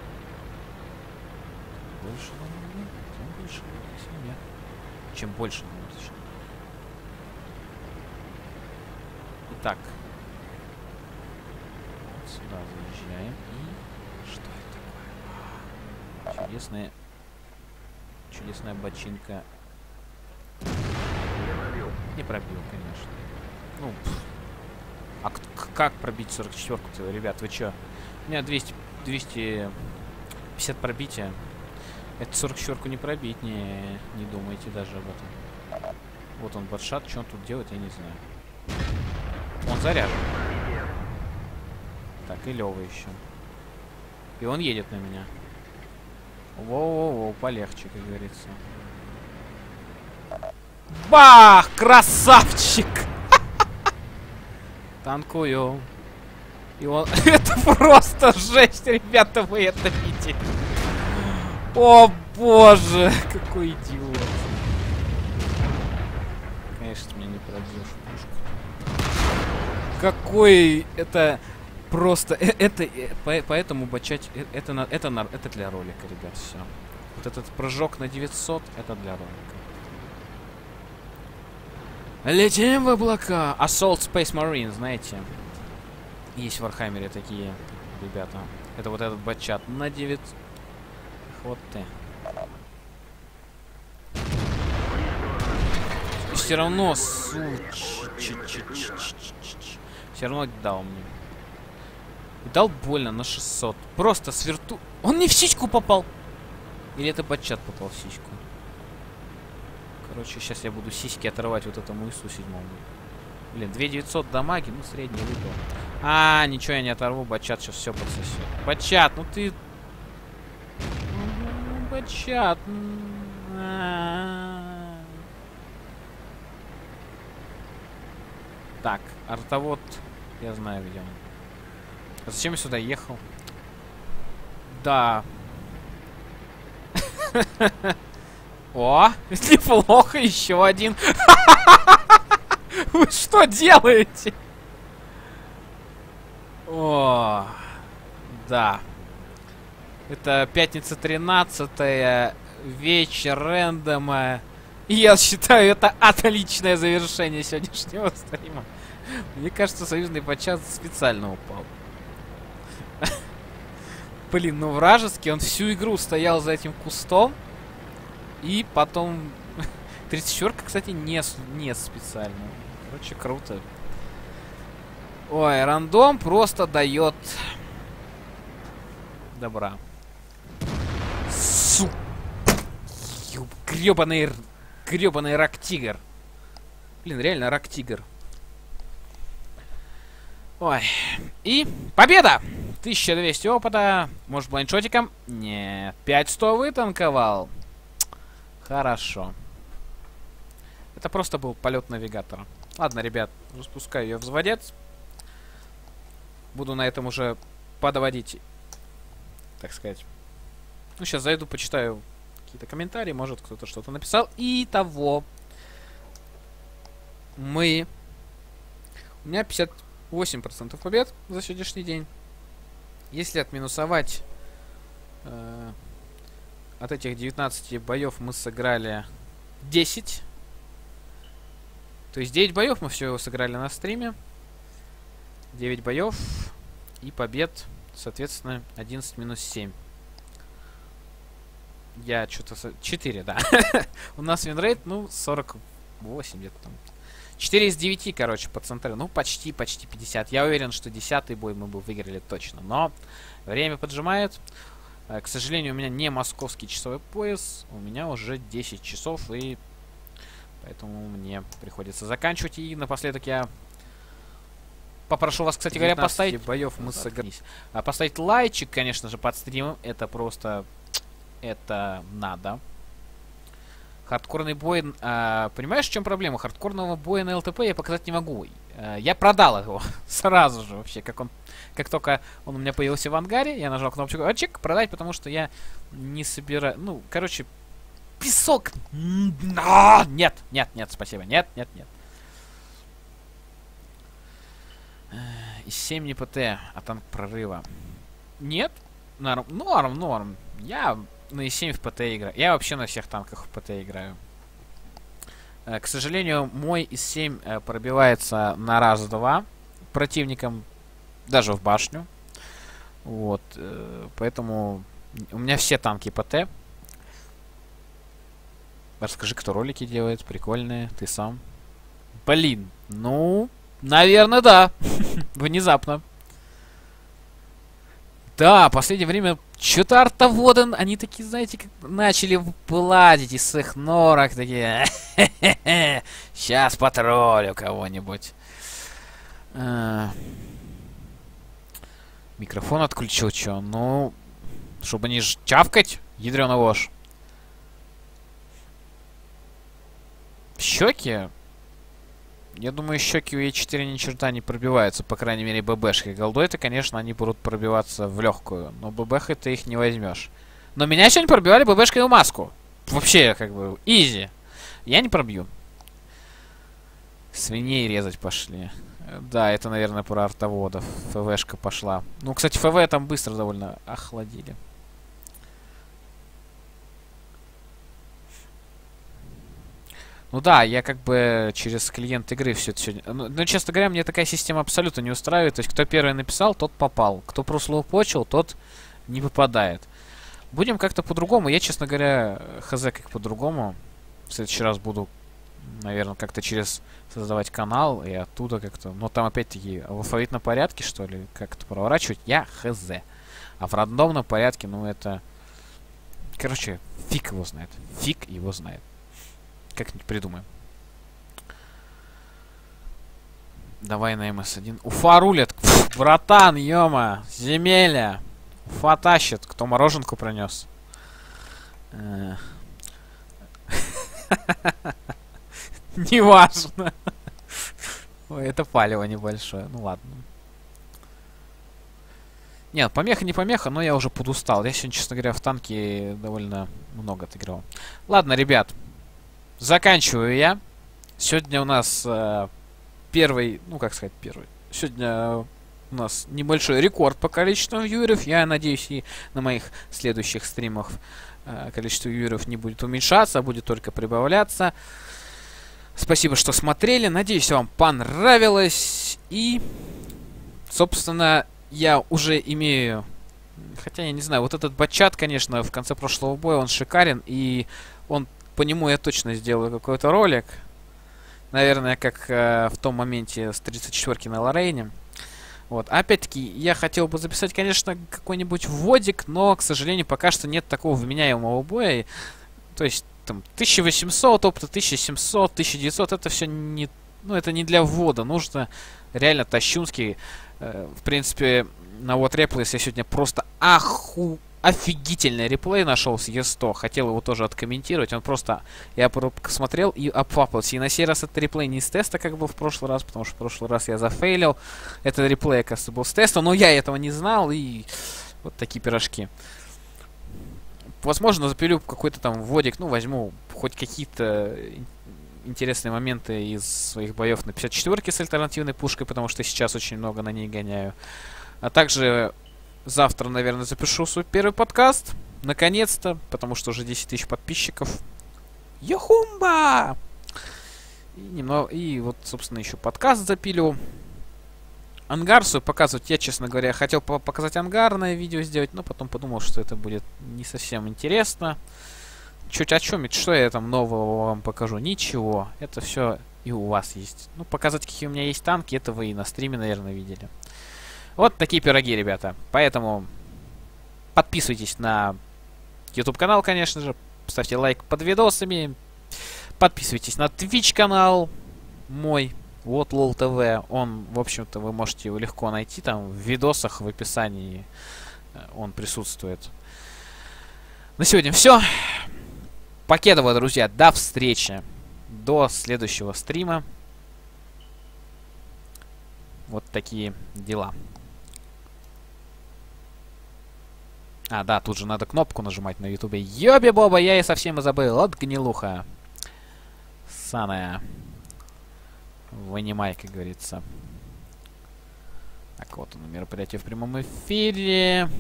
Больше наловлю, тем больше семья. Чем больше наловлю. Итак. Вот сюда заезжаем. И... Что это такое? Чудесная... Чудесная бочинка. Не пробил, конечно. Ну, пфф. А как пробить сорок четвёрку-то, ребят, вы чё? У меня двести, двести пятьдесят пробития. Это сорок четвёрку не пробить, не, не думайте даже об этом. Вот он, батшат, что он тут делает, я не знаю. Он заряжен. Так, и Лёва еще. И он едет на меня. Воу-воу-воу, полегче, как говорится. Бах! Красавчик! Танкую. И он... Это просто жесть, ребята, вы это видите. О боже, какой идиот. Конечно, меня не пробьешь пушку. Какой это просто... Это... Поэтому бачать... Это, на... это, на... это для ролика, ребят, все. Вот этот прыжок на девятьсот, это для ролика. Летим в облака. Assault Space Marine, знаете. Есть в Вархаммере такие ребята. Это вот этот батчат на девять. Вот ты. Все равно, суч... Все равно дал мне. И дал больно на шестьсот. Просто сверту... Он не в сиську попал. Или это батчат попал в сиську. Короче, сейчас я буду сиськи оторвать вот этому ИСу седьмому. Блин, две тысячи девятьсот дамаги, ну средний выпал. А, ничего я не оторву, бачат сейчас все подсосет. Бачат, ну ты... Бачат. Так, артовод, я знаю где он. А зачем я сюда ехал? Да. О, неплохо, еще один. Вы что делаете? О, да. Это пятница тринадцатая, вечер рандома. И я считаю, это отличное завершение сегодняшнего стрима. Мне кажется, союзный подчас специально упал. Блин, ну вражеский, он всю игру стоял за этим кустом. И потом... тридцать четыре, кстати, не, не специально. Короче, круто. Ой, рандом просто дает добра. Су... Гребаный... Гребаный рак-тигр. Блин, реально рак-тигр. Ой. И победа! тысяча двести опыта. Может, блайншотиком? Нет. пять сто вытанковал. Хорошо. Это просто был полет навигатора. Ладно, ребят, запускаю ее в взводец. Буду на этом уже подводить, так сказать. Ну, сейчас зайду, почитаю какие-то комментарии. Может, кто-то что-то написал. И того. Мы... У меня пятьдесят восемь процентов побед за сегодняшний день. Если отминусовать э, от этих девятнадцати боев мы сыграли десять. То есть девять боев мы все сыграли на стриме. девять боев и побед, соответственно, одиннадцать минус семь. Я что-то... четыре, да. У нас винрейт, ну, сорок восемь где-то там. четыре из девяти, короче, по центру. Ну, почти, почти пятьдесят. Я уверен, что десятый бой мы бы выиграли точно. Но время поджимает. К сожалению, у меня не московский часовой пояс. У меня уже десять часов, и поэтому мне приходится заканчивать. И напоследок я попрошу вас, кстати говоря, поставить... боев мы сыграли. А поставить лайчик, конечно же, под стримом. Это просто... Это надо. Хардкорный бой... А, понимаешь, в чем проблема? Хардкорного боя на ЛТП я показать не могу. А, я продал его сразу же вообще. Как он... Как только он у меня появился в ангаре, я нажал кнопочку «Чик», продать, потому что я не собираю... Ну, короче, песок! Нет, нет, нет, спасибо. Нет, нет, нет. И семь не ПТ, а танк прорыва. Нет? Норм, норм, норм. Я на и семь в ПТ играю. Я вообще на всех танках в ПТ играю. К сожалению, мой и семь пробивается на раз-два противникам, даже в башню. Вот. Поэтому у меня все танки ПТ. Расскажи, кто ролики делает. Прикольные. Ты сам. Блин. Ну, наверное, да. Внезапно. Да, в последнее время что-то артоводы, они такие, знаете, как начали вылазить из их норок, такие, сейчас потроллю кого-нибудь. А... Микрофон отключил, чё? Ну, чтобы не чавкать, ядрёна вошь. Щеки? Я думаю, щеки у Е четыре ни черта не пробиваются, по крайней мере, ББшкой. Голдой-то, конечно, они будут пробиваться в легкую, но ББхой ты их не возьмешь. Но меня сегодня пробивали ББшкой в маску. Вообще, как бы, изи. Я не пробью. Свиней резать пошли. Да, это, наверное, про артоводов. ФВшка пошла. Ну, кстати, ФВ там быстро довольно охладили. Ну да, я как бы через клиент игры все это сегодня... Ну, ну, честно говоря, мне такая система абсолютно не устраивает. То есть, кто первый написал, тот попал. Кто прослоупочил, тот не попадает. Будем как-то по-другому. Я, честно говоря, хз как по-другому. В следующий раз буду, наверное, как-то через создавать канал и оттуда как-то... Но там опять-таки в алфавитном порядке, что ли, как-то проворачивать. Я хз. А в рандомном порядке, ну это... Короче, фиг его знает. Фиг его знает. Как-нибудь придумаем. Давай на эм эс один. Уфа рулит. Фу, братан, ёма. Земеля. Уфа тащит. Кто мороженку принес? Неважно. Ой, это палево небольшое. Ну ладно. Нет, помеха не помеха, но я уже подустал. Я сегодня, честно говоря, в танке довольно много отыграл. Ладно, ребят. Заканчиваю я. Сегодня у нас э, первый, ну как сказать первый. Сегодня у нас небольшой рекорд по количеству вьюеров. Я надеюсь, и на моих следующих стримах э, количество вьюеров не будет уменьшаться, а будет только прибавляться. Спасибо, что смотрели. Надеюсь, вам понравилось. И, собственно, я уже имею... Хотя, я не знаю, вот этот батчат, конечно, в конце прошлого боя, он шикарен. И он, по нему я точно сделаю какой-то ролик. Наверное, как э, в том моменте с тридцать четвёрки на Лорейне. Вот. Опять-таки, я хотел бы записать, конечно, какой-нибудь вводик, но, к сожалению, пока что нет такого вменяемого боя. То есть, там, тысяча восемьсот опыта, тысяча семьсот, тысяча девятьсот, это все не... Ну, это не для ввода. Нужно реально тащунский. Э, в принципе, на вот реплейс я сегодня просто аху... офигительный реплей нашел с Е сто. Хотел его тоже откомментировать. Он просто... Я посмотрел и обфапался. И на сей раз это реплей не с теста, как был в прошлый раз, потому что в прошлый раз я зафейлил. Этот реплей, оказывается, был с теста, но я этого не знал. И вот такие пирожки. Возможно, запилю какой-то там вводик. Ну, возьму хоть какие-то интересные моменты из своих боев на пятьдесят четвёрке с альтернативной пушкой, потому что сейчас очень много на ней гоняю. А также... Завтра, наверное, запишу свой первый подкаст. Наконец-то. Потому что уже десять тысяч подписчиков. Йохумба! И, немного, и вот, собственно, еще подкаст запилю. Ангар свой показывать. Я, честно говоря, хотел показать ангарное видео сделать. Но потом подумал, что это будет не совсем интересно. Чуть о чем? Что я там нового вам покажу? Ничего. Это все и у вас есть. Ну, показать, какие у меня есть танки. Это вы и на стриме, наверное, видели. Вот такие пироги, ребята. Поэтому подписывайтесь на YouTube канал, конечно же. Ставьте лайк под видосами. Подписывайтесь на Twitch канал мой. Вот лол ТВ. Он, в общем-то, вы можете его легко найти. Там в видосах, в описании он присутствует. На сегодня все. Покедово, друзья. До встречи. До следующего стрима. Вот такие дела. А, да, тут же надо кнопку нажимать на ютубе. Ёби-боба, я и совсем и забыл. От гнилуха. Саная. Вынимай, как говорится. Так, вот оно, мероприятие в прямом эфире.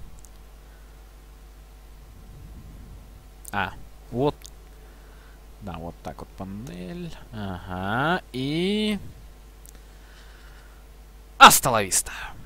А, вот. Да, вот так вот панель. Ага, и... Асталависта.